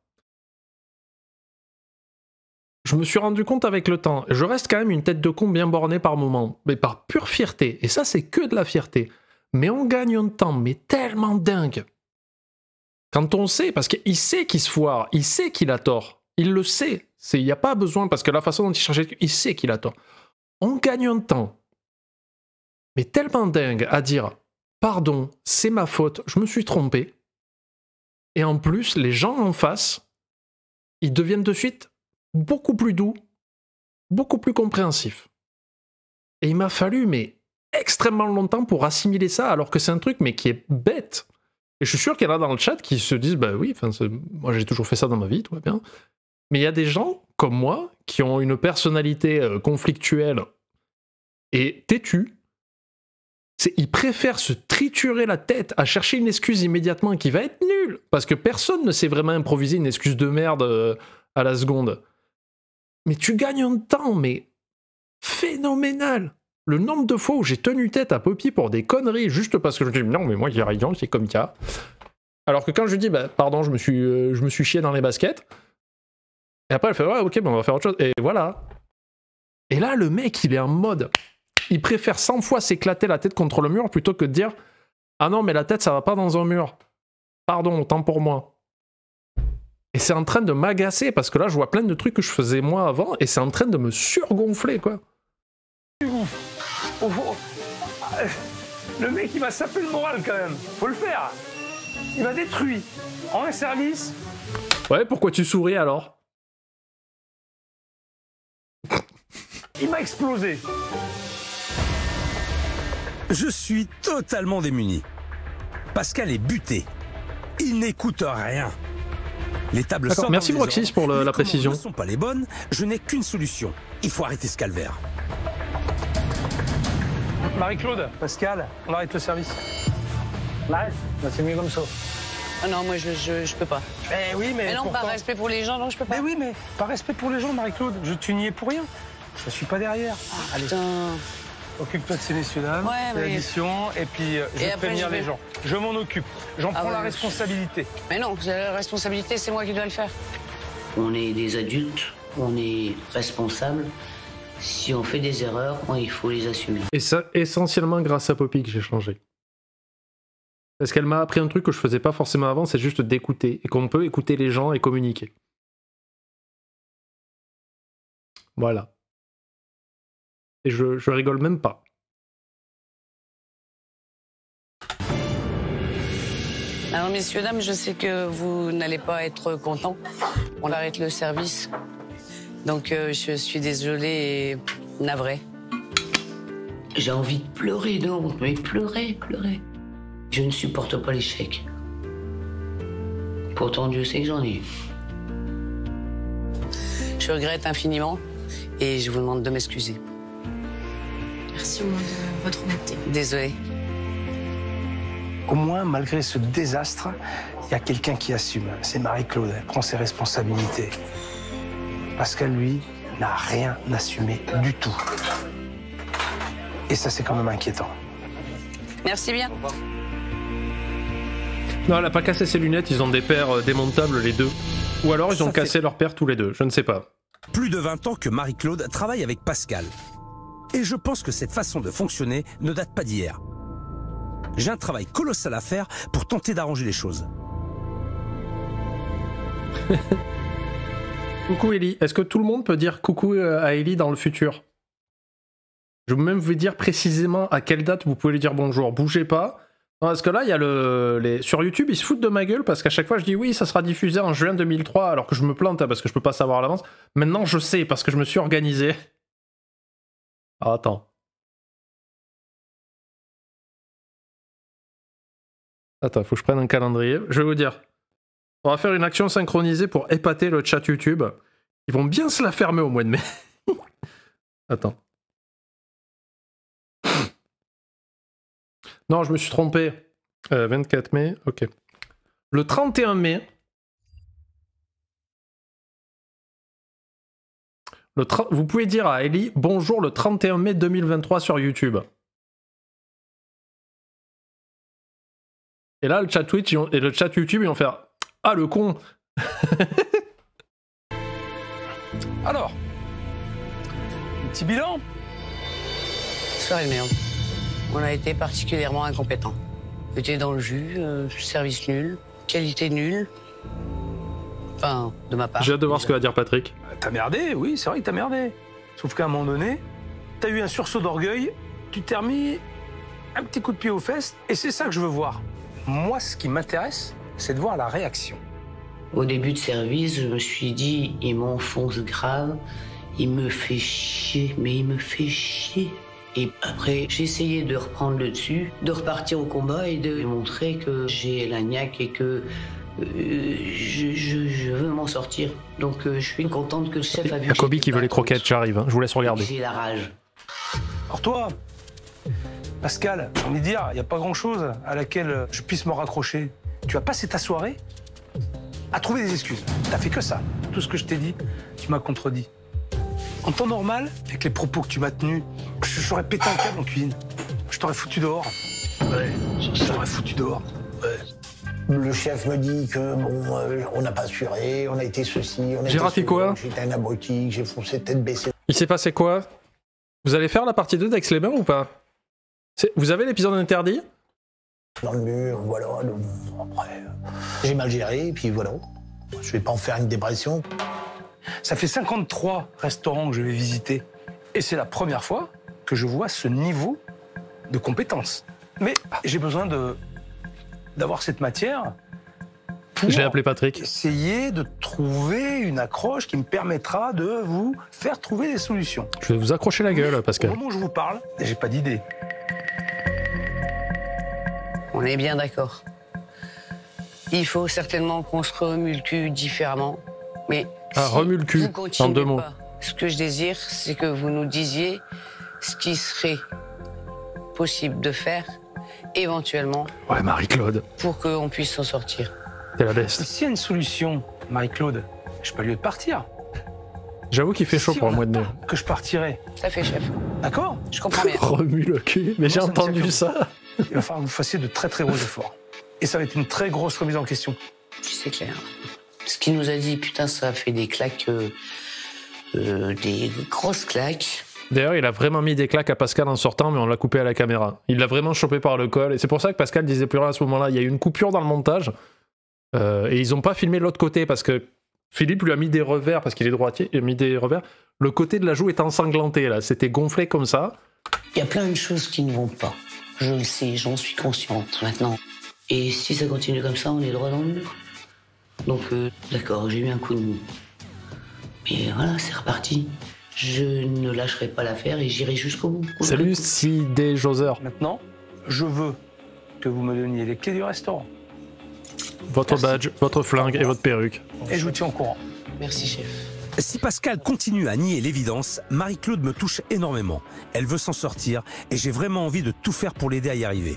Je me suis rendu compte avec le temps. Je reste quand même une tête de con bien bornée par moment, mais par pure fierté. Et ça, c'est que de la fierté. Mais on gagne un temps, mais tellement dingue. Quand on sait, parce qu'il sait qu'il se foire, il sait qu'il a tort, il le sait, il n'y a pas besoin, parce que la façon dont il cherche, il sait qu'il a tort. On gagne un temps, mais tellement dingue à dire « Pardon, c'est ma faute, je me suis trompé ». Et en plus, les gens en face, ils deviennent de suite beaucoup plus doux, beaucoup plus compréhensifs. Et il m'a fallu, mais extrêmement longtemps pour assimiler ça, alors que c'est un truc, mais qui est bête. Et je suis sûr qu'il y en a dans le chat qui se disent, bah oui, moi j'ai toujours fait ça dans ma vie, tout va bien. Mais il y a des gens comme moi qui ont une personnalité euh, conflictuelle et têtue. Ils préfèrent se triturer la tête à chercher une excuse immédiatement qui va être nulle. Parce que personne ne sait vraiment improviser une excuse de merde euh, à la seconde. Mais tu gagnes un temps, mais phénoménal. Le nombre de fois où j'ai tenu tête à Poppy pour des conneries juste parce que je dis non mais moi j'ai rien, c'est comme ça. Alors que quand je lui dis bah pardon je me suis euh, je me suis chié dans les baskets. Et après elle fait ouais ok ben on va faire autre chose et voilà. Et là le mec il est en mode il préfère cent fois s'éclater la tête contre le mur plutôt que de dire ah non mais la tête ça va pas dans un mur. Pardon autant pour moi. Et c'est en train de m'agacer parce que là je vois plein de trucs que je faisais moi avant et c'est en train de me surgonfler quoi. Oh, oh. Le mec il m'a sapé le moral quand même, faut le faire. Il m'a détruit en un service. Ouais, pourquoi tu souris alors? Il m'a explosé. Je suis totalement démuni. Pascal est buté. Il n'écoute rien. Les tables sortent. Merci Broxys pour le, la précision. Ne sont pas les bonnes. Je n'ai qu'une solution. Il faut arrêter ce calvaire. Marie-Claude, Pascal, on arrête le service. On arrête, bah, c'est mieux comme ça. Ah non, moi je, je, je peux pas. Eh oui, mais. Mais non, pourtant... par respect pour les gens, non, je peux pas. Mais oui, mais par respect pour les gens, Marie-Claude, je tu n'y es pour rien. Je suis pas derrière. Ah, allez. Putain. Occupe-toi de ces messieurs dames, ouais, c'est mais... l'addition, et puis euh, je et vais prévenir je vais... les gens. Je m'en occupe. J'en ah, prends ouais, la responsabilité. Mais non, la responsabilité, c'est moi qui dois le faire. On est des adultes, on est responsables. Si on fait des erreurs, il faut les assumer. Et ça, essentiellement grâce à Poppy que j'ai changé. Parce qu'elle m'a appris un truc que je faisais pas forcément avant, c'est juste d'écouter. Et qu'on peut écouter les gens et communiquer. Voilà. Et je, je rigole même pas. Alors messieurs, dames, je sais que vous n'allez pas être contents. On arrête le service. Donc euh, je suis désolée et navrée. J'ai envie de pleurer, non, mais pleurer, pleurer. Je ne supporte pas l'échec. Pourtant, Dieu sait que j'en ai. Je regrette infiniment et je vous demande de m'excuser. Merci au moins de votre honnêteté. Désolée. Au moins, malgré ce désastre, il y a quelqu'un qui assume. C'est Marie-Claude, elle prend ses responsabilités. Pascal, lui, n'a rien assumé du tout. Et ça, c'est quand même inquiétant. Merci bien. Non, elle n'a pas cassé ses lunettes, ils ont des paires démontables les deux. Ou alors ils ça ont cassé fait... leurs paires tous les deux, je ne sais pas. Plus de vingt ans que Marie-Claude travaille avec Pascal. Et je pense que cette façon de fonctionner ne date pas d'hier. J'ai un travail colossal à faire pour tenter d'arranger les choses. Coucou Ellie, est-ce que tout le monde peut dire coucou à Ellie dans le futur? Je vais même vous dire précisément à quelle date vous pouvez lui dire bonjour. Bougez pas. Non, parce que là, il y a le... Les... Sur YouTube, ils se foutent de ma gueule parce qu'à chaque fois, je dis oui, ça sera diffusé en juin deux mille trois, alors que je me plante hein, parce que je peux pas savoir à l'avance. Maintenant, je sais parce que je me suis organisé. Ah, attends. Attends, il faut que je prenne un calendrier. Je vais vous dire. On va faire une action synchronisée pour épater le chat YouTube. Ils vont bien se la fermer au mois de mai. Attends. Non, je me suis trompé. Euh, vingt-quatre mai, ok. Le trente et un mai, Le vous pouvez dire à Ellie bonjour le trente et un mai deux mille vingt-trois sur YouTube. Et là, le chat Twitch et le chat YouTube, ils vont faire ah le con. Alors, un petit bilan. Soirée de merde. On a été particulièrement incompétents. J'étais dans le jus, euh, service nul, qualité nulle. Enfin, de ma part. J'ai hâte de voir ce que va dire Patrick. T'as merdé, oui, c'est vrai que t'as merdé. Sauf qu'à un moment donné, t'as eu un sursaut d'orgueil, tu t'es remis un petit coup de pied aux fesses, et c'est ça que je veux voir. Moi, ce qui m'intéresse, c'est de voir la réaction. Au début de service, je me suis dit, il m'enfonce grave, il me fait chier, mais il me fait chier. Et après, j'ai essayé de reprendre le dessus, de repartir au combat et de montrer que j'ai la niaque et que euh, je, je, je veux m'en sortir. Donc euh, je suis contente que le chef a vu. Il y a Kobe qui veut les croquettes, j'arrive, hein. Je vous laisse regarder. J'ai la rage. Alors toi, Pascal, j'ai envie de dire, il n'y a pas grand-chose à laquelle je puisse me raccrocher. Tu as passé ta soirée à trouver des excuses. T'as fait que ça. Tout ce que je t'ai dit, tu m'as contredit. En temps normal, avec les propos que tu m'as tenus, j'aurais pété un câble en cuisine. Je t'aurais foutu dehors. Ouais, je t'aurais foutu dehors. Ouais. Le chef me dit que bon, euh, on n'a pas assuré, on a été ceci, on a J'ai raté quoi? J'étais un abruti, j'ai foncé tête baissée. Il s'est passé quoi? Vous allez faire la partie deux d'Aix-les-Bains ou pas? Vous avez l'épisode interdit? Dans le mur, voilà. Le... Après, j'ai mal géré, et puis voilà. Je vais pas en faire une dépression. Ça fait cinquante-trois restaurants que je vais visiter. Et c'est la première fois que je vois ce niveau de compétence. Mais j'ai besoin de d'avoir cette matière pour J'ai appelé Patrick. essayer de trouver une accroche qui me permettra de vous faire trouver des solutions. Je vais vous accrocher la gueule, Pascal. Au moment où je vous parle, j'ai pas d'idée. On est bien d'accord. Il faut certainement qu'on se remue le cul différemment. Mais ah, si remue le cul, en deux mots. Pas, ce que je désire, c'est que vous nous disiez ce qui serait possible de faire, éventuellement. Ouais, Marie-Claude. Pour qu'on puisse s'en sortir. C'est la best. S'il y a une solution, Marie-Claude, j'ai pas lieu de partir. J'avoue qu'il fait chaud si pour le mois de mai. Que je partirai. Ça fait, chef. D'accord? Je comprends bien. Remue le cul. Mais j'ai entendu ça. Il va falloir que vous fassiez de très très gros efforts. Et ça va être une très grosse remise en question. C'est clair. Ce qu'il nous a dit, putain, ça a fait des claques, euh, euh, des grosses claques. D'ailleurs, il a vraiment mis des claques à Pascal en sortant, mais on l'a coupé à la caméra. Il l'a vraiment chopé par le col. Et c'est pour ça que Pascal disait plus rien à ce moment-là. Il y a eu une coupure dans le montage. Euh, et ils n'ont pas filmé l'autre côté parce que Philippe lui a mis des revers, parce qu'il est droitier, il a mis des revers. Le côté de la joue est ensanglanté, là. C'était gonflé comme ça. Il y a plein de choses qui ne vont pas. Je le sais, j'en suis consciente maintenant. Et si ça continue comme ça, on est droit dans le mur. Donc, euh, d'accord, j'ai eu un coup de mou. Mais voilà, c'est reparti. Je ne lâcherai pas l'affaire et j'irai jusqu'au bout. Salut, C D Joser. Maintenant, je veux que vous me donniez les clés du restaurant. Votre Merci. badge, votre flingue et votre perruque. Et je vous tiens au courant. Merci, chef. Si Pascal continue à nier l'évidence, Marie-Claude me touche énormément. Elle veut s'en sortir et j'ai vraiment envie de tout faire pour l'aider à y arriver.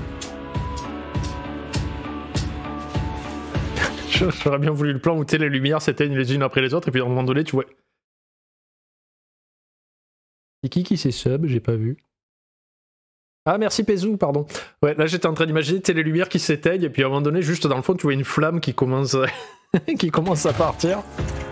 J'aurais bien voulu le plan où les lumières s'éteignent les unes après les autres et puis à un moment donné tu vois. C'est qui qui s'est sub? J'ai pas vu. Ah merci Pézou, pardon. Ouais, là j'étais en train d'imaginer les lumières qui s'éteignent et puis à un moment donné juste dans le fond tu vois une flamme qui commence qui commence à partir.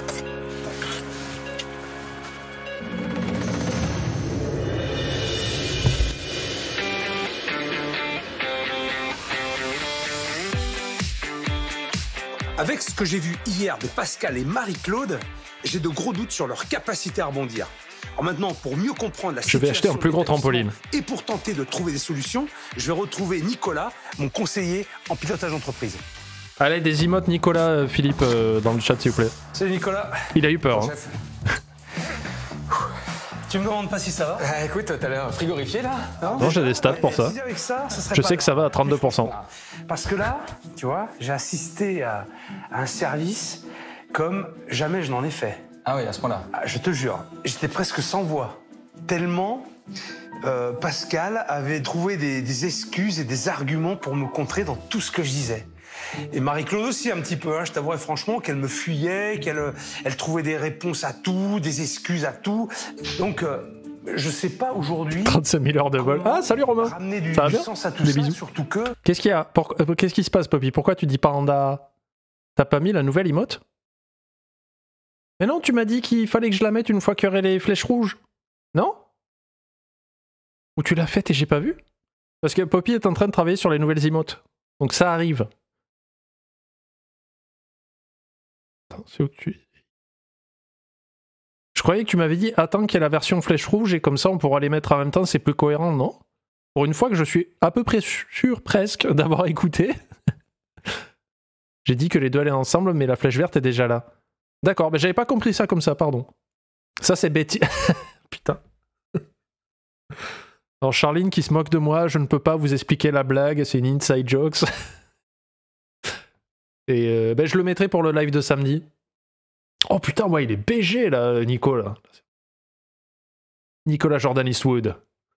Avec ce que j'ai vu hier de Pascal et Marie-Claude, j'ai de gros doutes sur leur capacité à rebondir. Alors maintenant, pour mieux comprendre la situation... Je vais acheter un plus gros trampoline. Et pour tenter de trouver des solutions, je vais retrouver Nicolas, mon conseiller en pilotage d'entreprise. Allez, des emotes Nicolas, euh, Philippe, euh, dans le chat s'il vous plaît. Salut Nicolas. Il a eu peur. Hein. Tu me demandes pas si ça va? euh, Écoute, t'as l'air frigorifié là. Non, non j'ai des stats pour ça. Si avec ça, ça je sais que ça va à trente-deux pour cent. Parce que là, tu vois, j'ai assisté à, à un service comme jamais je n'en ai fait. Ah oui, à ce point-là. Je te jure, j'étais presque sans voix. Tellement euh, Pascal avait trouvé des, des excuses et des arguments pour me contrer dans tout ce que je disais. Et Marie-Claude aussi un petit peu, hein, je t'avouerai franchement qu'elle me fuyait, qu'elle elle trouvait des réponses à tout, des excuses à tout. Donc, euh, je sais pas aujourd'hui... trente-cinq mille heures de vol. Ah, salut Romain. Ramener du, ça va du bien sens à tout Des ça, bisous. surtout que... Qu'est-ce qu'il y a Pour- euh, Qu'est-ce qui se passe, Poppy? Pourquoi tu dis Panda? T'as pas mis la nouvelle emote? Mais non, tu m'as dit qu'il fallait que je la mette une fois qu'il y aurait les flèches rouges. Non? Ou tu l'as faite et j'ai pas vu? Parce que Poppy est en train de travailler sur les nouvelles emotes. Donc ça arrive. Attends, c'est où que tu... Je croyais que tu m'avais dit attends qu'il y ait la version flèche rouge et comme ça on pourra les mettre en même temps, c'est plus cohérent, non? Pour une fois que je suis à peu près sûr presque d'avoir écouté. J'ai dit que les deux allaient ensemble, mais la flèche verte est déjà là. D'accord, mais j'avais pas compris ça comme ça, pardon. Ça c'est Betty. Putain. Alors Charline qui se moque de moi, je ne peux pas vous expliquer la blague, c'est une inside jokes. Et euh, ben, je le mettrai pour le live de samedi. Oh putain, ouais, il est B G là, Nico là. Nicolas Jordan Eastwood.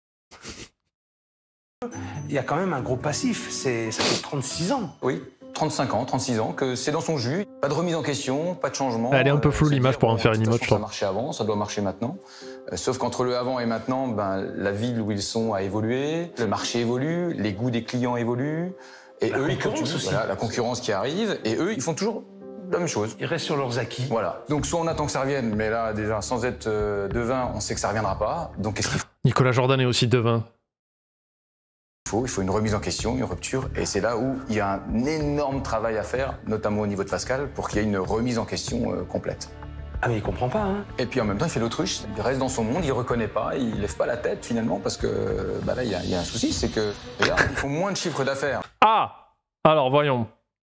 Il y a quand même un gros passif, c'est ça fait trente-six ans. Oui, trente-cinq ans, trente-six ans, que c'est dans son jus. Pas de remise en question, pas de changement. Elle est un peu floue Euh, l'image c'est-à-dire, pour en bon, faire de une toute emote, je façon, trouve. Ça marchait avant, ça doit marcher maintenant. Euh, sauf qu'entre le avant et maintenant, ben, la ville où ils sont a évolué, le marché évolue, les goûts des clients évoluent. Et La eux, ils concurrence continuent, aussi. voilà, la concurrence qui arrive, et eux, ils font toujours la même chose. Ils restent sur leurs acquis. Voilà. Donc soit on attend que ça revienne, mais là, déjà, sans être euh, devin, on sait que ça reviendra pas. Donc qu'est-ce qu'il Nicolas Jordan est aussi devin. faut? Il faut une remise en question, une rupture, et c'est là où il y a un énorme travail à faire, notamment au niveau de Pascal, pour qu'il y ait une remise en question euh, complète. Ah mais il comprend pas, hein. Et puis en même temps, il fait l'autruche, il reste dans son monde, il reconnaît pas, il lève pas la tête finalement, parce que bah là, il y, a- il y a un souci, c'est que là, ils font moins de chiffre d'affaires. Ah! Alors voyons.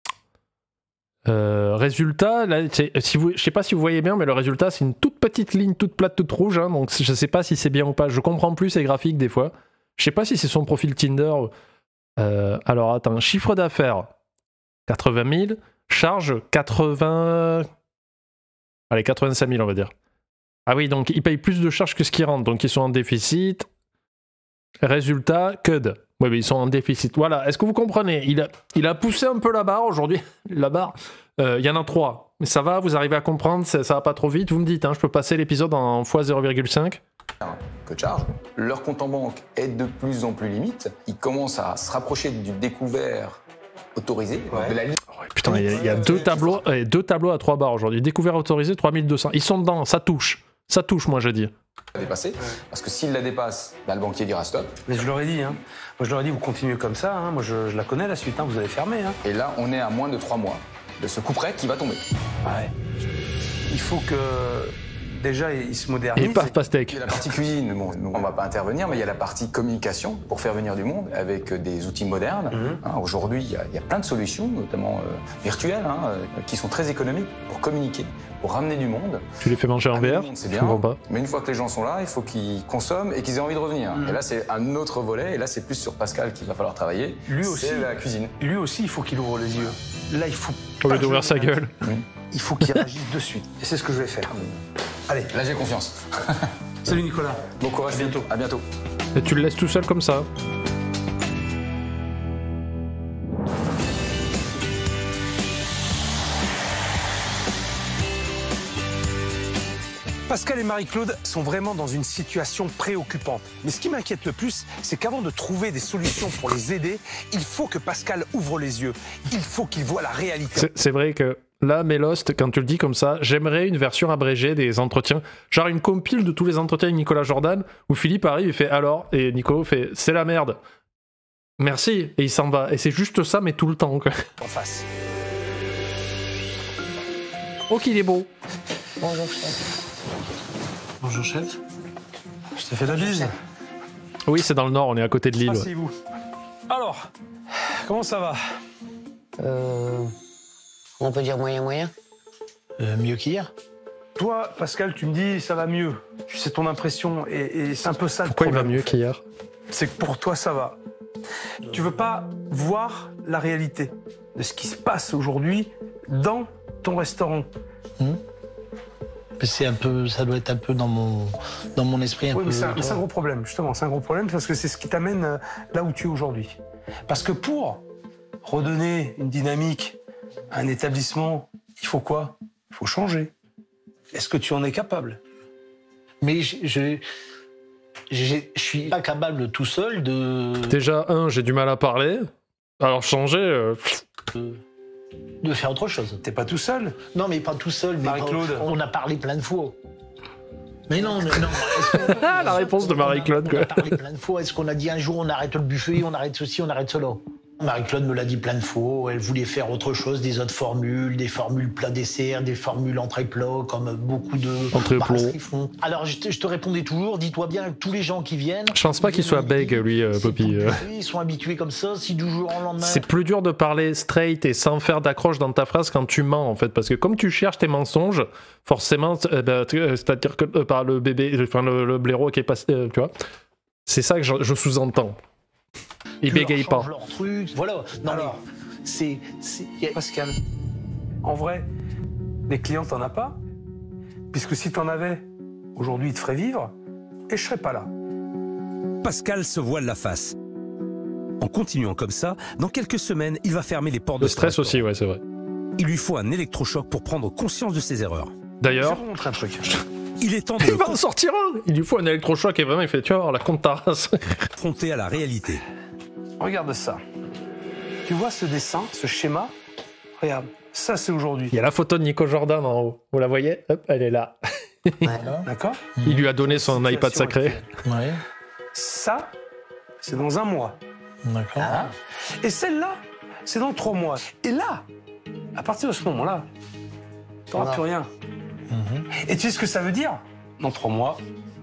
Euh, résultat, là, c'est- si vous, je sais pas si vous voyez bien, mais le résultat c'est une toute petite ligne, toute plate, toute rouge. Hein, donc je sais pas si c'est bien ou pas. Je comprends plus ces graphiques des fois. Je sais pas si c'est son profil Tinder. Euh, alors attends, chiffre d'affaires quatre-vingt mille, charge quatre-vingts. Allez, quatre-vingt-cinq mille on va dire. Ah oui, donc ils payent plus de charges que ce qui rentre, donc ils sont en déficit. Résultat, C U D. Oui, mais ils sont en déficit. Voilà, est-ce que vous comprenez? Il a, il a poussé un peu la barre aujourd'hui. La barre, euh, il y en a trois. Mais ça va, vous arrivez à comprendre, ça, ça va pas trop vite. Vous me dites, hein, je peux passer l'épisode en fois zéro virgule cinq. Que de charge. Leur compte en banque est de plus en plus limite. Ils commencent à se rapprocher du découvert autorisé, de la ligne. Putain, il y a, il y a deux, tableaux, euh, deux tableaux à trois barres aujourd'hui. Découvert autorisé, trois mille deux cents. Ils sont dedans, ça touche. Ça touche, moi, je dis. à dépasser. Parce que s'il la dépasse, bah, le banquier dira stop. Mais je leur ai dit, hein. Moi je leur ai dit, vous continuez comme ça, hein. Moi je, je la connais la suite, hein. Vous allez fermer, hein. Et là, on est à moins de trois mois de ce coup près qui va tomber. Ouais. Il faut que déjà ils se modernisent. Et paf, pastèque. Il y a la partie cuisine, bon, nous, on ne va pas intervenir, mais il y a la partie communication pour faire venir du monde avec des outils modernes. Mhm. Hein, Aujourd'hui, il y, a, il y a plein de solutions, notamment euh, virtuelles, hein, euh, qui sont très économiques pour communiquer, pour ramener du monde. Tu les fais manger en V R? C'est Je bien, comprends pas. mais une fois que les gens sont là, il faut qu'ils consomment et qu'ils aient envie de revenir. Mhm. Et là, c'est un autre volet, et là, c'est plus sur Pascal qu'il va falloir travailler. Lui C'est aussi, la cuisine. Lui aussi, il faut qu'il ouvre les yeux. Là, il faut. Au pas lieu d'ouvrir que je sa le gueule. Il faut qu'il réagisse de suite. Et c'est ce que je vais faire. Allez. Là, j'ai confiance. Salut Nicolas. Bon courage, À bientôt. À bientôt. Et tu le laisses tout seul comme ça. Pascal et Marie-Claude sont vraiment dans une situation préoccupante. Mais ce qui m'inquiète le plus, c'est qu'avant de trouver des solutions pour les aider, il faut que Pascal ouvre les yeux. Il faut qu'il voit la réalité. C'est- C'est vrai que là, Mélost, quand tu le dis comme ça, j'aimerais une version abrégée des entretiens. Genre une compile de tous les entretiens avec Nicolas Jordan, où Philippe arrive et fait alors, et Nico fait c'est la merde. Merci, et il s'en va. Et c'est juste ça, mais tout le temps, quoi. En face. Oh, qu'il est beau. Bonjour, chef. Bonjour chef. Je t'ai fait la bise. Oui, c'est dans le nord, on est à côté de Lille. ouais. Asseyez-vous. Alors, comment ça va? Euh, on peut dire moyen-moyen. Euh, mieux qu'hier. Toi, Pascal, tu me dis ça va mieux. C'est ton impression et, et c'est un peu ça le Pourquoi il va problème. mieux qu'hier? C'est que pour toi, ça va. Tu veux pas voir la réalité de ce qui se passe aujourd'hui dans ton restaurant. Hmm. C'est un peu, ça doit être un peu dans mon, dans mon esprit un Oui, peu. mais c'est un, toi. c'est un gros problème, justement. C'est un gros problème parce que c'est ce qui t'amène euh, là où tu es aujourd'hui. Parce que pour redonner une dynamique à un établissement, il faut quoi? Il faut changer. Est-ce que tu en es capable? Mais je, je, je, je suis pas capable tout seul de... Déjà, un, j'ai du mal à parler. Alors changer... Euh... de, de faire autre chose. T'es pas tout seul? Non, mais pas tout seul. Marie-Claude. On a parlé plein de fois. Mais non, non. La réponse de Marie-Claude, quoi. On a parlé plein de fois. Est-ce qu'on a dit un jour on arrête le buffet, on arrête ceci, on arrête cela? Marie-Claude me l'a dit plein de fois. Elle voulait faire autre chose, des autres formules, des formules plat-dessert, des formules entrée-plat, comme beaucoup de brasseries font. Alors je te, je te répondais toujours, dis-toi bien, tous les gens qui viennent... Je pense pas qu'il soit bègue, lui, euh, Poppy. Ils sont habitués comme ça, si du jour au lendemain... C'est plus dur de parler straight et sans faire d'accroche dans ta phrase quand tu mens, en fait. Parce que comme tu cherches tes mensonges, forcément, euh, bah, c'est-à-dire que euh, par le bébé, enfin le, le blaireau qui est passé, euh, tu vois, c'est ça que je, je sous-entends. Ils bégayent pas. Leur truc. Voilà. Non, alors, c'est... Pascal, en vrai, les clients, t'en as pas? Puisque si t'en avais, aujourd'hui, ils te feraient vivre, et je serais pas là. Pascal se voile la face. En continuant comme ça, dans quelques semaines, il va fermer les portes de Le stress aussi, ouais, c'est vrai. Il lui faut un électrochoc pour prendre conscience de ses erreurs. D'ailleurs... Je vais vous montrer un truc. Il est temps de il va en sortir un. Il lui faut un électrochoc et vraiment, il fait, tu vas voir, la compte ta race. confronter à la réalité. Regarde ça. Tu vois ce dessin, ce schéma? Regarde, ça c'est aujourd'hui. Il y a la photo de Nico Jordan en haut. Vous la voyez? Hop, elle est là. D'accord. Il lui a donné son iPad sacré. Ouais. Ça, c'est dans un mois. D'accord. Ah. Et celle-là, c'est dans trois mois. Et là, à partir de ce moment-là, tu n'auras plus rien. Mm-hmm. Et tu sais ce que ça veut dire? Dans trois mois,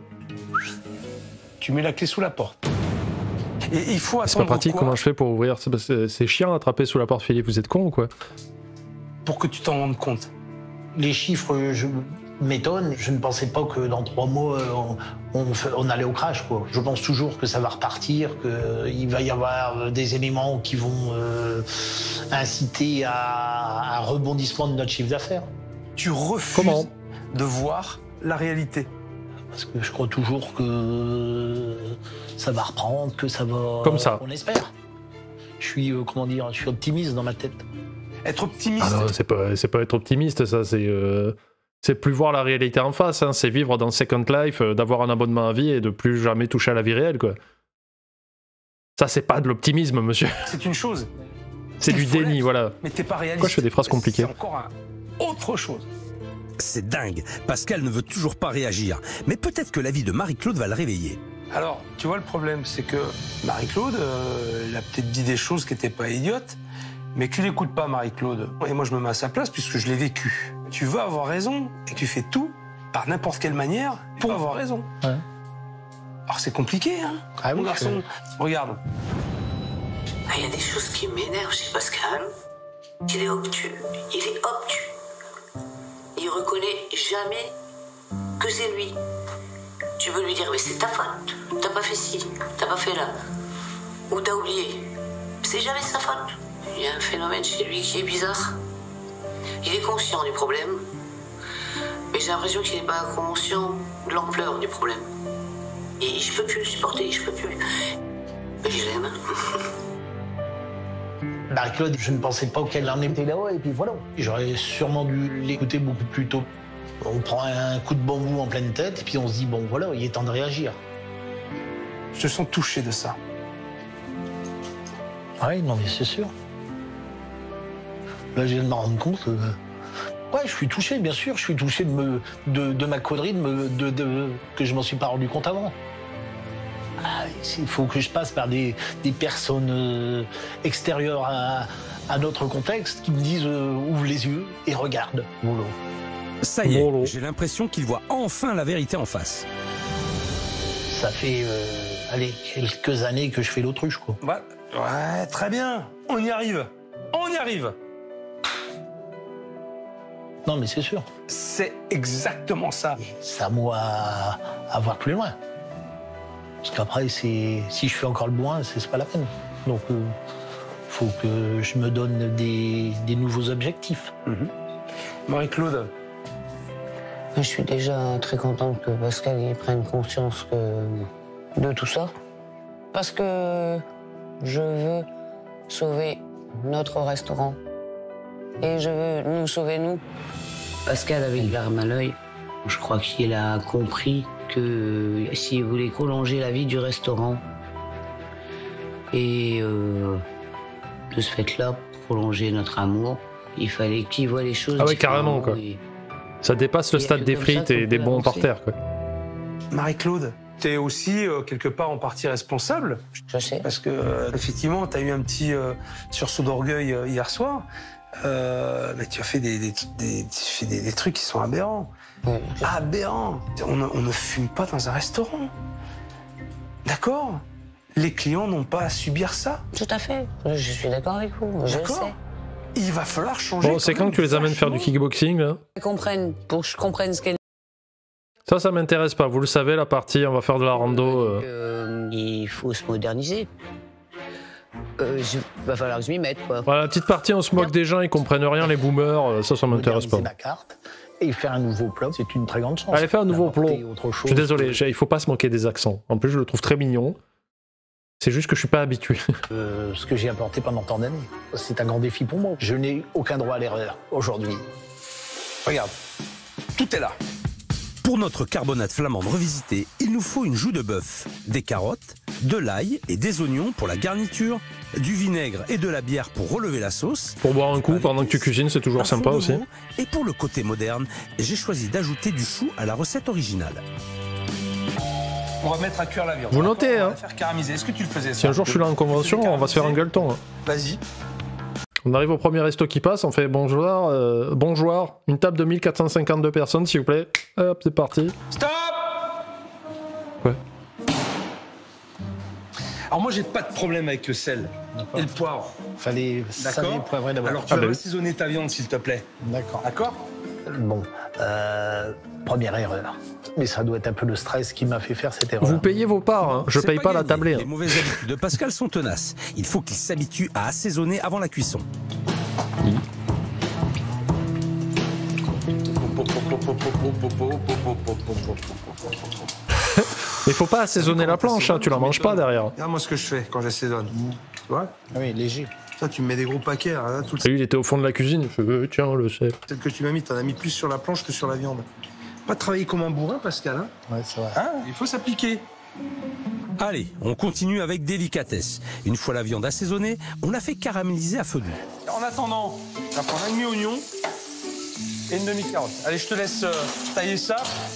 tu mets la clé sous la porte. Et il faut attendre. C'est pas pratique, quoi comment je fais pour ouvrir? C'est chiant d'attraper sous la porte, Philippe, vous êtes con ou quoi? Pour que tu t'en rendes compte. Les chiffres je m'étonnent. Je ne pensais pas que dans trois mois, on, on, on allait au crash, quoi. Je pense toujours que ça va repartir, qu'il va y avoir des éléments qui vont euh, inciter à un rebondissement de notre chiffre d'affaires. Tu refuses Comment de voir la réalité. Parce que je crois toujours que ça va reprendre, que ça va... Comme ça. On espère. Je suis, euh, comment dire, je suis optimiste dans ma tête. Être optimiste... Ah non, c'est pas, c'est pas être optimiste, ça, c'est... Euh, c'est plus voir la réalité en face, hein. C'est vivre dans Second Life, euh, d'avoir un abonnement à vie et de plus jamais toucher à la vie réelle, quoi. Ça, c'est pas de l'optimisme, monsieur. C'est une chose. C'est du déni, voilà. Mais t'es pas réaliste. Pourquoi je fais des phrases compliquées? C'est encore un... autre chose. C'est dingue, Pascal ne veut toujours pas réagir. Mais peut-être que l'avis de Marie-Claude va le réveiller. Alors, tu vois, le problème, c'est que Marie-Claude, euh, elle a peut-être dit des choses qui n'étaient pas idiotes, mais tu l'écoutes pas, Marie-Claude. Et moi, je me mets à sa place puisque je l'ai vécu. Tu veux avoir raison et tu fais tout, par n'importe quelle manière, pour avoir raison. Ouais. Alors, c'est compliqué, hein, ah, mon oui, garçon. je... Regarde. Il y a des choses qui m'énervent chez Pascal. Il est obtus. Il est obtus. Il reconnaît jamais que c'est lui. Tu veux lui dire, mais c'est ta faute. T'as pas fait ci, t'as pas fait là. Ou t'as oublié. C'est jamais sa faute. Il y a un phénomène chez lui qui est bizarre. Il est conscient du problème, mais j'ai l'impression qu'il n'est pas conscient de l'ampleur du problème. Et je peux plus le supporter, je peux plus. Mais je l'aime. Marie-Claude, je ne pensais pas qu'elle en était là-haut, et puis voilà. J'aurais sûrement dû l'écouter beaucoup plus tôt. On prend un coup de bambou en pleine tête, et puis on se dit, bon voilà, il est temps de réagir. Je te sens touché de ça. Oui, non mais c'est sûr. Là, je viens de m'en rendre compte. Euh... Ouais, je suis touché, bien sûr. Je suis touché de, me, de, de ma connerie, de me, de, de, que je m'en suis pas rendu compte avant. Ah, il faut que je passe par des, des personnes euh, extérieures à, à notre contexte qui me disent euh, ouvre les yeux et regarde. Voilà. Ça y est, j'ai l'impression qu'il voit enfin la vérité en face. Ça fait euh, allez, quelques années que je fais l'autruche, quoi. Ouais, ouais, très bien. On y arrive. On y arrive. Non, mais c'est sûr. C'est exactement ça. C'est à moi à, à voir plus loin. Parce qu'après, si je fais encore le loin, c'est pas la peine. Donc, il euh, faut que je me donne des, des nouveaux objectifs. Mmh. Marie-Claude. Je suis déjà très contente que Pascal y prenne conscience que... de tout ça. Parce que je veux sauver notre restaurant. Et je veux nous sauver, nous. Pascal avait une larme à l'œil. Je crois qu'il a compris que s'il voulait prolonger la vie du restaurant et euh, de ce fait-là, prolonger notre amour, il fallait qu'il voit les choses. Ah ouais, carrément, quoi. Et... Ça dépasse le stade des frites et des bons par terre, quoi. Marie-Claude, t'es aussi euh, quelque part en partie responsable. Je sais. Parce que, euh, effectivement, t'as eu un petit euh, sursaut d'orgueil euh, hier soir. Euh, mais tu as fait des, des, des, tu fais des, des trucs qui sont aberrants. Oui. Aberrants. On, on ne fume pas dans un restaurant. D'accord? Les clients n'ont pas à subir ça. Tout à fait. Je suis d'accord avec vous. Je le sais. Il va falloir changer. Bon, c'est quand que tu les amènes faire du kickboxing, là? Je comprenne, pour que je comprenne ce qu'est. Ça, ça m'intéresse pas. Vous le savez, la partie, on va faire de la rando. Euh... Euh, il faut se moderniser. Euh, je... va falloir que je m'y mette, quoi. Voilà, la petite partie, on se moque des gens, ils comprennent rien, les boomers. Ça, ça m'intéresse pas. Ma carte et faire un nouveau plat, c'est une très grande chance. Allez, faire un nouveau plat. Je suis désolé, il faut pas se moquer des accents. En plus, je le trouve très mignon. C'est juste que je suis pas habitué. Euh, ce que j'ai apporté pendant tant d'années, c'est un grand défi pour moi. Je n'ai aucun droit à l'erreur aujourd'hui. Regarde, tout est là. Pour notre carbonade flamande revisitée, il nous faut une joue de bœuf, des carottes, de l'ail et des oignons pour la garniture, du vinaigre et de la bière pour relever la sauce. Pour boire un coup pendant que tu cuisines, c'est toujours sympa aussi. Et pour le côté moderne, j'ai choisi d'ajouter du chou à la recette originale. On va mettre à cuire la viande. Vous notez, on va hein la faire caramiser. Est-ce que tu le faisais ça? Si un jour je suis là en convention, on va se faire un gueuleton. Hein. Vas-y. On arrive au premier resto qui passe, on fait bonjour, euh, bonjour, une table de mille quatre cent cinquante-deux personnes, s'il vous plaît. Hop, c'est parti. Stop! Ouais. Alors moi, j'ai pas de problème avec le sel et le poivre. Fallait saler et poivrer d'abord. Alors tu Ah vas bah oui. assaisonner ta viande, s'il te plaît. D'accord. D'accord? Bon, euh, première erreur. Mais ça doit être un peu le stress qui m'a fait faire cette erreur. Vous payez vos parts, hein. Je C'est paye pas, la gagné. tablée. Hein. Les mauvaises habitudes de Pascal sont tenaces. Il faut qu'il s'habitue à assaisonner avant la cuisson. Il faut pas assaisonner la planche, hein. Tu la manges pas derrière. Regarde moi ce que je fais quand j'assaisonne. Tu vois? Oui, léger. Ça, tu me mets des gros paquets. Là, tout le... Et lui, il était au fond de la cuisine, il fait euh, tiens, le sel. Peut-être que tu m'as mis, t'en as mis plus sur la planche que sur la viande. Pas travailler comme un bourrin, Pascal. Hein? Ouais, c'est vrai. Hein, il faut s'appliquer. Allez, on continue avec délicatesse. Une fois la viande assaisonnée, on la fait caraméliser à feu doux. En attendant, on va prendre un demi-oignon et une demi-carotte. Allez, je te laisse euh, tailler ça.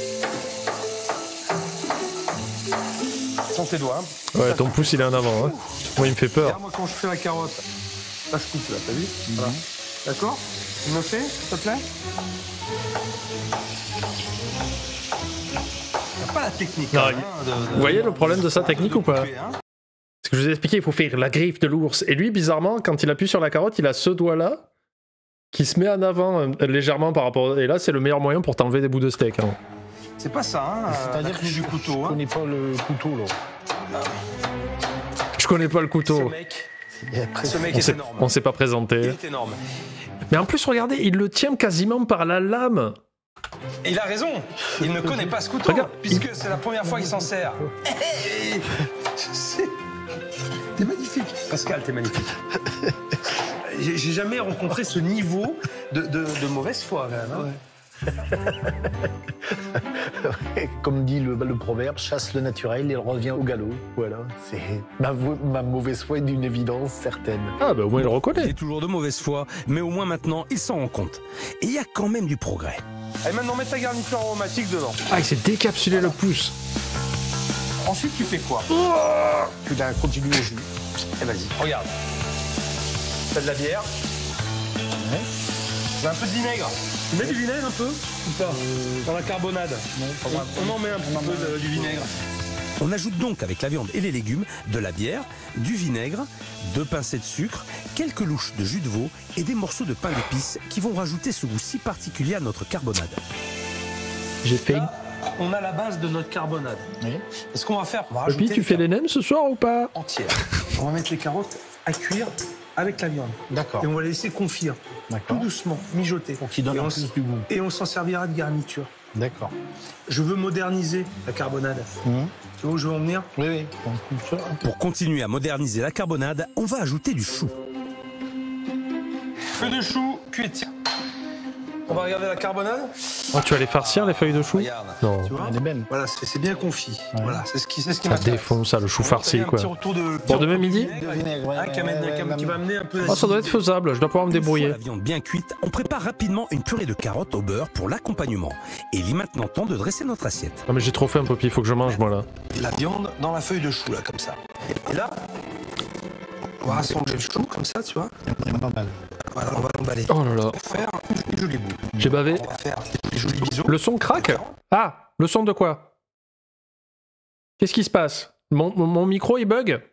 Sans tes doigts. Hein. Ouais, ton pouce, il est en avant. Hein. Moi, il me fait peur. Regarde, moi, quand je fais la carotte, là, je coupe, là, t'as vu? Voilà. D'accord? Tu me fais, s'il te plaît? Pas la technique. Non, hein, il- de- de- Vous voyez le problème de sa technique ou pas? couper, hein. Parce que je vous ai expliqué, il faut faire la griffe de l'ours. Et lui, bizarrement, quand il appuie sur la carotte, il a ce doigt-là qui se met en avant euh, légèrement par rapport. Et là, c'est le meilleur moyen pour t'enlever des bouts de steak. Hein. C'est pas ça, hein, euh, C'est-à-dire la que tenue je du couteau. Je Hein. connais pas le couteau, là. Je connais pas le Ce couteau. mec, Et après, ce mec On est s'est, énorme. on s'est pas Il présenté. est énorme. Mais en plus, regardez, il le tient quasiment par la lame. Et il a raison. Il ne connaît pas ce couteau, Regarde, puisque c'est la première fois qu'il s'en sert. Hey, c'est- T'es magnifique. Pascal, t'es magnifique. J'ai j'ai jamais rencontré ce niveau de, de- de mauvaise foi, quand même. Hein. Comme dit le, le proverbe, chasse le naturel et il revient au galop. Voilà, c'est ma, vo- ma mauvaise foi est d'une évidence certaine. Ah, bah au moins, il le Il reconnaît. est toujours de mauvaise foi, mais au moins maintenant, il s'en rend compte. Et il y a quand même du progrès. Allez, maintenant, mets ta garniture aromatique dedans. Ah, il s'est décapsulé le pouce. Ensuite, tu fais quoi? Tu la continues au jus. Eh, vas-y, regarde. T'as de la bière. J'ai un peu de vinaigre. Tu mets du vinaigre un peu ou pas? Dans la carbonade. On, on en met un petit peu de- du vinaigre. On ajoute donc avec la viande et les légumes de la bière, du vinaigre, deux pincées de sucre, quelques louches de jus de veau et des morceaux de pain d'épices qui vont rajouter ce goût si particulier à notre carbonade. J'ai fait. Là, on a la base de notre carbonade. Oui. Et ce qu'on va faire, on va Papy, rajouter tu les fais les nems ce soir ou pas? carottes entières. On va mettre les carottes à cuire avec la viande. D'accord. Et on va les laisser confire. D'accord. Tout doucement, mijoter. Pour qu'il donne et un on, plus du goût. Et on s'en servira de garniture. D'accord. Je veux moderniser la carbonade. Mmh. Tu vois où je veux en venir? Oui, oui. On coupe ça. Pour continuer à moderniser la carbonade, on va ajouter du chou. Feuilles de chou cuites. On va regarder la carbonade. Oh, tu vas les farcir, les feuilles de chou? Non. Tu vois, voilà, c'est bien confit. Ouais. Voilà, c'est ce qui, c'est ce qui ça m'intéresse. défonce, ça, le chou farci, quoi. De, pour demain midi ah, qui, amène, ouais, ouais, qui va amener un peu. Oh, ça doit être faisable, je dois pouvoir me débrouiller. Une fois la viande bien cuite, on prépare rapidement une purée de carottes au beurre pour l'accompagnement. Et il est maintenant temps de dresser notre assiette. Ah, mais j'ai trop faim, Poppy, il faut que je mange, moi, là. La viande dans la feuille de chou, là, comme ça. Et là, on va rassembler le chou, comme ça, tu vois. Voilà, on va l'emballer. Oh là là. On va faire une jolie boule. J'ai bavé. On va faire des jolis bisous. Le son craque? Ah, le son de quoi? Qu'est-ce qui se passe? Mon, mon, mon micro, il bug?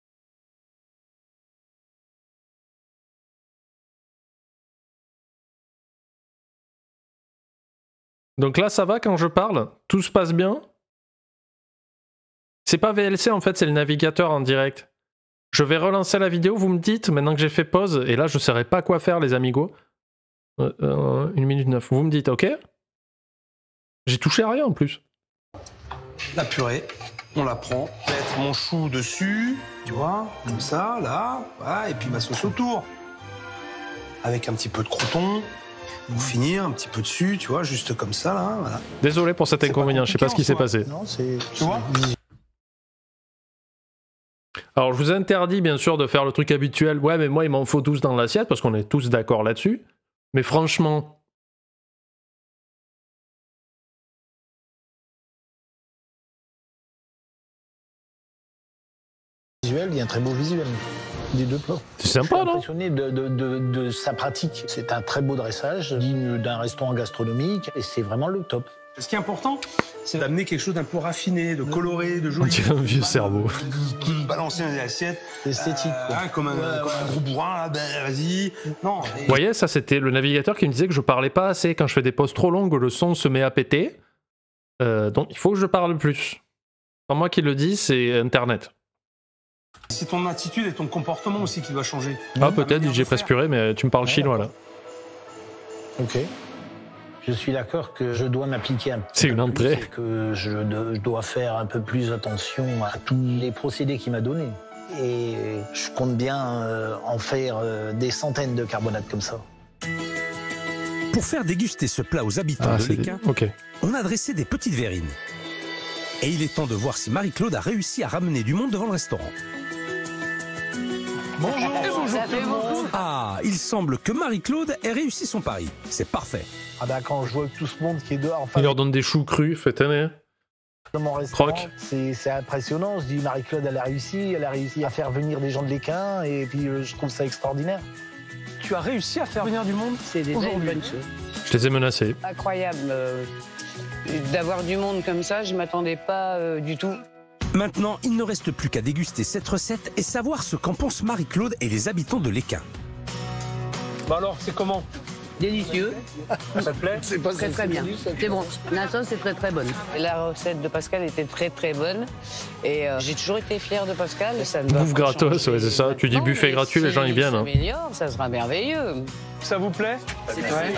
Donc là, ça va quand je parle? Tout se passe bien? C'est pas V L C, en fait, c'est le navigateur en direct. Je vais relancer la vidéo, vous me dites, maintenant que j'ai fait pause, et là, je ne saurais pas quoi faire, les amigos. Euh, euh, une minute neuf. Vous me dites, ok? J'ai touché à rien, en plus. La purée, on la prend, mettre mon chou dessus, tu vois, comme ça, là, voilà, et puis ma sauce autour. Avec un petit peu de croûton, pour finir, un petit peu dessus, tu vois, juste comme ça, là, voilà. Désolé pour cet inconvénient, je sais pas ce qui s'est passé. Non, c'est... Tu vois? Alors, je vous interdis, bien sûr, de faire le truc habituel. Ouais, mais moi, il m'en faut douze dans l'assiette, parce qu'on est tous d'accord là-dessus. Mais franchement... Visuel, il y a un très beau visuel des deux plats. C'est sympa, non? Je suis impressionné de, de, de, de sa pratique. C'est un très beau dressage, digne d'un restaurant gastronomique, et c'est vraiment le top. Ce qui est important, c'est d'amener quelque chose d'un peu raffiné, de coloré, de On joli. dirait un vieux cerveau. De balancer dans les assiettes. Esthétique, quoi. Hein, comme un, Ouais, comme ouais. un gros bourrin, là, ben vas-y. Non. et- Vous voyez, ça, c'était le navigateur qui me disait que je parlais pas assez. Quand je fais des pauses trop longues, le son se met à péter. Euh, donc, il faut que je parle plus. Pas moi qui le dis, c'est Internet. C'est ton attitude et ton comportement aussi qui doit changer. Ah, peut-être, D J Presse Purée, mais tu me parles chinois, là. Ok. Je suis d'accord que je dois m'appliquer un petit C'est peu une plus entrée. et que je, de- je dois faire un peu plus attention à tous les procédés qu'il m'a donnés. Et je compte bien euh, en faire euh, des centaines de carbonades comme ça. Pour faire déguster ce plat aux habitants Ah, de c'est... l'Équin, Ok. on a dressé des petites verrines. Et il est temps de voir si Marie-Claude a réussi à ramener du monde devant le restaurant. Bonjour, bonjour tout le monde. Ah, il semble que Marie-Claude ait réussi son pari. C'est parfait. Ah bah quand je vois tout ce monde qui est dehors, enfin, Il leur donne des choux crus, faites année. dans mon restaurant, Croque. c'est c'est impressionnant. Je dis Marie-Claude, elle a réussi, elle a réussi à faire venir des gens de l'Équin, et puis euh, je trouve ça extraordinaire. Tu as réussi à faire venir du monde C'est déjà une aujourd'hui. bonne chose. Je les ai menacés. Incroyable. euh, D'avoir du monde comme ça, je m'attendais pas euh, du tout. Maintenant, il ne reste plus qu'à déguster cette recette et savoir ce qu'en pensent Marie-Claude et les habitants de l'Équin. Bah alors, c'est comment? Délicieux. Ça te plaît? C'est pas Très très bien. C'est bon. La sauce est très très bonne. La recette de Pascal était très très bonne. Et euh, j'ai toujours été fière de Pascal. Ça ne va Bouffe pas gratos, changer ouais, c'est ça. Tu dis maintenant, buffet mais gratuit, les si gens, ils viennent, ça hein. s'améliore, ça sera merveilleux. Ça vous plaît? Ouais.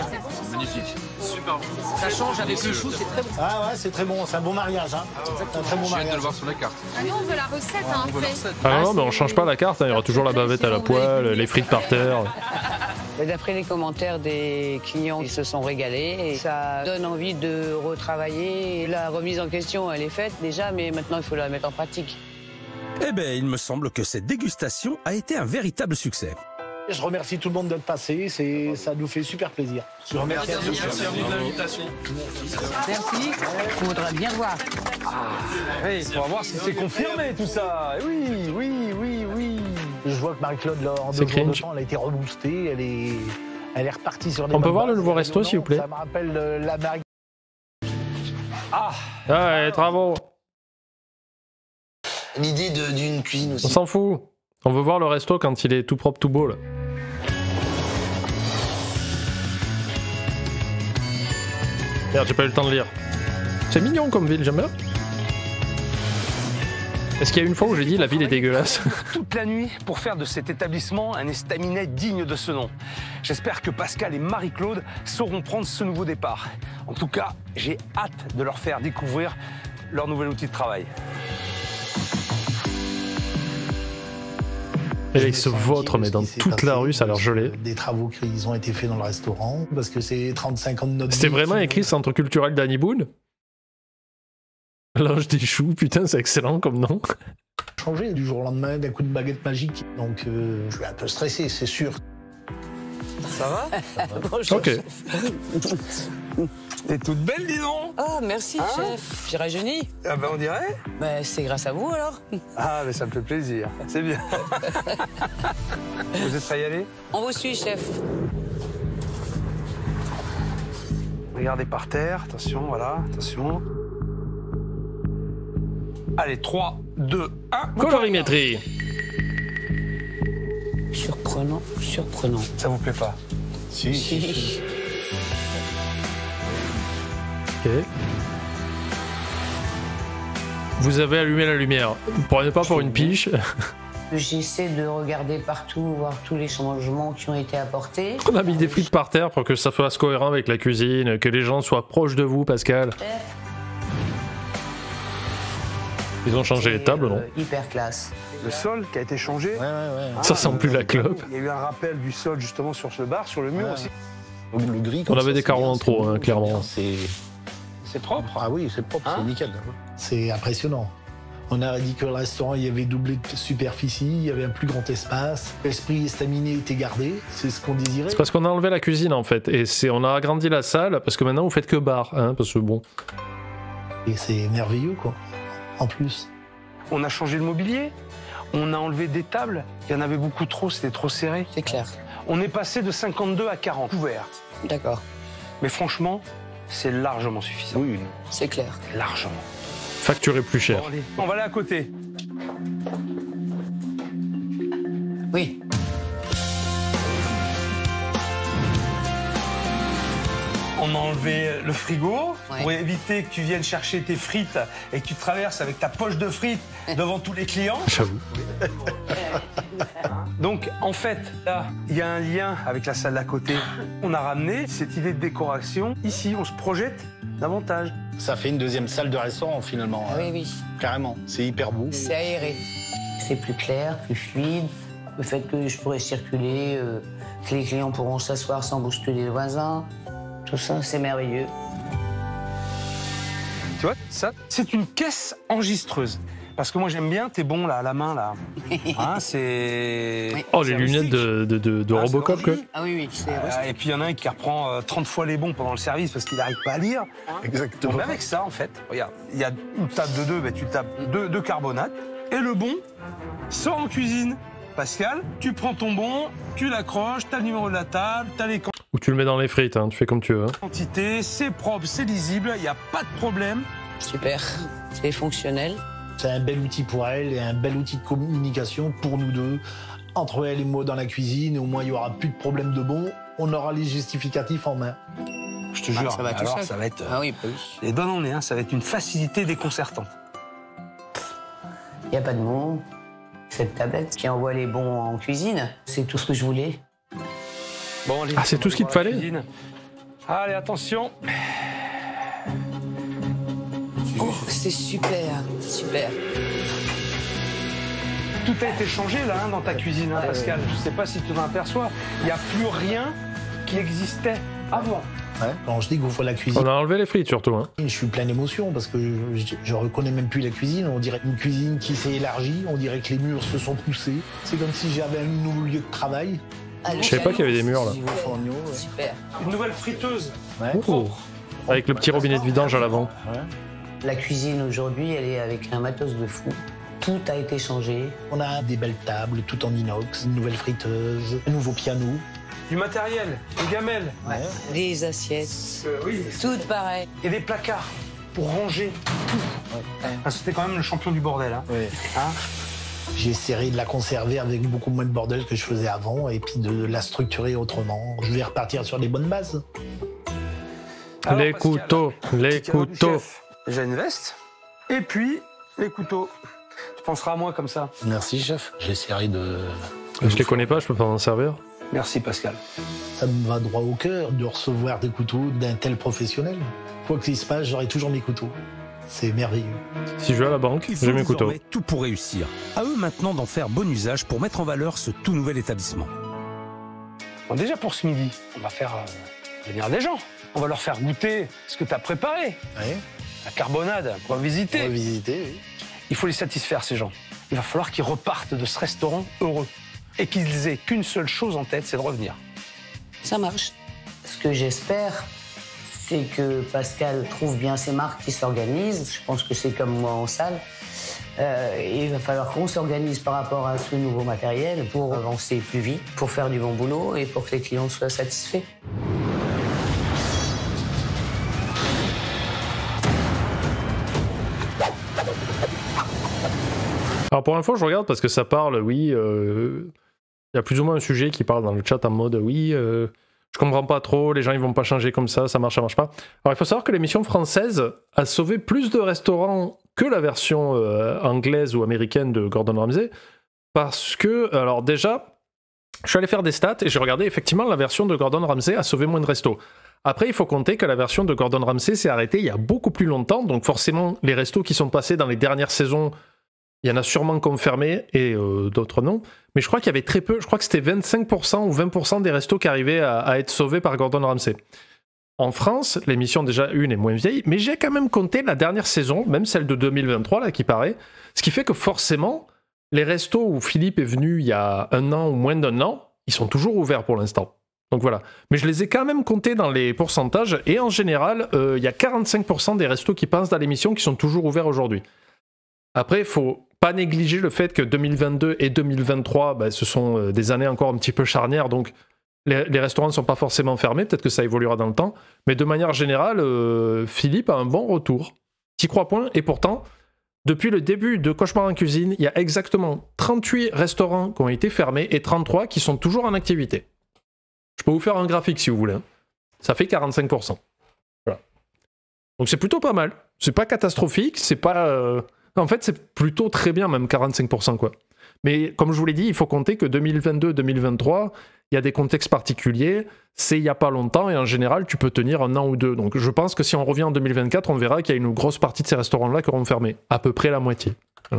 Ça change avec le chou, c'est très bon. Ah ouais, c'est très bon, c'est un bon mariage. Hein. C'est un très bon mariage. sur la carte. Ah non, on veut la recette, hein, après. Ah non, non, mais on change pas la carte, hein. Il y aura toujours la bavette à la poêle, les frites par terre. Mais d'après les commentaires des clients, ils se sont régalés et ça donne envie de retravailler. La remise en question, elle est faite déjà, mais maintenant il faut la mettre en pratique. Eh bien, il me semble que cette dégustation a été un véritable succès. Je remercie tout le monde d'être passé, c'est, ça nous fait super plaisir. Je remercie à tous. Merci. Il faudra bien voir. Oui, on va voir si c'est confirmé tout ça. Oui, oui, oui, oui. Je vois que Marie-Claude, là, en C'est deux jours de cringe. temps, elle a été reboostée, elle est, elle est repartie sur des On peut bonnes voir le bases, nouveau c'est resto, s'il vous plaît? Ça me rappelle euh, la Marie. Ah, Ouais, travaux. L'idée de- d'une cuisine On aussi. s'en fout. On veut voir le resto quand il est tout propre, tout beau, là. Merde, j'ai pas eu le temps de lire. C'est mignon comme ville, j'aime bien. Est-ce qu'il y a une fois où j'ai dit la ville est dégueulasse? toute la nuit pour faire de cet établissement un estaminet digne de ce nom. J'espère que Pascal et Marie-Claude sauront prendre ce nouveau départ. En tout cas, j'ai hâte de leur faire découvrir leur nouvel outil de travail. Et là, il se vautre, mais dans toute la rue, ça a l'air gelé. Des travaux qui ont été faits dans le restaurant, parce que c'est trente-cinq ans de notre vie. C'était vraiment écrit Centre culturel d'Annie Boone? L'ange des choux, putain, c'est excellent comme nom. Changé du jour au lendemain d'un coup de baguette magique. Donc, euh, je suis un peu stressé, c'est sûr. Ça va, ça va. Bonjour, Ok. T'es toute belle, dis donc. Ah, merci, Hein chef. J'ai rajeuni. Ah ben on dirait. Bah, c'est grâce à vous, alors. Ah, mais ça me fait plaisir. C'est bien. Vous êtes prêts à y aller? On vous suit, chef. Regardez par terre. Attention, voilà. Attention. Allez, trois, deux, un. Colorimétrie. Surprenant, surprenant. Ça vous plaît pas? Si. Si. Ok. Vous avez allumé la lumière. Vous prenez pas pour une piche. J'essaie de regarder partout, voir tous les changements qui ont été apportés. On a mis des frites par terre pour que ça fasse cohérent avec la cuisine, que les gens soient proches de vous, Pascal. Ils ont changé les tables, non? Euh, hyper classe. Le sol qui a été changé. Ouais, ouais, ouais. Ça sent plus la clope. Il y a eu un rappel du sol justement sur ce bar, sur le mur Ouais. aussi. Donc, le gris, On comme avait ça, des c'est carreaux bien, en c'est trop, beau, hein, clairement. C'est C'est propre. ah oui, c'est propre, Hein c'est nickel. C'est impressionnant. On a dit que le restaurant, il y avait doublé de superficie, il y avait un plus grand espace, l'esprit estaminet était gardé, c'est ce qu'on désirait. C'est parce qu'on a enlevé la cuisine en fait, et c'est on a agrandi la salle parce que maintenant vous faites que bar, hein, parce que bon. Et c'est merveilleux, quoi. En plus. On a changé le mobilier. On a enlevé des tables. Il y en avait beaucoup trop, c'était trop serré. C'est clair. On est passé de cinquante-deux à quarante couverts. D'accord. Mais franchement, c'est largement suffisant. Oui. C'est clair. Largement. Facturé plus cher. Bon, allez, on va aller à côté. Oui. On a enlevé le frigo Ouais. pour éviter que tu viennes chercher tes frites et que tu traverses avec ta poche de frites devant tous les clients. J'avoue. Donc, en fait, là, il y a un lien avec la salle d'à côté. On a ramené cette idée de décoration. Ici, on se projette davantage. Ça fait une deuxième salle de restaurant, finalement. Ah oui, oui. Carrément. C'est hyper beau. C'est aéré. C'est plus clair, plus fluide. Le fait que je pourrais circuler, euh, que les clients pourront s'asseoir sans bousculer les voisins. Tout ça, c'est merveilleux. Tu vois, ça, c'est une caisse enregistreuse. Parce que moi, j'aime bien, t'es bon, là, à la main, là. Hein, c'est... Oh, les c'est lunettes rustique. de, de, de, de Ah, c'est Robocop, quoi. rustique. Ah oui, oui, c'est Euh, et puis il y en a un qui reprend euh, trente fois les bons pendant le service parce qu'il n'arrive pas à lire. Exactement. Mais avec ça, en fait, regarde, il y a une table de deux, ben, tu tapes deux, deux carbonates. Et le bon sort en cuisine. Pascal, tu prends ton bon, tu l'accroches, t'as le numéro de la table, t'as les Ou tu le mets dans les frites, hein, tu fais comme tu veux. hein. quantités, c'est propre, c'est lisible, il n'y a pas de problème. super. C'est fonctionnel. C'est un bel outil pour elle et un bel outil de communication pour nous deux. Entre elle et moi dans la cuisine, au moins il n'y aura plus de problème de bon. On aura les justificatifs en main. Je te Ah, jure, ça va tout alors seul. ça va être... Ah oui, plus. Les bonnes années, hein, ça va être une facilité déconcertante. Il n'y a pas de mots. Cette tablette qui envoie les bons en cuisine, c'est tout ce que je voulais. Bon, allez, Ah, c'est on tout va ce qu'il voir te la fallait cuisine. Allez, attention. Oh, c'est super, super. Tout a été changé là hein, dans ta cuisine, hein, Pascal. Je sais pas si tu t'en aperçois. Il n'y a plus rien qui existait avant. Ouais. Quand je découvre la cuisine, On a enlevé les frites surtout. Hein. je suis plein d'émotions parce que je, je, je reconnais même plus la cuisine. On dirait une cuisine qui s'est élargie. On dirait que les murs se sont poussés. C'est comme si j'avais un nouveau lieu de travail. Je savais pas qu'il y avait des murs là. Super. Une nouvelle friteuse. Ouais. Oh. Avec le petit robinet de vidange à l'avant. Ouais. La cuisine aujourd'hui, elle est avec un matos de fou. Tout a été changé. On a des belles tables, tout en inox, une nouvelle friteuse, un nouveau piano. Du matériel, des gamelles. Ouais. Des assiettes. Euh, oui. Tout pareil. Et des placards pour ranger tout. Ouais. Ah, c'était quand même le champion du bordel. Hein. Ouais. Hein J'ai essayé de la conserver avec beaucoup moins de bordel que je faisais avant et puis de la structurer autrement. Je vais repartir sur les bonnes bases. Alors, Les Pascal, couteaux, les petit cadeau du couteaux. chef. J'ai une veste. Et puis, les couteaux. Tu penseras à moi comme ça. Merci chef. J'essaierai de... Je les connais pas, je peux pas en servir. Merci Pascal. Ça me va droit au cœur de recevoir des couteaux d'un tel professionnel. Quoi qu'il se passe, j'aurai toujours mes couteaux. C'est merveilleux. Si je vais à la banque, Il faut j'ai mes couteaux. désormais tout pour réussir. À eux maintenant d'en faire bon usage pour mettre en valeur ce tout nouvel établissement. Bon, déjà pour ce midi, on va faire euh, venir des gens. On va leur faire goûter ce que tu as préparé. Ouais. La carbonade, on va visiter. On va visiter, oui. Il faut les satisfaire, ces gens. Il va falloir qu'ils repartent de ce restaurant heureux. Et qu'ils aient qu'une seule chose en tête, c'est de revenir. Ça marche. Ce que j'espère, c'est que Pascal trouve bien ses marques qui s'organisent. Je pense que c'est comme moi en salle. Euh, il va falloir qu'on s'organise par rapport à ce nouveau matériel pour avancer plus vite, pour faire du bon boulot et pour que les clients soient satisfaits. Alors pour l'info, je regarde parce que ça parle, oui, euh, il y a plus ou moins un sujet qui parle dans le chat en mode, oui, euh, je comprends pas trop, les gens ils vont pas changer comme ça, ça marche, ça marche pas. Alors il faut savoir que l'émission française a sauvé plus de restaurants que la version euh, anglaise ou américaine de Gordon Ramsay, parce que, alors déjà, je suis allé faire des stats et j'ai regardé, effectivement, la version de Gordon Ramsay a sauvé moins de restos. Après, il faut compter que la version de Gordon Ramsay s'est arrêtée il y a beaucoup plus longtemps, donc forcément, les restos qui sont passés dans les dernières saisons, il y en a sûrement confirmé et euh, d'autres non. Mais je crois qu'il y avait très peu, je crois que c'était vingt-cinq pour cent ou vingt pour cent des restos qui arrivaient à, à être sauvés par Gordon Ramsay. En France, l'émission déjà une est moins vieille, mais j'ai quand même compté la dernière saison, même celle de deux mille vingt-trois là qui paraît, ce qui fait que forcément, les restos où Philippe est venu il y a un an ou moins d'un an, ils sont toujours ouverts pour l'instant. Donc voilà. Mais je les ai quand même comptés dans les pourcentages, et en général, euh, il y a quarante-cinq pour cent des restos qui passent dans l'émission qui sont toujours ouverts aujourd'hui. Après, il faut pas négliger le fait que deux mille vingt-deux et deux mille vingt-trois, bah, ce sont euh, des années encore un petit peu charnières, donc les, les restaurants ne sont pas forcément fermés, peut-être que ça évoluera dans le temps, mais de manière générale, euh, Philippe a un bon retour. T'y crois point, et pourtant, depuis le début de Cauchemar en cuisine, il y a exactement trente-huit restaurants qui ont été fermés et trente-trois qui sont toujours en activité. Je peux vous faire un graphique si vous voulez. Hein. Ça fait quarante-cinq pour cent. Voilà. Donc c'est plutôt pas mal. C'est pas catastrophique, c'est pas... Euh... En fait, c'est plutôt très bien, même quarante-cinq pour cent, quoi. Mais comme je vous l'ai dit, il faut compter que deux mille vingt-deux deux mille vingt-trois, il y a des contextes particuliers, c'est il n'y a pas longtemps, et en général, tu peux tenir un an ou deux. Donc je pense que si on revient en deux mille vingt-quatre, on verra qu'il y a une grosse partie de ces restaurants-là qui auront fermé. À peu près la moitié. Voilà.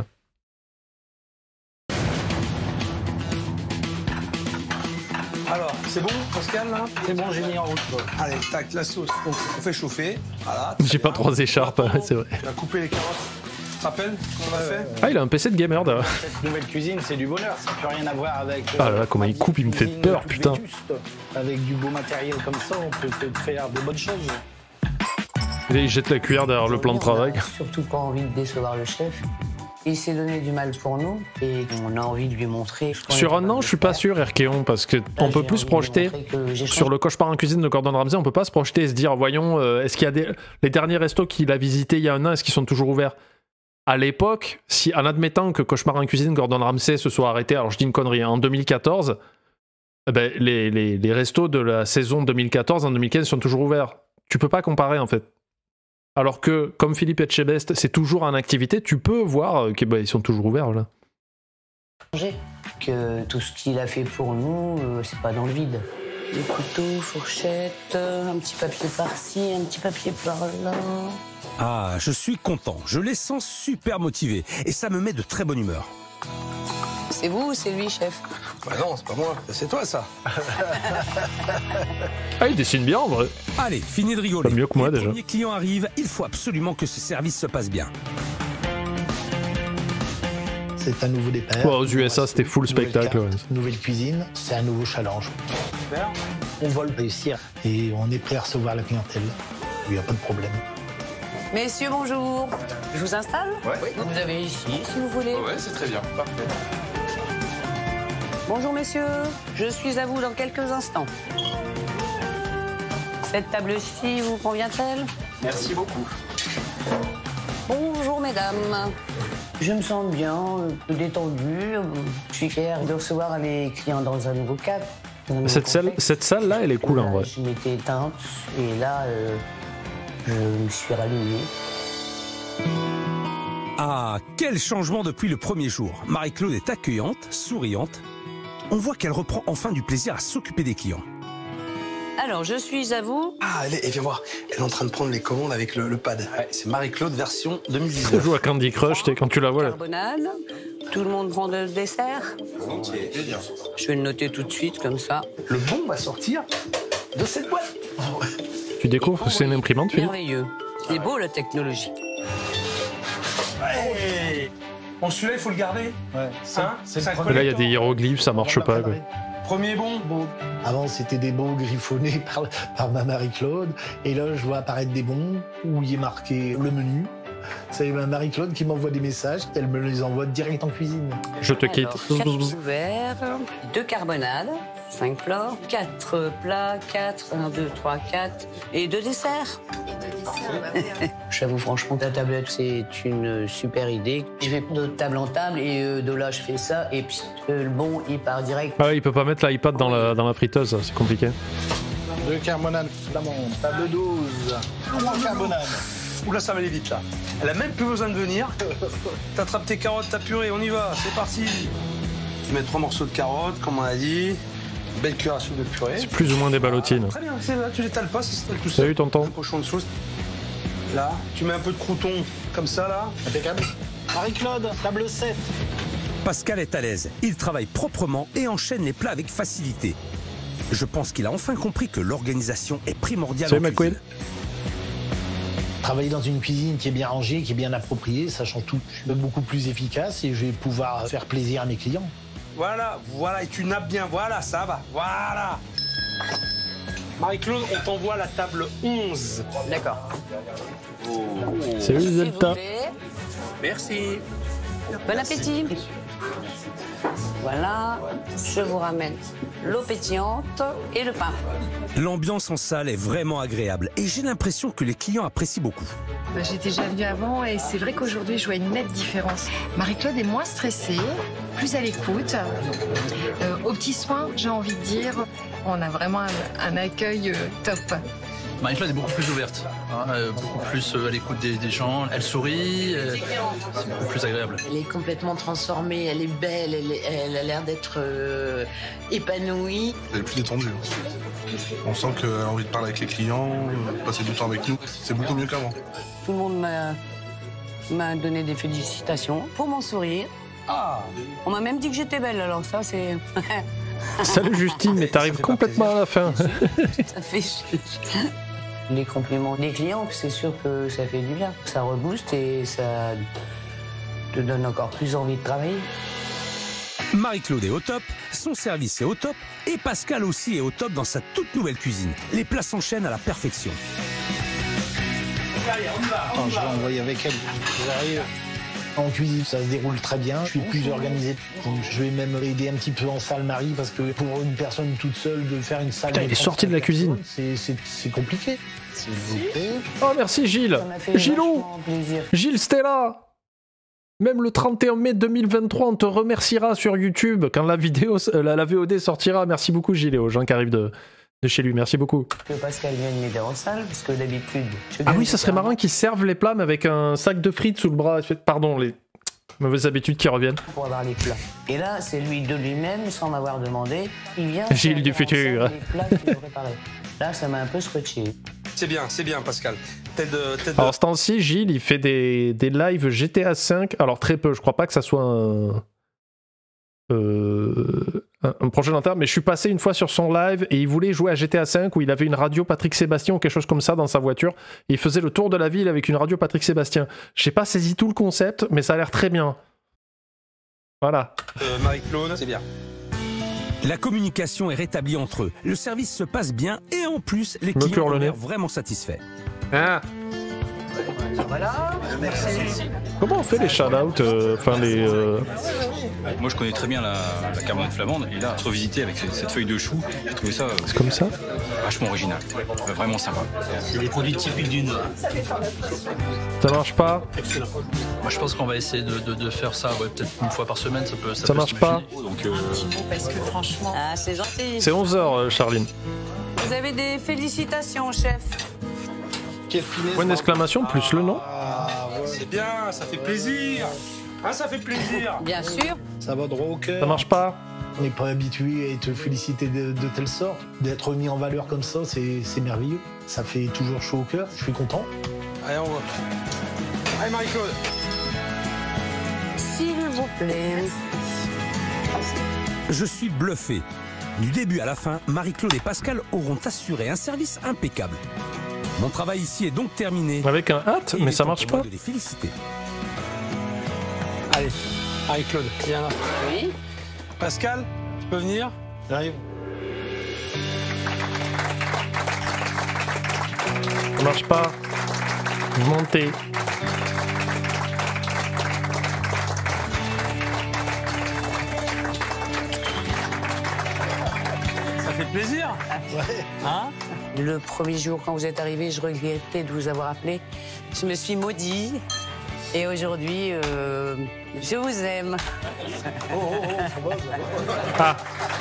Alors, c'est bon, Pascal, là? C'est bon, j'ai mis en route, quoi. Allez, tac, la sauce, on, on fait chauffer. Voilà. J'ai pas trois écharpes, c'est vrai. On a coupé les carottes. Tu te rappelles qu'on a fait? Ah, il a un P C de gamer, d'ailleurs. Cette nouvelle cuisine, c'est du bonheur. Ça n'a plus rien à voir avec... Euh, ah là là, comment il coupe, il me fait peur, putain. Vétuste. Avec du beau matériel comme ça, on peut peut-être faire de bonnes choses. Et là, il jette la cuillère derrière le plan de travail. On a surtout pas envie de décevoir le chef. Il s'est donné du mal pour nous et on a envie de lui montrer. Sur un an, je suis pas sûr, Erkéon, parce que on peut plus se projeter sur le Cauchemar en cuisine de Gordon Ramsay. On peut pas se projeter et se dire, voyons, euh, est-ce qu'il y a des les derniers restos qu'il a visités il y a un an, est-ce qu'ils sont toujours ouverts? À l'époque, si en admettant que Cauchemar en cuisine, Gordon Ramsay se soit arrêté, alors je dis une connerie, hein, en deux mille quatorze, eh ben, les, les, les restos de la saison deux mille quatorze en deux mille quinze sont toujours ouverts. Tu peux pas comparer en fait. Alors que, comme Philippe Etchebest, c'est toujours en activité, tu peux voir qu'ils bah, sont toujours ouverts là. Que tout ce qu'il a fait pour nous, euh, c'est pas dans le vide. Des couteaux, fourchettes, un petit papier par-ci, un petit papier par-là. Ah, je suis content, je les sens super motivés et ça me met de très bonne humeur. C'est vous ou c'est lui, chef? Bah non, c'est pas moi, c'est toi ça. Ah, il dessine bien en vrai. Allez, fini de rigoler. Pas mieux que moi Les déjà. premiers clients arrivent, il faut absolument que ce service se passe bien. C'est un nouveau départ. Ouais, aux U S A, c'était full spectacle. Nouvelle, Ouais. carte, nouvelle cuisine, c'est un nouveau challenge. Super. On va le réussir et on est prêt à recevoir la clientèle. Il n'y a pas de problème. Messieurs, bonjour. Je vous installe? Ouais. Vous avez ici, si vous voulez. Ouais, c'est très bien. Parfait. Bonjour, messieurs. Je suis à vous dans quelques instants. Cette table-ci vous convient-elle? Merci beaucoup. Bonjour, mesdames. Je me sens bien, euh, détendu. euh, Je suis fier de recevoir les clients dans un nouveau cadre. dans un nouveau Cette salle, contexte. cette salle là, elle est cool en vrai. Je m'étais éteinte et là, euh, je me suis rallumé. Ah, quel changement depuis le premier jour. Marie-Claude est accueillante, souriante. On voit qu'elle reprend enfin du plaisir à s'occuper des clients. Alors, je suis à vous. Ah, elle est, et viens voir, elle est en train de prendre les commandes avec le, le pad. Ouais, c'est Marie-Claude version deux mille dix-neuf. Elle joue à Candy Crush, t'es- quand tu la vois là. Carbonade. Tout le monde prend le dessert. Je vais le noter tout de suite, comme ça. Le bon va sortir de cette boîte. Tu découvres que c'est une imprimante, Philippe? Merveilleux. C'est beau, la technologie. Ouais. Bon, celui-là, il faut le garder. Ouais. Hein, c'est un Et là, il y a des hiéroglyphes, ça marche pas. Quoi. Premier bon. Bon. Avant, c'était des bons griffonnés par, par ma Marie-Claude. Et là, je vois apparaître des bons où il est marqué le menu. C'est ma Marie-Claude qui m'envoie des messages. Elle me les envoie direct en cuisine. Je te quitte. Alors, quatre ouverts, deux carbonades, cinq plats, quatre plats, quatre, un, deux, trois, quatre, et deux desserts. J'avoue franchement, la tablette, c'est une super idée. Je vais de table en table et euh, de là, je fais ça. Et puis, euh, le bon, il part direct. Ah, il peut pas mettre l'iPad dans la, dans la friteuse, c'est compliqué. Deux carbonades flamandes, table douze, trois carbonades. Oula, ça va aller vite là. Elle a même plus besoin de venir. T'attrapes tes carottes, ta purée, on y va, c'est parti. Tu mets trois morceaux de carottes, comme on a dit. Belle curation de purée. C'est plus ou moins des ballotines. Très bien, c'est là, tu l'étales pas, ça s'étale tout seul. Salut, tonton. Un pochon de sauce. Là, tu mets un peu de crouton, comme ça là. Impeccable. Marie-Claude, table sept. Pascal est à l'aise, il travaille proprement et enchaîne les plats avec facilité. Je pense qu'il a enfin compris que l'organisation est primordiale Salut, en cuisine. McQueen. Travailler dans une cuisine qui est bien rangée, qui est bien appropriée, ça change tout. Je vais être beaucoup plus efficace et je vais pouvoir faire plaisir à mes clients. Voilà, voilà, et tu nappes bien, voilà, ça va, voilà. Marie-Claude, on t'envoie la table onze. D'accord. Salut, Zelta. Merci. Bon appétit. Voilà, je vous ramène l'eau pétillante et le pain. L'ambiance en salle est vraiment agréable et j'ai l'impression que les clients apprécient beaucoup. Bah, j'étais déjà venue avant et c'est vrai qu'aujourd'hui, je vois une nette différence. Marie-Claude est moins stressée, plus à l'écoute. Euh, aux petits soins, j'ai envie de dire, on a vraiment un, un accueil euh, top. Marie-Claude est beaucoup plus ouverte, hein, euh, beaucoup plus euh, à l'écoute des, des gens. Elle sourit, euh, c'est beaucoup plus agréable. Elle est complètement transformée, elle est belle, elle, est- elle a l'air d'être euh, épanouie. Elle est plus détendue. On sent qu'elle a envie de parler avec les clients, de passer du temps avec nous. C'est beaucoup mieux qu'avant. Tout le monde m'a m'a donné des félicitations pour mon sourire. Ah. On m'a même dit que j'étais belle, alors ça, c'est... Salut Justine, mais t'arrives complètement à la fin. Ça fait les compliments des clients, c'est sûr que ça fait du bien. Ça rebooste et ça te donne encore plus envie de travailler. Marie-Claude est au top, son service est au top et Pascal aussi est au top dans sa toute nouvelle cuisine. Les plats s'enchaînent à la perfection. Attends, je vais envoyer avec elle. J'arrive. En cuisine, ça se déroule très bien. Je suis plus organisé. Donc, je vais même aider un petit peu en salle, Marie, parce que pour une personne toute seule, de faire une salle... Putain, il est sorti de la cuisine. C'est compliqué. S'il vous plaît. Oh, merci Gilles. Gilou. Gilles Stella. Même le trente et un mai deux mille vingt-trois, on te remerciera sur YouTube quand la vidéo, la, la V O D sortira. Merci beaucoup Gilles et aux gens qui arrivent de, de chez lui. Merci beaucoup. Que Pascal vienne m'aider en salle, parce que d'habitude... Ah oui, ça serait marrant qu'ils servent les plats mais avec un sac de frites sous le bras. Pardon, les mauvaises habitudes qui reviennent. Pour avoir les plats. Et là, c'est lui de lui-même, sans m'avoir demandé. Il vient... Gilles du futur. Les plats qu'il a préparés. Là, ça m'a un peu scotché. C'est bien, c'est bien, Pascal. Tête de, tête de... Alors, ce temps-ci, Gilles, il fait des, des lives G T A cinq. Alors, très peu. Je crois pas que ça soit un, euh, un, un projet long terme. Mais je suis passé une fois sur son live et il voulait jouer à G T A cinq où il avait une radio Patrick Sébastien ou quelque chose comme ça dans sa voiture. Et il faisait le tour de la ville avec une radio Patrick Sébastien. J'ai pas saisi tout le concept, mais ça a l'air très bien. Voilà. Euh, Marie-Claude, c'est bien. La communication est rétablie entre eux. Le service se passe bien et en plus, les Me clients cure ont le l'air nez. vraiment satisfaits. Ah. Voilà, merci. Comment on fait les shout-outs, enfin les... Euh... Moi je connais très bien la, la carbonade flamande et là, revisiter avec cette, cette feuille de chou, j'ai trouvé ça euh, C'est comme ça vachement original, euh, vraiment sympa. C'est des produits typiques du Nord. Ça marche pas. Moi je pense qu'on va essayer de, de, de faire ça ouais, peut-être une fois par semaine, ça peut ça, Ça peut marche se pas. finir. Donc, euh, Parce que franchement... Ah, c'est gentil. C'est onze heures, Charline. Vous avez des félicitations, chef. Quelle finesse. Point d'exclamation plus le nom. C'est bien, ça fait plaisir. Ah, ça fait plaisir. Bien sûr. Ça va droit au cœur. Ça marche pas. On n'est pas habitué à être félicité de, de telle sorte. D'être mis en valeur comme ça, c'est merveilleux. Ça fait toujours chaud au cœur, je suis content. Allez, on va. Allez, Marie-Claude. S'il vous plaît. Je suis bluffé. Du début à la fin, Marie-Claude et Pascal auront assuré un service impeccable. Mon travail ici est donc terminé. Avec un hâte, mais ça marche pas. De les féliciter. Allez, Marie-Claude, viens là. Oui. Pascal, tu peux venir? J'arrive. Ça marche pas. Montez. Ça fait plaisir. Ouais. Hein? Le premier jour, quand vous êtes arrivé, je regrettais de vous avoir appelé. Je me suis maudit. Et aujourd'hui, euh, je vous aime. Oh, oh, oh, ça va, ça va. Ah.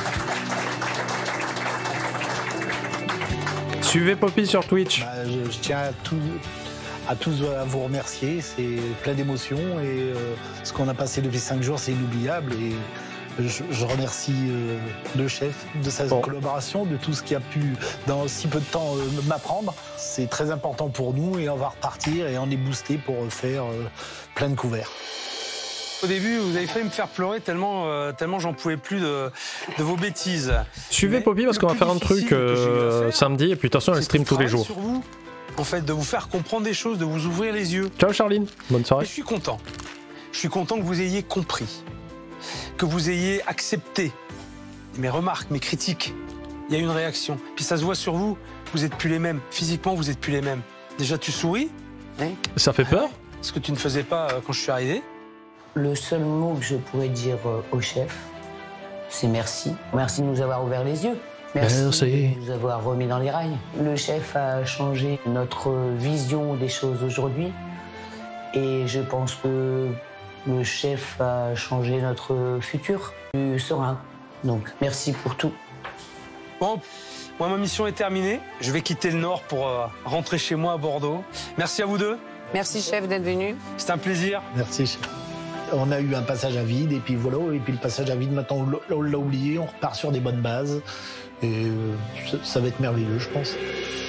Suivez Poppy sur Twitch. Bah, je, je tiens à, tout, à tous à vous remercier. C'est plein d'émotions et euh, ce qu'on a passé depuis cinq jours, c'est inoubliable. Et je, je remercie euh, le chef de sa bon. collaboration, de tout ce qu'il a pu, dans si peu de temps, euh, m'apprendre. C'est très important pour nous et on va repartir et on est boosté pour faire euh, plein de couverts. Au début, vous avez failli me faire pleurer tellement, euh, tellement j'en pouvais plus de, de vos bêtises. Suivez Poppy parce qu'on va faire un truc euh, samedi et puis attention, elle stream tous les jours. Sur vous, en fait, de vous faire comprendre des choses, de vous ouvrir les yeux. Ciao Charline, bonne soirée. Et je suis content. Je suis content que vous ayez compris, que vous ayez accepté mes remarques, mes critiques. Il y a eu une réaction. Puis ça se voit sur vous, vous n'êtes plus les mêmes. Physiquement, vous n'êtes plus les mêmes. Déjà, tu souris. Hein? Ça fait peur? Ce que tu ne faisais pas quand je suis arrivé. Le seul mot que je pourrais dire au chef, c'est merci. Merci de nous avoir ouvert les yeux. Merci, merci de nous avoir remis dans les rails. Le chef a changé notre vision des choses aujourd'hui. Et je pense que le chef a changé notre futur plus serein. Donc, merci pour tout. Bon, moi, ma mission est terminée. Je vais quitter le Nord pour euh, rentrer chez moi à Bordeaux. Merci à vous deux. Merci, chef, d'être venu. C'est un plaisir. Merci, chef. On a eu un passage à vide et puis voilà, et puis le passage à vide, maintenant on l'a oublié, on repart sur des bonnes bases et euh, ça, ça va être merveilleux, je pense.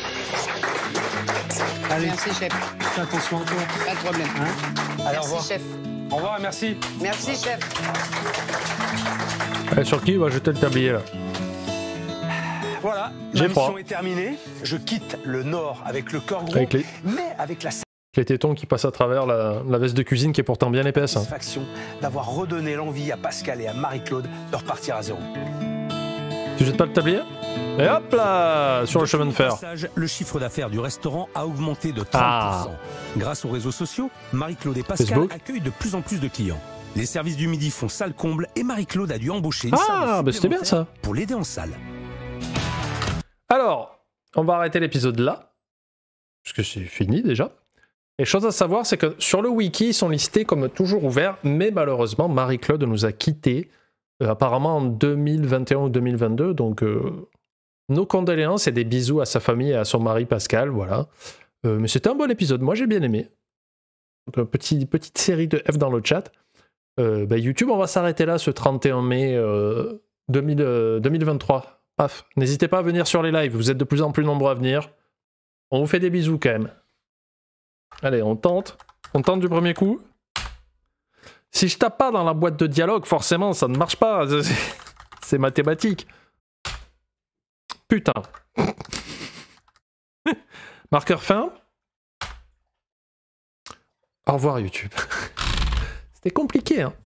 Allez. Merci, chef. Fais attention à toi. Pas de problème. Hein? Allez, merci, au revoir. chef. Au revoir et merci. Merci, chef. Allez, sur qui va jeter le tablier là? Voilà, ma mission est terminée. Je quitte le Nord avec le cœur gros, avec les... mais avec la les tétons qui passent à travers la, la veste de cuisine qui est pourtant bien épaisse. Satisfaction hein. d'avoir redonné l'envie à Pascal et à Marie-Claude de repartir à zéro. Tu jettes pas le tablier? Et hop là, sur le chemin de fer. Passage, le chiffre d'affaires du restaurant a augmenté de trente pour cent. Ah. Grâce aux réseaux sociaux, Marie-Claude et Pascal Facebook. accueillent de plus en plus de clients. Les services du midi font salle comble et Marie-Claude a dû embaucher une ah, bah c'était bien ça. Pour l'aider en salle. Alors, on va arrêter l'épisode là, parce que c'est fini déjà. Et chose à savoir, c'est que sur le wiki, ils sont listés comme toujours ouverts, mais malheureusement, Marie-Claude nous a quittés, euh, apparemment en deux mille vingt et un ou deux mille vingt-deux, donc euh, nos condoléances et des bisous à sa famille et à son mari Pascal, voilà. Euh, mais c'était un bon épisode, moi j'ai bien aimé. Donc, petit, petite série de F dans le chat. Euh, bah, YouTube, on va s'arrêter là ce trente et un mai euh, deux mille, euh, deux mille vingt-trois. Paf, n'hésitez pas à venir sur les lives, vous êtes de plus en plus nombreux à venir. On vous fait des bisous quand même. Allez, on tente. On tente du premier coup. Si je tape pas dans la boîte de dialogue, forcément, ça ne marche pas. C'est mathématique. Putain. Marqueur fin. Au revoir YouTube. C'était compliqué, hein.